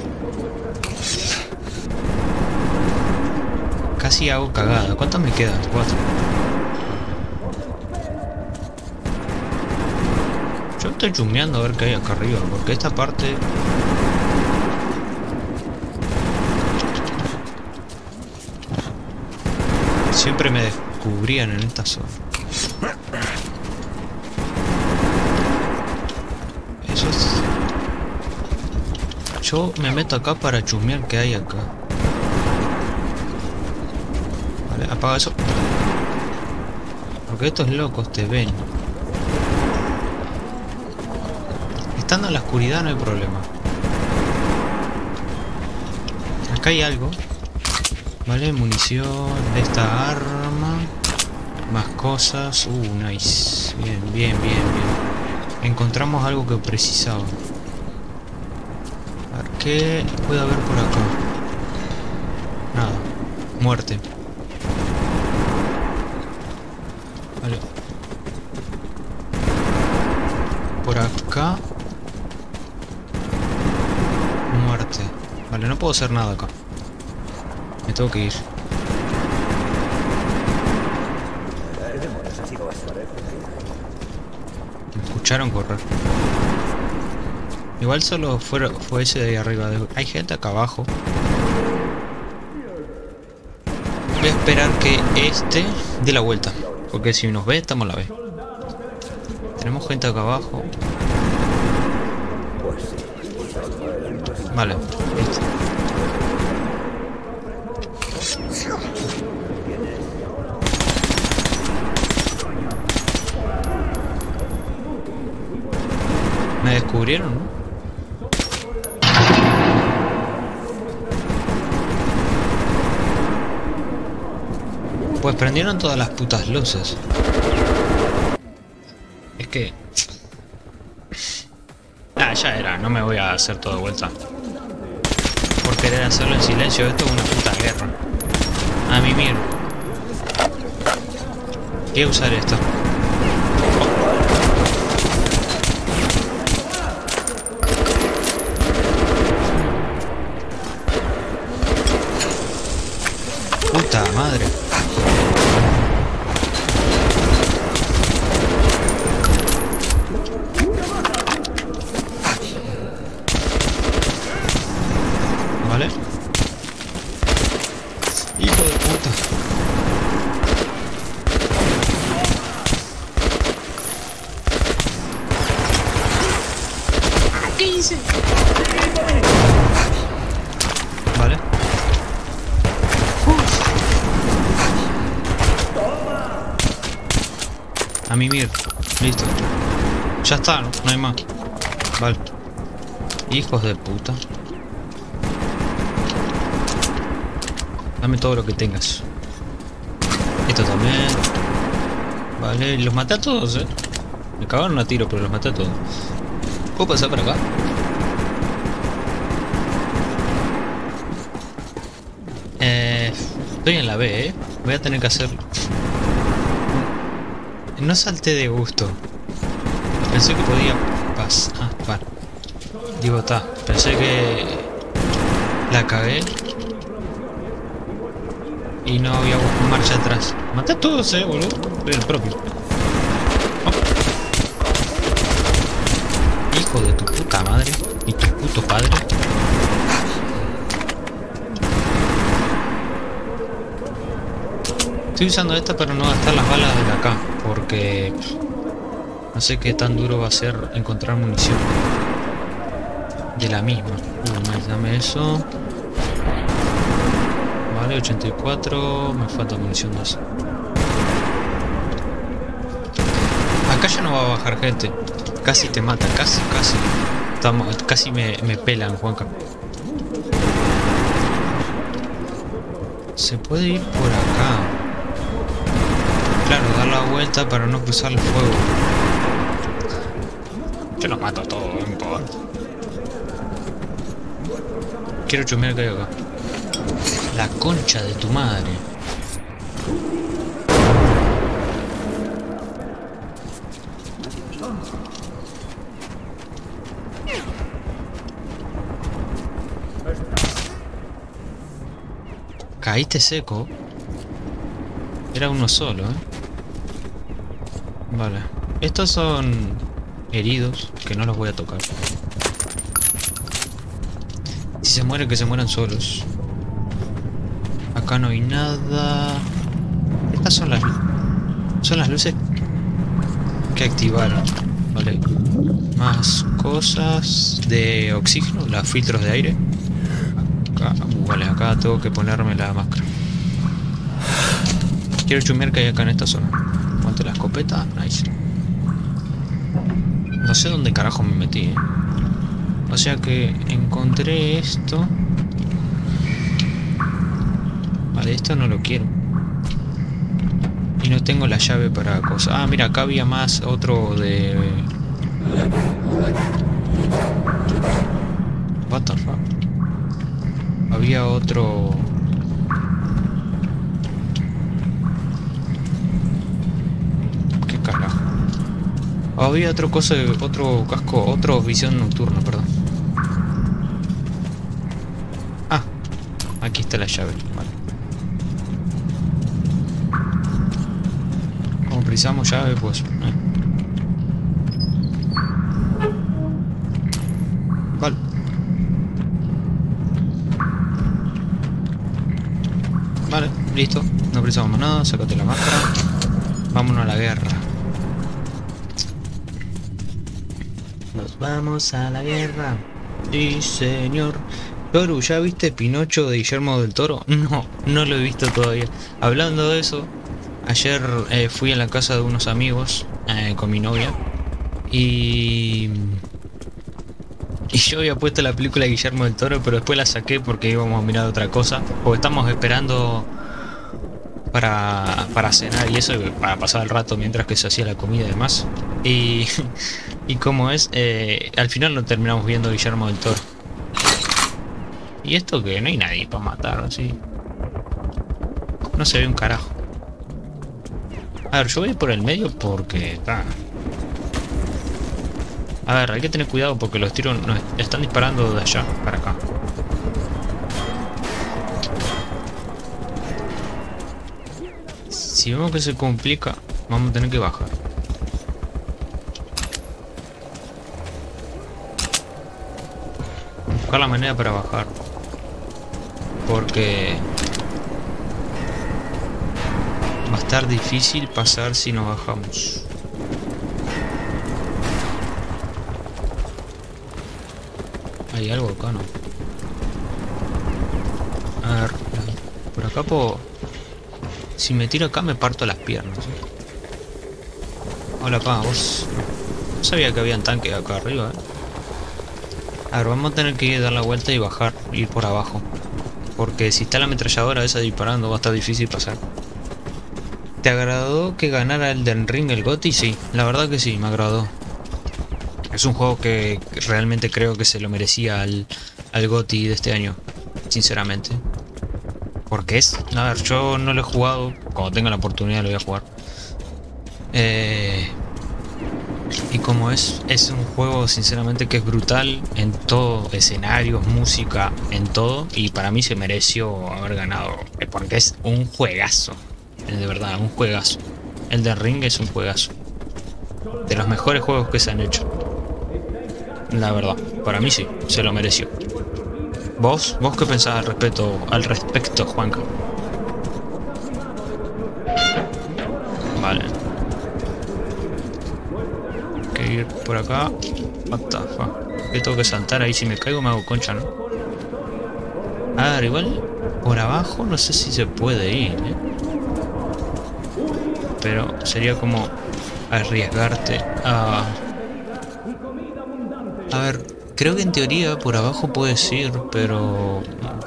Casi hago cagada. ¿Cuántas me quedan? Cuatro. Yo estoy chumbeando a ver qué hay acá arriba, porque esta parte... siempre me descubrían en esta zona. Eso es... Yo me meto acá para chusmear qué hay acá. Vale, apaga eso. Porque estos locos te ven. Estando en la oscuridad no hay problema. Acá hay algo. Vale, munición de esta arma. Más cosas. Uh, nice. Bien, bien, bien, bien. Encontramos algo que precisaba. A ver, ¿qué puede haber por acá? Nada. Muerte. Vale. Por acá. Muerte. Vale, no puedo hacer nada acá. Me tengo que ir. Me escucharon correr. Igual solo fue, fue ese de ahí arriba. Hay gente acá abajo. Voy a esperar que este dé la vuelta. Porque si nos ve, estamos a la vez. Tenemos gente acá abajo. Vale, listo. Me descubrieron, ¿no? Pues prendieron todas las putas luces. Es que... Ah, ya era, no me voy a hacer todo de vuelta. Por querer hacerlo en silencio, esto es una puta guerra. A mí mierda. Voy a usar esto. Puta madre. Vale. Hijo de puta. ¿Qué hice? Vale. A mi mierda. Listo. Ya está, ¿no? No hay más. Vale. Hijos de puta. Dame todo lo que tengas. Esto también. Vale, los maté a todos, eh. Me cagaron a tiro, pero los maté a todos. ¿Puedo pasar por acá? Eh, estoy en la B, eh. Voy a tener que hacerlo. No salté de gusto. Pensé que podía pasar. Ah, vale. Digo, está. Pensé que la cagué. Y no había marcha atrás. Maté a todos, eh, boludo. Soy el propio. Oh. Hijo de tu puta madre. Y tu puto padre. Estoy usando esta para no gastar las balas de acá. Porque no sé qué tan duro va a ser encontrar munición de la misma. Uh, dame eso. Vale, ochenta y cuatro. Me falta munición dos. Acá ya no va a bajar gente. Casi te mata, casi, casi. Estamos, casi me, me pelan, Juanca. Se puede ir por acá. Claro, dar la vuelta para no cruzar el fuego. Yo los mato a todos, no importa. Quiero chumear que hay acá. La concha de tu madre. Caíste seco. Era uno solo, ¿eh? Vale. Estos son heridos, que no los voy a tocar. Si se mueren, que se mueran solos. Acá no hay nada. Estas son las... Son las luces que activaron. Vale. Más cosas de oxígeno, los filtros de aire. Acá, uh, vale, acá tengo que ponerme la máscara. Quiero chumear que hay acá en esta zona. Monte la escopeta, nice. No sé dónde carajo me metí, ¿eh? O sea que encontré esto. Vale, esto no lo quiero. Y no tengo la llave para cosas. Ah, mira, acá había más otro de... What the fuck? Había otro... ¿Qué carajo? Había otro cosa, de... otro casco, otro visión nocturna, perdón. Ah, aquí está la llave, vale. Como precisamos llave, pues... Eh. Vale. Vale, listo. No precisamos más nada. Sácate la máscara. Vámonos a la guerra. Nos vamos a la guerra. Sí, señor. Toru, ¿ya viste Pinocho de Guillermo del Toro? No, no lo he visto todavía. Hablando de eso, ayer eh, fui a la casa de unos amigos eh, con mi novia. Y... Y yo había puesto la película de Guillermo del Toro, pero después la saqué porque íbamos a mirar otra cosa. Porque estamos esperando para, para cenar y eso, para pasar el rato mientras que se hacía la comida y demás. Y, y como es, eh, al final no terminamos viendo Guillermo del Toro. Y esto que no hay nadie para matar, así. No se ve un carajo. A ver, yo voy por el medio porque... está. A ver, hay que tener cuidado porque los tiros nos están disparando de allá para acá. Si vemos que se complica, vamos a tener que bajar. Buscar la manera para bajar. Porque... va a estar difícil pasar si no bajamos. Hay algo acá, ¿no? A ver, por acá puedo... Si me tiro acá me parto las piernas, ¿eh? Hola, pa, vos... No sabía que habían tanques acá arriba, ¿eh? A ver, vamos a tener que ir a dar la vuelta y bajar, ir por abajo. Porque si está la ametralladora esa disparando va a estar difícil pasar. ¿Te agradó que ganara Elden Ring el GOTY? Sí, la verdad que sí, me agradó. Es un juego que realmente creo que se lo merecía al, al GOTY de este año, sinceramente. Porque es... A ver, yo no lo he jugado, cuando tenga la oportunidad lo voy a jugar. Eh, y como es, es un juego sinceramente que es brutal en todo, escenarios, música, en todo. Y para mí se mereció haber ganado, porque es un juegazo. De verdad, un juegazo. Elden Ring es un juegazo. De los mejores juegos que se han hecho. La verdad, para mí sí, se lo mereció. ¿Vos? ¿Vos qué pensás al respecto, al respecto, Juanca? Vale. Hay que ir por acá. What the fuck? ¿Qué tengo que saltar ahí? Si me caigo me hago concha, ¿no? A ver, igual por abajo no sé si se puede ir, ¿eh? Pero sería como arriesgarte a... A ver, creo que en teoría por abajo puedes ir, pero...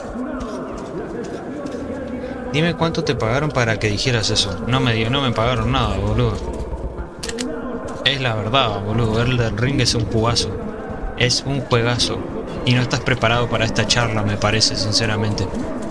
Dime cuánto te pagaron para que dijeras eso. No me dio, no me pagaron nada, boludo. Es la verdad, boludo. Elden Ring es un jugazo. Es un juegazo. Y no estás preparado para esta charla, me parece, sinceramente.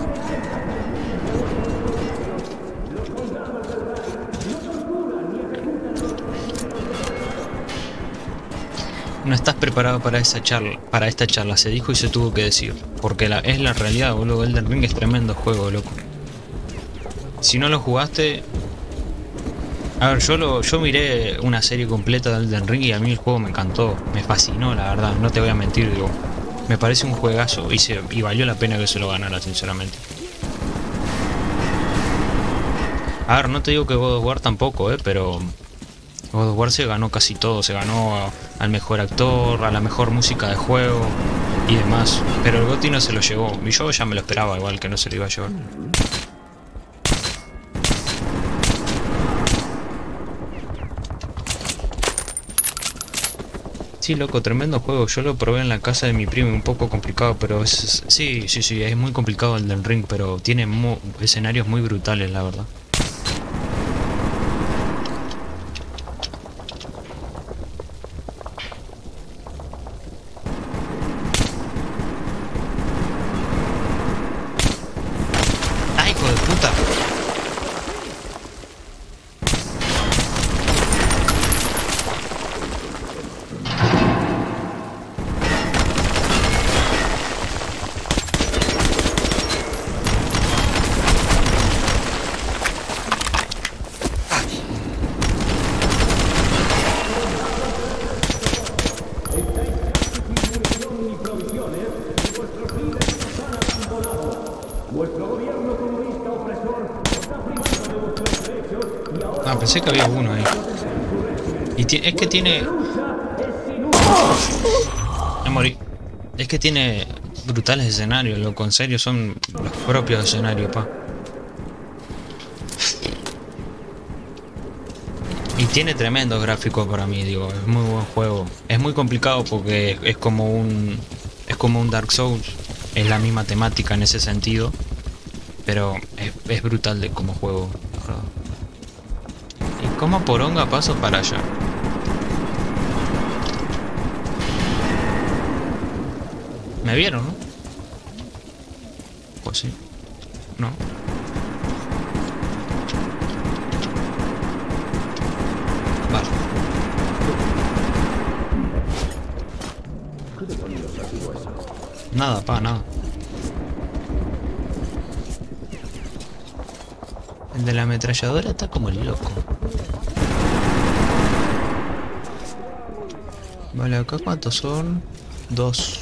No estás preparado para esa charla, para esta charla, se dijo y se tuvo que decir. Porque la, es la realidad, boludo. Elden Ring es tremendo juego, loco. Si no lo jugaste... A ver, yo lo, yo miré una serie completa de Elden Ring y a mí el juego me encantó. Me fascinó, la verdad, no te voy a mentir, digo. Me parece un juegazo y, se, y valió la pena que se lo ganara, sinceramente. A ver, no te digo que God of War tampoco, eh, pero God of War se ganó casi todo. Se ganó a, al mejor actor, a la mejor música de juego y demás. Pero el GOTY no se lo llevó. Y yo ya me lo esperaba, igual que no se lo iba a llevar. Sí, loco, tremendo juego. Yo lo probé en la casa de mi primo, un poco complicado, pero es... Sí, sí, sí, es muy complicado el del Ring, pero tiene mu escenarios muy brutales, la verdad. ¡Ay, hijo de puta! Ah, pensé que había uno ahí. Y es que tiene... Me morí. Es que tiene brutales escenarios, loco. En serio, son los propios escenarios, pa. Y tiene tremendos gráficos para mí, digo. Es muy buen juego. Es muy complicado porque es como un... Es como un Dark Souls. Es la misma temática en ese sentido. Pero es, es brutal de como juego, ¿verdad? ¿Y cómo poronga paso para allá? ¿Me vieron, no? Pues sí. No. Vale. Nada, pa, nada. El de la ametralladora está como el loco. Vale, acá cuántos son? Dos.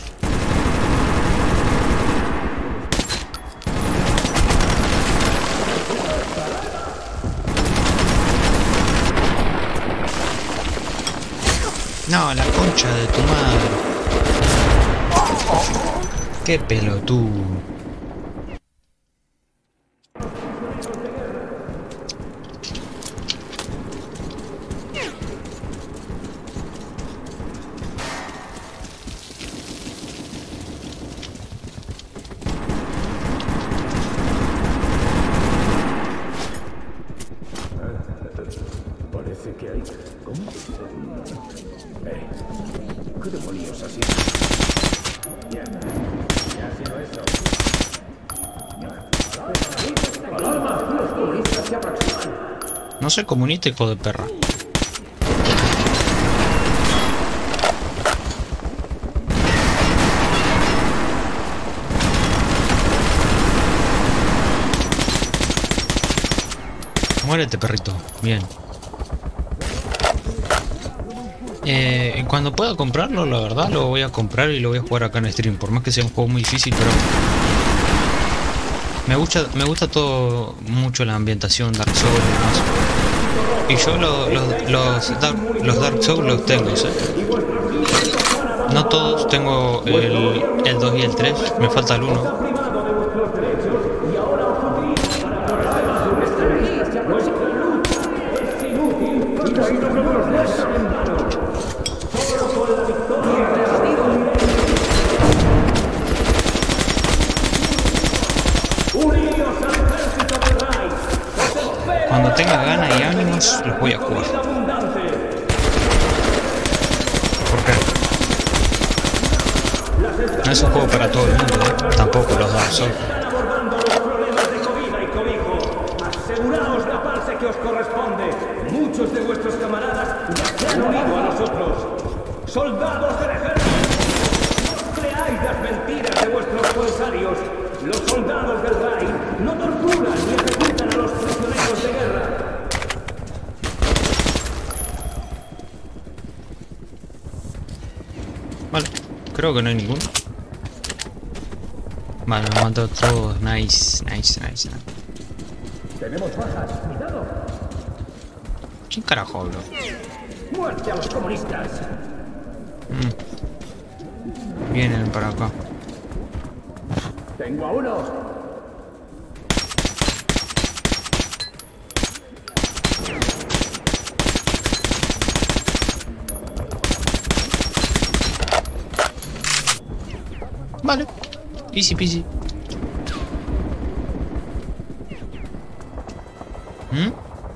No, la concha de tu madre. Qué pelotudo. Parece que hay... ¿Cómo? Eh, ¿qué demonios así? Mierda. Ya ha sido eso. ¡Alarma! ¡Los comunistas se aproximan! No se comunista, hijo de perra. Muérete, perrito. Bien. Eh, cuando pueda comprarlo, la verdad, lo voy a comprar y lo voy a jugar acá en stream. Por más que sea un juego muy difícil, pero... Me gusta, me gusta todo mucho la ambientación Dark Souls y demás. Y yo lo, lo, los, Dark, los Dark Souls los tengo, ¿sí? No todos, tengo el, el dos y el tres, me falta el uno. Cuando tenga ganas y ánimos, los voy a jugar. ¿Por qué? No es un juego para todo el mundo, ¿eh? Tampoco los Dark Souls. Aseguraos la parte que os corresponde. Muchos de vuestros camaradas ya se han unido a nosotros. ¡Soldados del ejército! No creáis las mentiras de vuestros corsarios. Los soldados del Reich no torturan ni ejecutan a los prisioneros de guerra. Vale, creo que no hay ninguno. Vale, me han matado todos. Nice, nice, nice, nice. Tenemos bajas. Cuidado. ¿Quién carajo hablo? Muerte a los comunistas. Mm. Vienen para acá. Tengo a uno. Vale. Easy peasy. ¿Mm?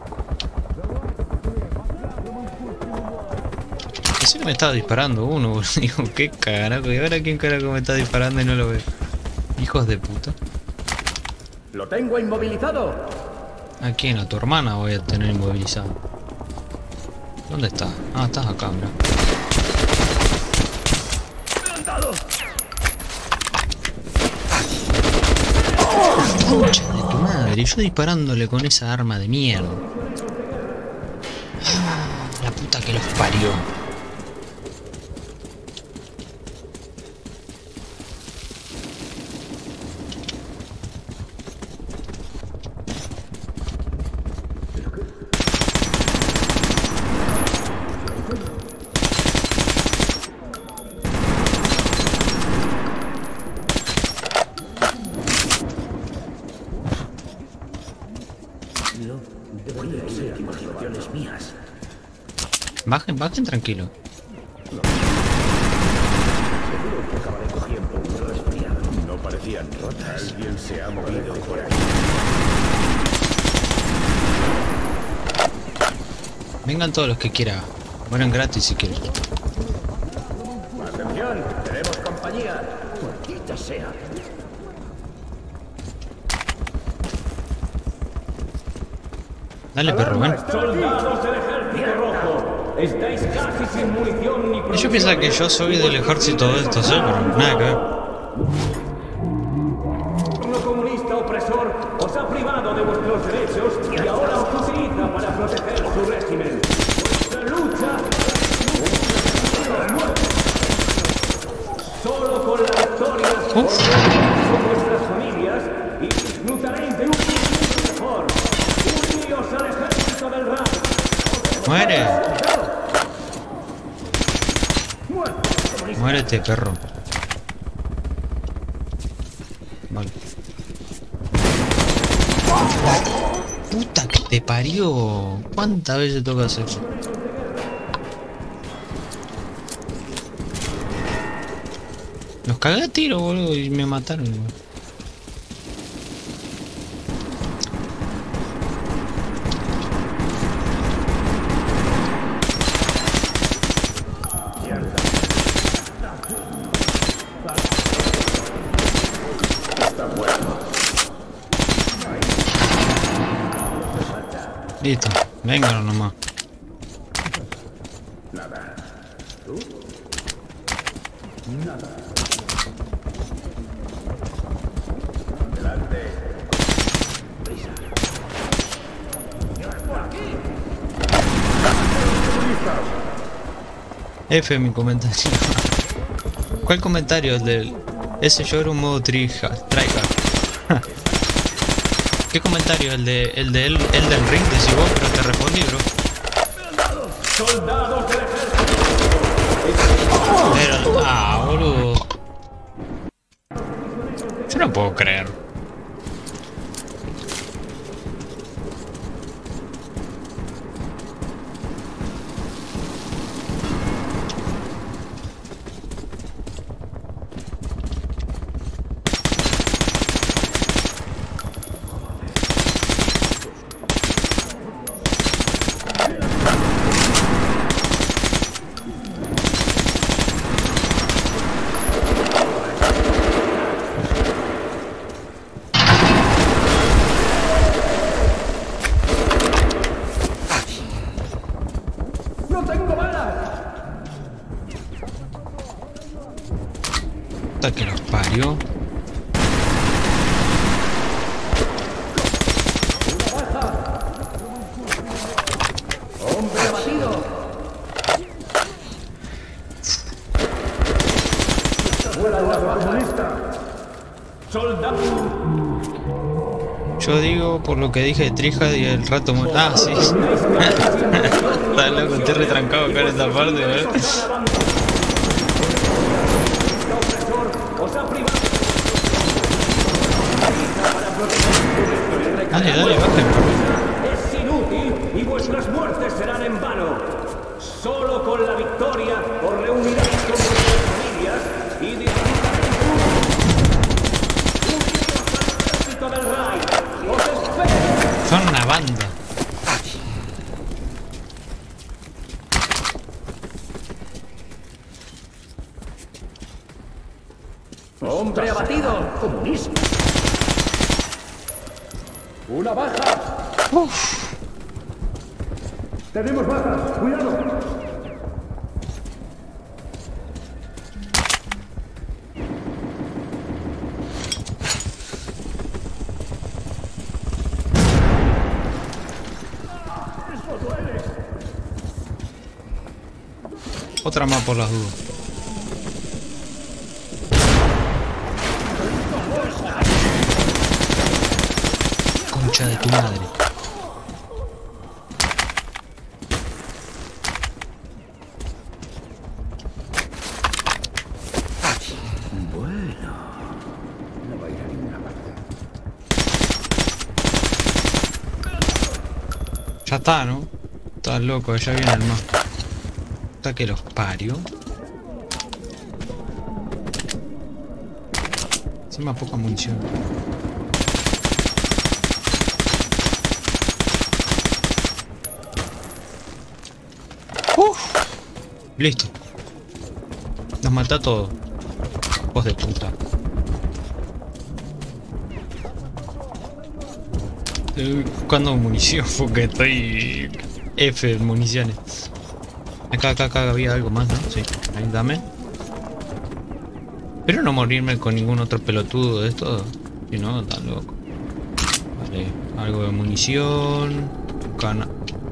Pensé que me estaba disparando uno, boludo. Digo, qué carajo. ¿Y ahora quién carajo me está disparando y no lo veo? Hijos de puta. Lo tengo inmovilizado. ¿A quién? A tu hermana voy a tener inmovilizado. ¿Dónde estás? Ah, estás acá, mira. Concha de tu madre, yo disparándole con esa arma de mierda. Ah, la puta que los parió. Bajen, bajen tranquilo. No parecían rotas. Alguien se ha movido por aquí. Vengan todos los que quieran. Mueran gratis si quieren. Atención, tenemos compañía. Maldita sea. Dale, perro, ven. Soldados del ejército rojo. Estáis casi sin munición ni Ellos piensan que yo soy del ejército de estos, ¿eh? Pero nada que ver. Un comunista opresor os ha privado de vuestros derechos y ahora os utiliza para proteger su régimen. Vuestra lucha solo con la victoria con vuestras familias y disfrutaréis de un futuro mejor. Uníos al ejército del rap. Muere. Muérete, perro. Vale. Puta que te parió. ¿Cuántas veces toca hacer eso? Los cagué a tiro, boludo, y me mataron. Boludo. Listo, véngalo nomás. Nada. ¿Tú? Nada. Adelante. Prisa. ¡Por aquí! F mi comentario. ¿Cuál comentario? El del... Ese yo era un modo trija, tryhard. ¿Qué comentario? El de el de el, el del ring, decís vos, pero te respondí, bro. Soldados del ejército. Pero, ah, boludo. Yo no puedo creer. Que los parió. ¡Hombre abatido! ¡Fuera la comunista! ¡Soldado! Yo digo por lo que dije de Trija y el rato mu Ah, sí. Está loco, estoy retrancado acá en esta parte, ¿eh? Dale, dale, bajen. Es inútil y vuestras muertes serán en vano. Solo con la victoria os reuniráis con vuestras familias y disfrutaréis un ejército del Rey. ¡Os espero! Son una banda. ¡Hombre abatido! ¡Comunismo! ¡Una baja! Uf. ¡Tenemos bajas! ¡Cuidado! Otra más por las dudas. Concha de tu madre. Bueno, no va a ir a ninguna parte. Ya está, ¿no? Estás loco, ya viene el más. Hasta que los parió. Encima poca munición. Uf. Listo. Nos mata a todos. Hijos de puta. Estoy buscando munición porque estoy F de municiones. Acá, acá, acá había algo más, ¿no? Sí, ahí dame. Pero no morirme con ningún otro pelotudo de esto. Si no, tan loco. Vale, algo de munición. Cana.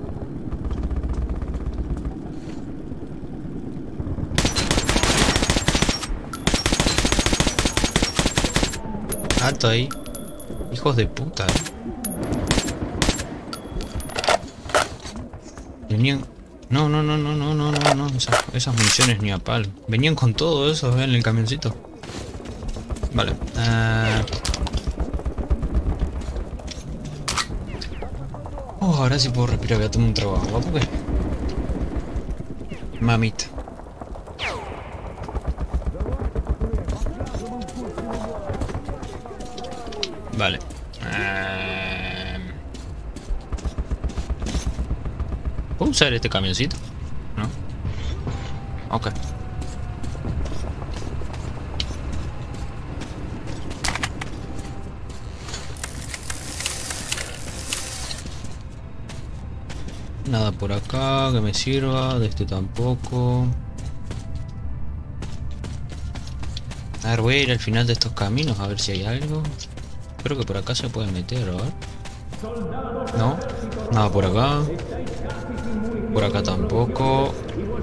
Alto ahí. Hijos de puta, eh. Venían. No, no, no, no, no, no, no, no. Esas, esas municiones ni a palo. Venían con todo eso, ¿eh? En el camioncito. Vale. Uh... Oh, ahora sí puedo respirar. Voy a tomar un trago de agua, ¿por qué? Mamita. Vale. Uh... ¿Puedo usar este camioncito? No. Ok. Nada por acá que me sirva. De este tampoco. A ver, voy a ir al final de estos caminos a ver si hay algo. Creo que por acá se puede meter, a ver. No, nada por acá. Por acá tampoco.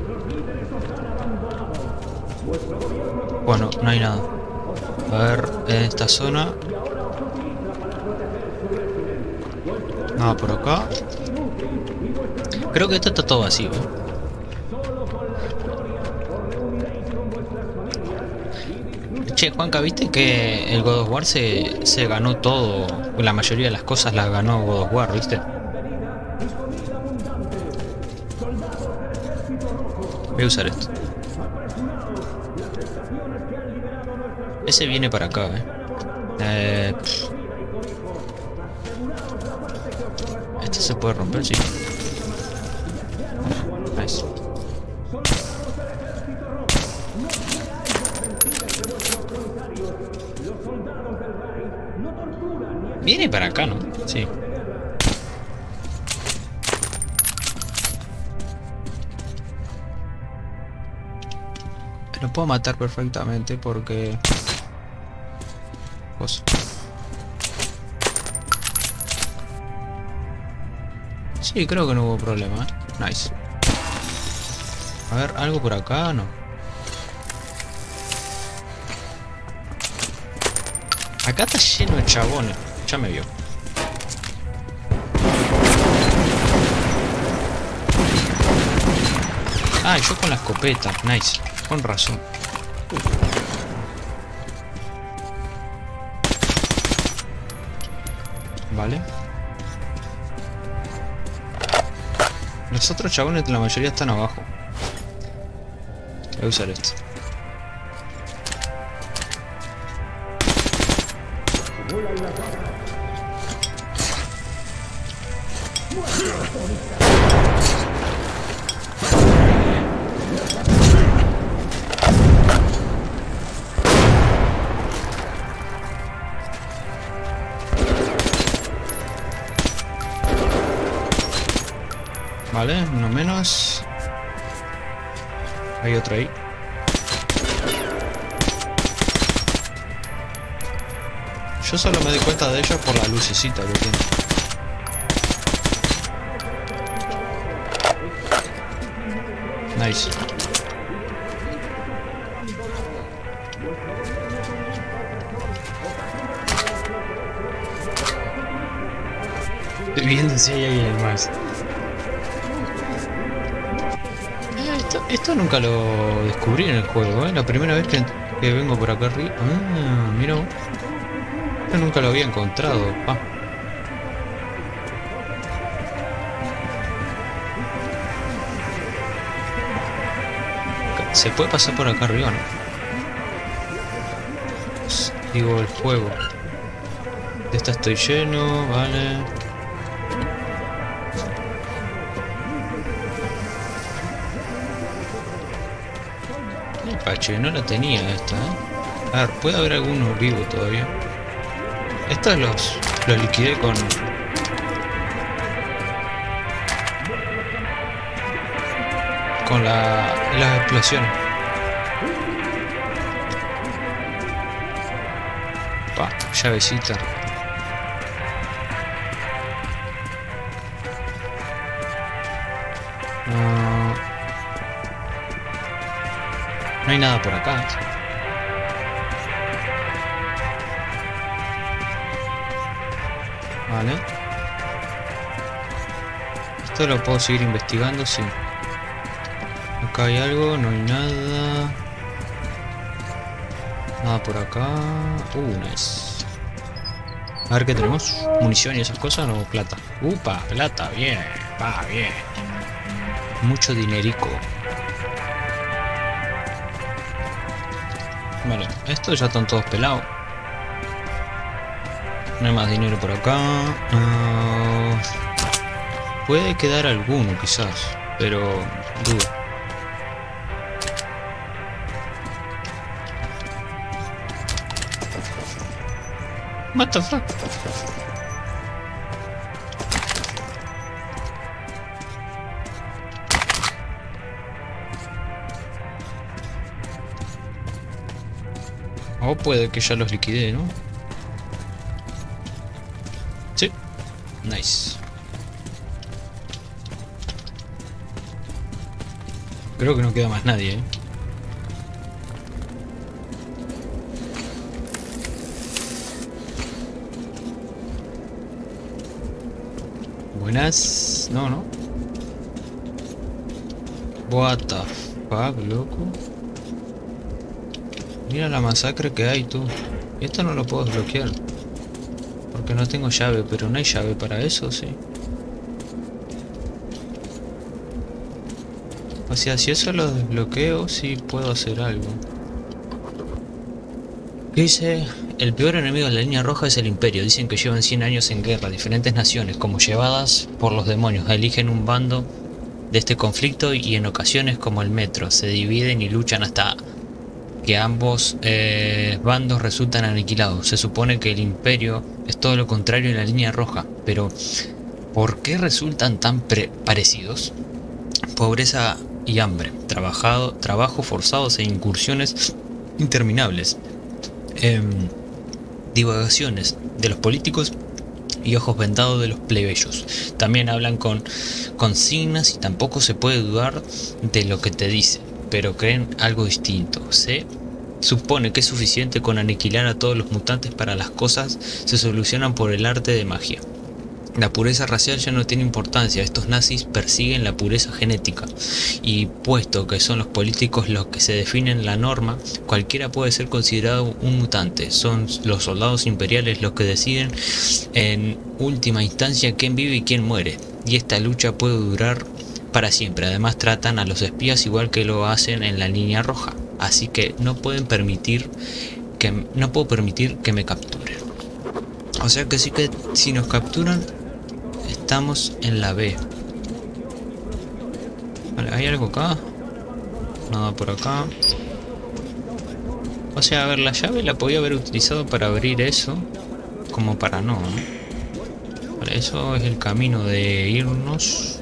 Bueno, no hay nada. A ver, en esta zona. Nada por acá. Creo que esto está todo vacío, ¿eh? Che, Juanca, ¿viste que el God of War se, se ganó todo? La mayoría de las cosas las ganó God of War, ¿viste? Voy a usar esto. Ese viene para acá, eh. eh este se puede romper, sí. Nice. Viene para acá, ¿no? Sí. Lo puedo matar perfectamente porque... Pues... Sí, creo que no hubo problema, ¿eh? Nice. A ver, ¿algo por acá? No. Acá está lleno de chabones. Ya me vio. Ah, yo con la escopeta. Nice. Con razón. Vale. Los otros chabones, la mayoría están abajo. Voy a usar esto. Vale, uno menos. Hay otro ahí. Yo solo me doy cuenta de ellos por la lucecita que tiene. Nice. Estoy viendo si hay alguien más. Esto, esto nunca lo descubrí en el juego, ¿eh? La primera vez que, que vengo por acá arriba. Ah, mira. Yo nunca lo había encontrado. Ah. Se puede pasar por acá arriba, ¿no? Digo, el juego. De esta estoy lleno, vale. Pache, no la tenía esta, ¿eh? A ver, puede haber alguno vivo todavía. Estos los, los liquidé con... Con la, las explosiones. Pa, llavecita. No, no hay nada por acá. Vale. Esto lo puedo seguir investigando, sí. Acá hay algo, no hay nada. Nada por acá. Uh, nice. A ver qué tenemos. Munición y esas cosas, no plata. Upa, plata, bien. Va, bien. Mucho dinerico. Vale, estos ya están todos pelados. No hay más dinero por acá. Uh, puede quedar alguno quizás, pero dudo. What the fuck? O puede que ya los liquide, ¿no? Sí. Nice. Creo que no queda más nadie, ¿eh? Buenas. No, no. What the fuck, loco. Mira la masacre que hay, tú. Esto no lo puedo desbloquear porque no tengo llave, pero no hay llave para eso, sí. O sea, si eso lo desbloqueo, sí puedo hacer algo. ¿Qué dice? El peor enemigo de la línea roja es el Imperio. Dicen que llevan cien años en guerra. Diferentes naciones, como llevadas por los demonios, eligen un bando de este conflicto y en ocasiones, como el Metro, se dividen y luchan hasta que ambos eh, bandos resultan aniquilados. Se supone que el Imperio es todo lo contrario en la línea roja, pero ¿por qué resultan tan parecidos? Pobreza y hambre, trabajado, trabajo forzados e incursiones interminables, eh, divagaciones de los políticos y ojos vendados de los plebeyos. También hablan con consignas y tampoco se puede dudar de lo que te dicen, pero creen algo distinto. Se supone que es suficiente con aniquilar a todos los mutantes para las cosas se solucionan por el arte de magia. La pureza racial ya no tiene importancia, estos nazis persiguen la pureza genética y puesto que son los políticos los que se definen la norma, cualquiera puede ser considerado un mutante. Son los soldados imperiales los que deciden en última instancia quién vive y quién muere, y esta lucha puede durar para siempre. Además tratan a los espías igual que lo hacen en la línea roja, así que no pueden permitir que no puedo permitir que me capturen. O sea que sí que si nos capturan estamos en la B. Vale, ¿hay algo acá? Nada por acá. O sea, a ver, la llave la podía haber utilizado para abrir eso, como para no, ¿no? Vale, eso es el camino de irnos.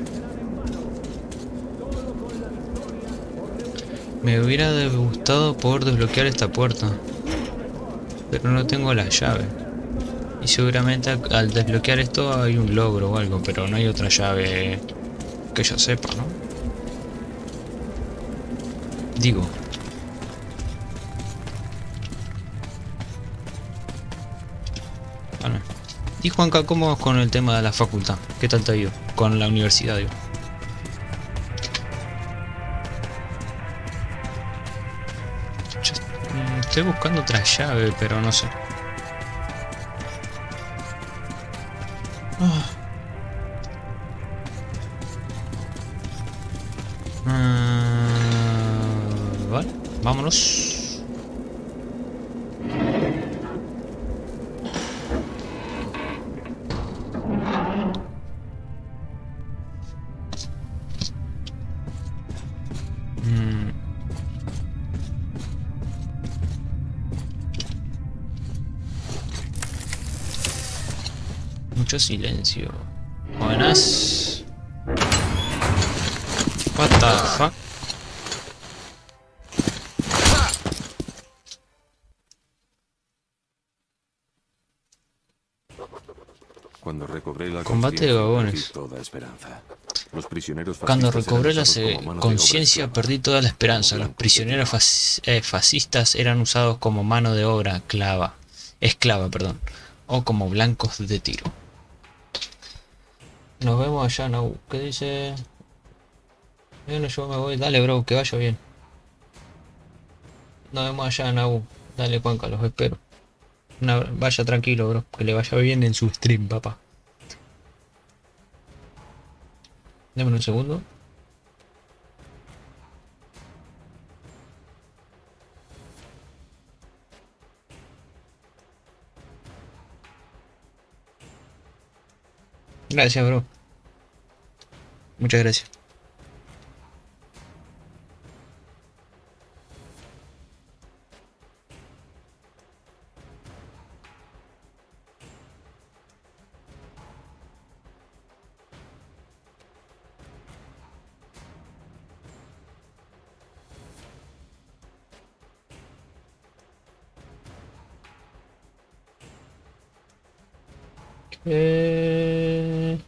Me hubiera gustado poder desbloquear esta puerta, pero no tengo la llave. Y seguramente al, al desbloquear esto hay un logro o algo, pero no hay otra llave que yo sepa, ¿no? Digo. Vale. Y Juanca, ¿cómo vas con el tema de la facultad? ¿Qué tal te ha ido? Con la universidad, digo. Yo estoy buscando otra llave, pero no sé. Ah. Uh, vale, vámonos. Mm. Mucho silencio. Buenas. What the fuck? Cuando recobré la combate de vagones. Toda esperanza. Los prisioneros Cuando recobré la conciencia perdí toda la esperanza. Los prisioneros fas eh, fascistas eran usados como mano de obra clava, esclava, perdón, o como blancos de tiro. Nos vemos allá, Nau. ¿Qué dice? Bueno, yo me voy. Dale, bro, que vaya bien. Nos vemos allá, Nau. Dale, Juanca, los espero. Una... Vaya tranquilo, bro. Que le vaya bien en su stream, papá. Dame un segundo. Gracias, bro. Muchas gracias. Eh...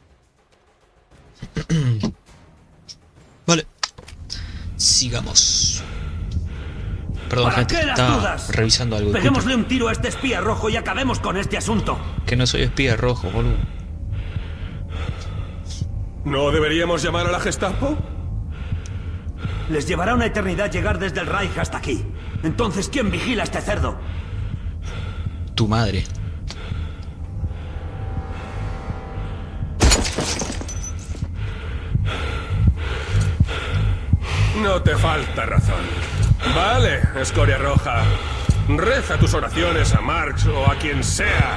Vale. Sigamos. Perdón, gente, estaba revisando algo. Peguémosle un tiro a este espía rojo y acabemos con este asunto. Que no soy espía rojo, boludo. ¿No deberíamos llamar a la Gestapo? Les llevará una eternidad llegar desde el Reich hasta aquí. Entonces, ¿quién vigila a este cerdo? Tu madre. No te falta razón. Vale, escoria roja. Reza tus oraciones a Marx o a quien sea.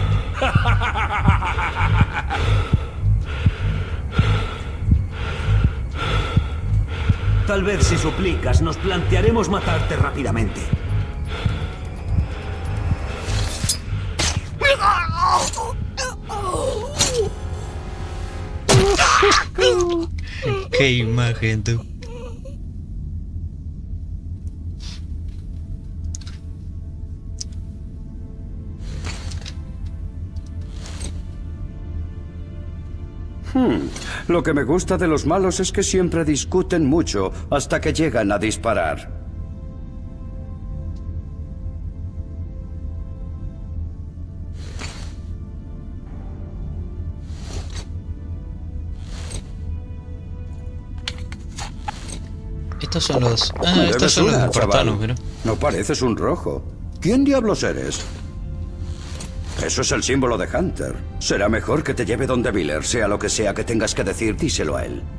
Tal vez si suplicas, nos plantearemos matarte rápidamente. Qué imagen, tú. Hmm. Lo que me gusta de los malos es que siempre discuten mucho hasta que llegan a disparar. estos son los... Ah, Debes estos son los una, espartanos, chaval. mira. No pareces un rojo. ¿Quién diablos eres? Eso es el símbolo de Hunter. Será mejor que te lleve donde Miller, sea lo que sea que tengas que decir, díselo a él.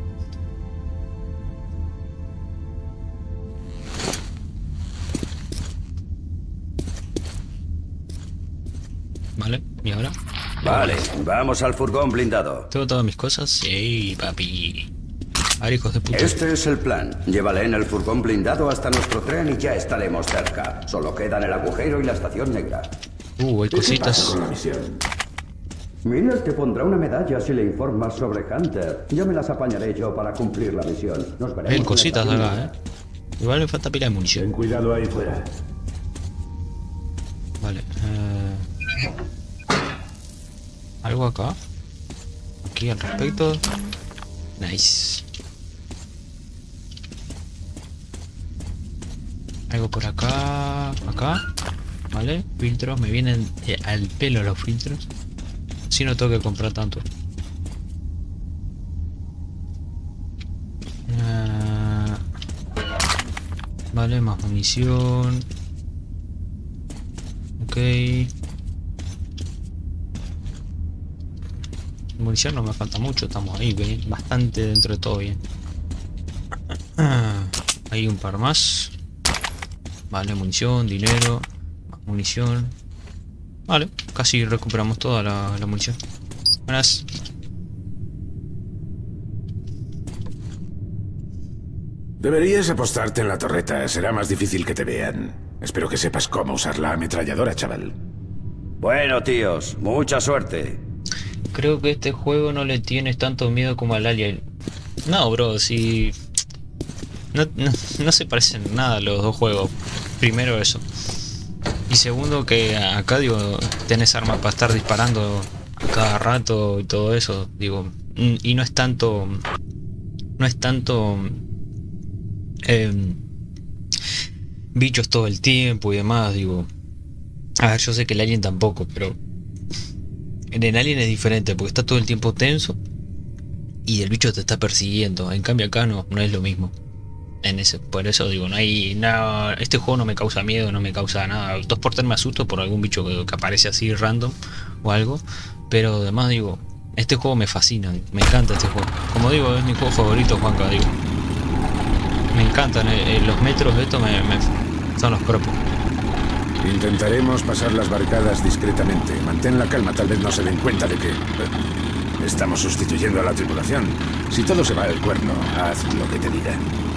Vale, ¿y ahora? Vale, vamos al furgón blindado. ¿Tengo todas mis cosas? Sí, papi. A ver, hijos de puta. Este es el plan. Llévale en el furgón blindado hasta nuestro tren y ya estaremos cerca. Solo quedan el agujero y la estación negra. Uh, hay cositas. Miller te pondrá una medalla si le informas sobre Hunter. Ya me las apañaré yo para cumplir la misión. Nos veremos. Hay cositas acá, eh. Igual me falta pila de munición. Ten cuidado ahí fuera. Vale. Eh... ¿Algo acá? Aquí al respecto. Nice. Algo por acá. Acá. Vale. Filtros. Me vienen eh, al pelo los filtros. Si no tengo que comprar tanto. Uh, vale, más munición. Ok. Munición no me falta mucho, estamos ahí, bien, bastante dentro de todo bien. Hay un par más. Vale, munición, dinero, más munición. Vale, casi recuperamos toda la, la munición. Buenas. Deberías apostarte en la torreta, será más difícil que te vean. Espero que sepas cómo usar la ametralladora, chaval. Bueno, tíos, mucha suerte. Creo que este juego no le tienes tanto miedo como al Alien. No, bro, si... No, no, no se parecen nada los dos juegos. Primero eso. Y segundo que acá, digo, tenés armas para estar disparando a cada rato y todo eso. Digo, y no es tanto... No es tanto... Eh, bichos todo el tiempo y demás, digo. A ver, yo sé que el Alien tampoco, pero... En el Alien es diferente porque está todo el tiempo tenso y el bicho te está persiguiendo. En cambio acá no, no es lo mismo. En ese, por eso digo, no hay nada. Este juego no me causa miedo, no me causa nada. Dos por tres me asusto por algún bicho que, que aparece así random o algo. Pero además digo, este juego me fascina, me encanta este juego. Como digo, es mi juego favorito, Juanca, digo. Me encantan eh, los metros de esto, me, me, son los propios. Intentaremos pasar las barricadas discretamente. Mantén la calma, tal vez no se den cuenta de que... estamos sustituyendo a la tripulación. Si todo se va al cuerno, haz lo que te diga.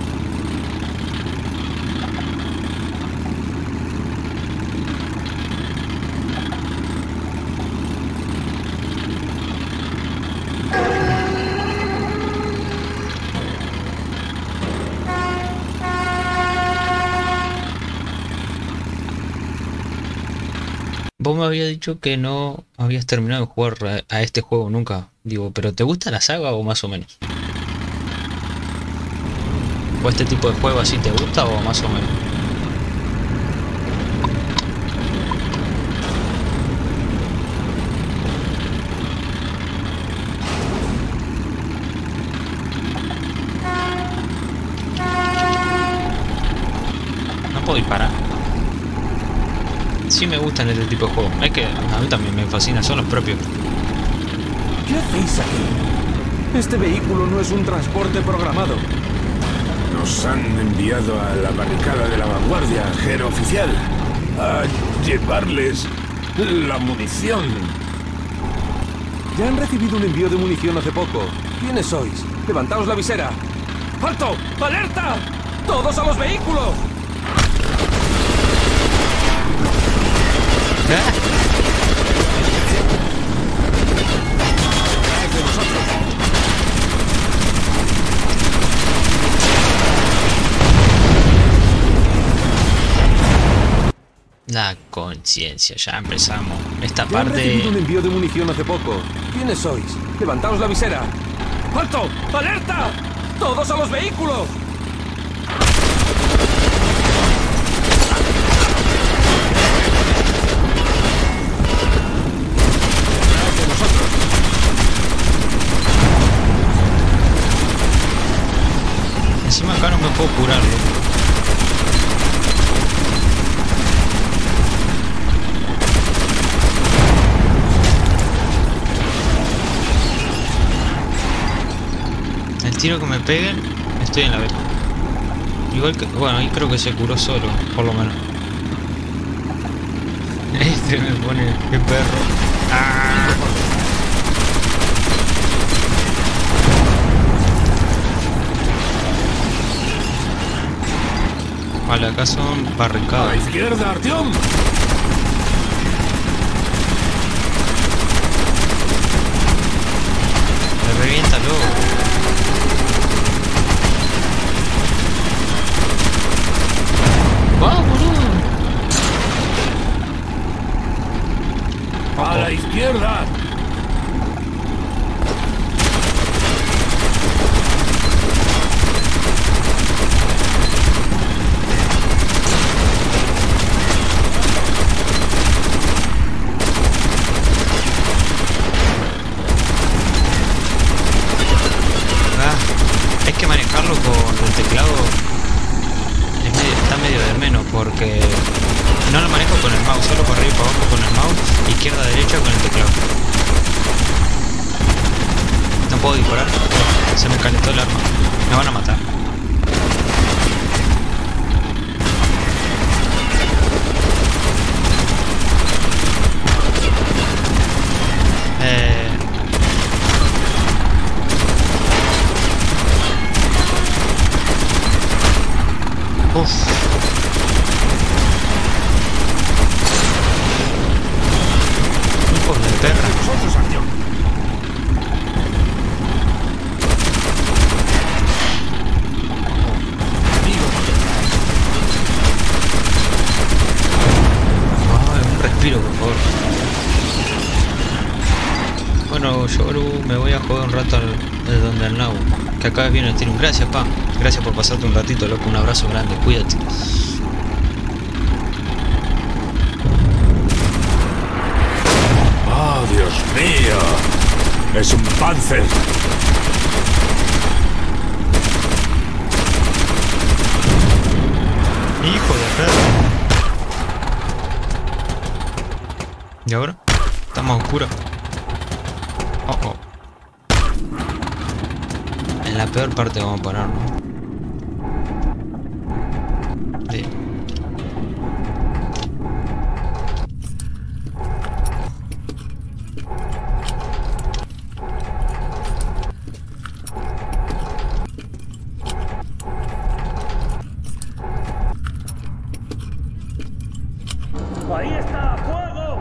Vos me habías dicho que no habías terminado de jugar a este juego nunca. Digo, ¿pero te gusta la saga o más o menos? ¿O este tipo de juego así te gusta o más o menos? No puedo disparar. Sí me gustan este tipo de juegos. Es que a mí también me fascina, son los propios. ¿Qué hacéis aquí? Este vehículo no es un transporte programado. Nos han enviado a la barricada de la vanguardia, Jero oficial, a llevarles la munición. Ya han recibido un envío de munición hace poco. ¿Quiénes sois? Levantaos la visera. ¡Alto! ¡Alerta! ¡Todos a los vehículos! La conciencia, ya empezamos. Esta ya parte... han recibido un envío de munición hace poco. ¿Quiénes sois? Levantaos la visera. ¡Alto! ¡Alerta! ¡Todos a los vehículos! Encima acá no me puedo curar, loco. El tiro que me peguen, estoy en la B. Igual que... Bueno, ahí creo que se curó solo, por lo menos. Este me pone... ¡Qué perro! ¡Ah! Vale, acá son barricadas. ¡A la izquierda, Artyom! Me revienta luego. ¡Vamos, boludo! ¡A la izquierda! Hay que manejarlo con el teclado, es medio, está medio de menos porque no lo manejo con el mouse, solo para arriba y para abajo con el mouse, izquierda derecha con el teclado. No puedo disparar, se me calentó el arma, me van a matar. Eh... Uf. Hijos de perra. Ay, un respiro, por favor. Bueno, yo me voy a jugar un rato al, al donde el Nau. Que acá viene el tiro. Gracias, pa. Gracias por pasarte un ratito, loco. Un abrazo grande. Cuídate. ¡Oh, Dios mío! ¡Es un Panzer! Hijo de perro. ¿Y ahora? Estamos oscuros. Oh, oh. En la peor parte vamos a parar, ¿no? Sí. ¡Ahí está! ¡Fuego!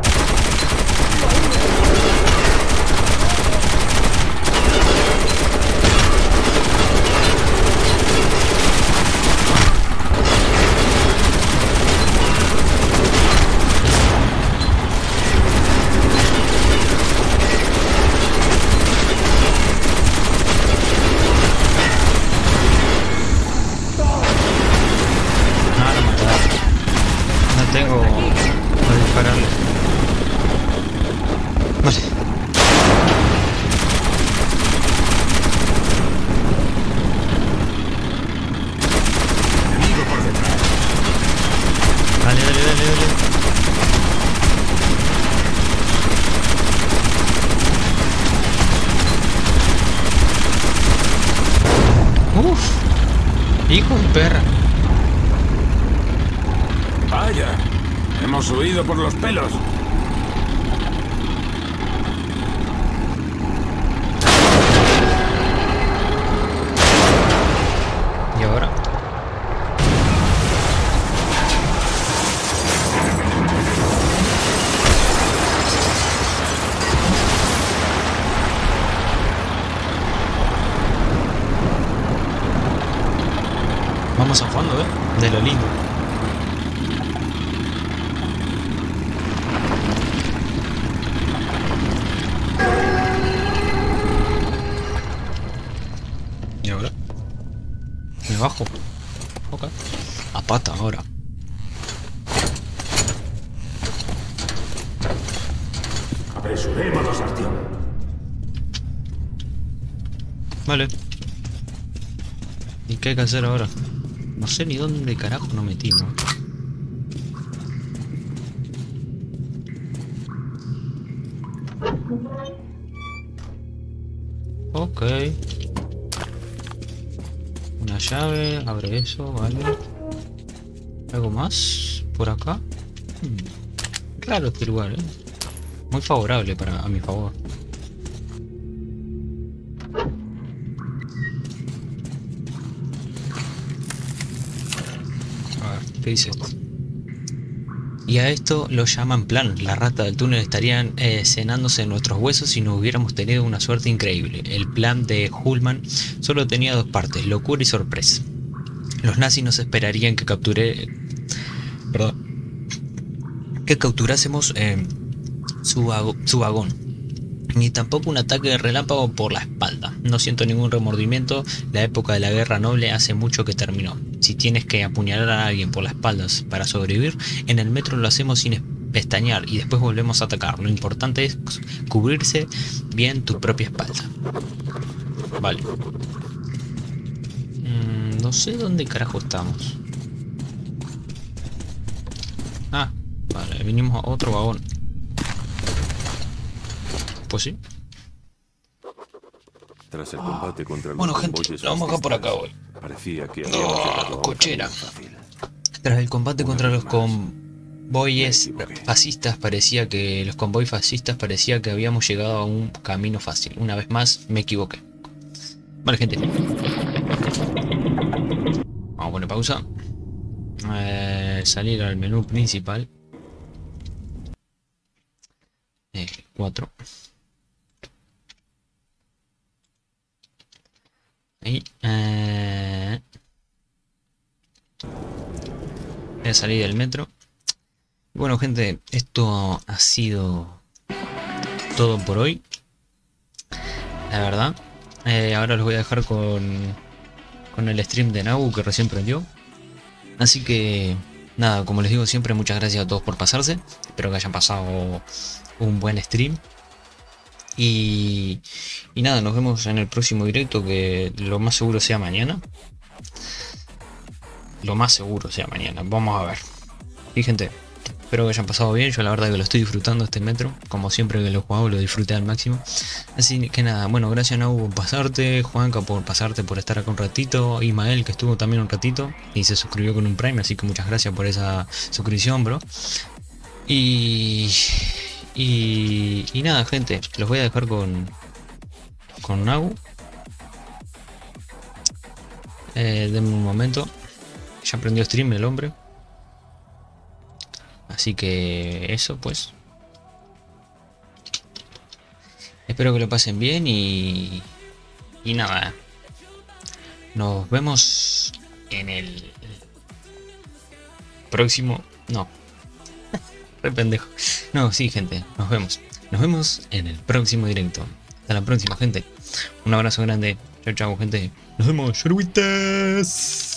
Tengo a dispararle. Vale. Enemigo por detrás. Dale, dale, dale, dale. Uf. Hijo de perra. Vaya, hemos huido por los pelos. ¿Y ahora? Vamos a fondo, ¿eh? De lo lindo. ¿Y ahora? Me bajo. Ok. A pata ahora. Apresurémonos, Artyom. Vale. ¿Y qué hay que hacer ahora? No sé ni dónde carajo nos metimos. Ok. Una llave, abre eso, vale. ¿Algo más por acá? Hmm. Raro este lugar, ¿eh? Muy favorable para a mi favor. A ver, ¿qué dice esto? Y a esto lo llaman plan. Las ratas del túnel estarían eh, cenándose en nuestros huesos si no hubiéramos tenido una suerte increíble. El plan de Ullman solo tenía dos partes, locura y sorpresa. Los nazis nos esperarían que capture... Perdón. Que capturásemos eh, su, vago, su vagón. Ni tampoco un ataque de relámpago por la espalda. No siento ningún remordimiento. La época de la guerra noble hace mucho que terminó. Si tienes que apuñalar a alguien por las espaldas para sobrevivir, en el metro lo hacemos sin pestañear y después volvemos a atacar. Lo importante es cubrirse bien tu propia espalda. Vale. Mm, no sé dónde carajo estamos. Ah, vale, vinimos a otro vagón. Pues sí. Tras el combate contra los bueno, gente, lo vamos a dejar por acá hoy. Parecía que habíamos llegado a cochera. Tras el combate contra los convoyes fascistas, parecía que los convoyes fascistas parecía que habíamos llegado a un camino fácil. Una vez más, me equivoqué. Vale, gente. Vamos a poner pausa. Eh, salir al menú principal. Eh, cuatro. Ahí, eh, voy a salir del metro. Bueno, gente, esto ha sido todo por hoy. La verdad. Eh, ahora los voy a dejar con, con el stream de Nagu que recién prendió. Así que, nada, como les digo siempre, muchas gracias a todos por pasarse. Espero que hayan pasado un buen stream. Y, y nada, nos vemos en el próximo directo, que lo más seguro sea mañana. Lo más seguro sea mañana, vamos a ver. Y gente, espero que hayan pasado bien. Yo la verdad que lo estoy disfrutando este metro. Como siempre que lo he jugado lo disfruté al máximo. Así que nada, bueno, gracias Nau por pasarte, Juanca por pasarte, por estar acá un ratito, Ismael que estuvo también un ratito y se suscribió con un Prime, así que muchas gracias por esa suscripción, bro. Y... Y, y nada, gente, los voy a dejar con con Nagu. Eh, denme un momento. Ya aprendió stream el hombre. Así que eso pues. Espero que lo pasen bien y, y nada. Nos vemos en el próximo... No. Re pendejo. No, sí, gente, nos vemos. Nos vemos en el próximo directo. Hasta la próxima, gente. Un abrazo grande. Chao, chao, gente. Nos vemos, choruitas.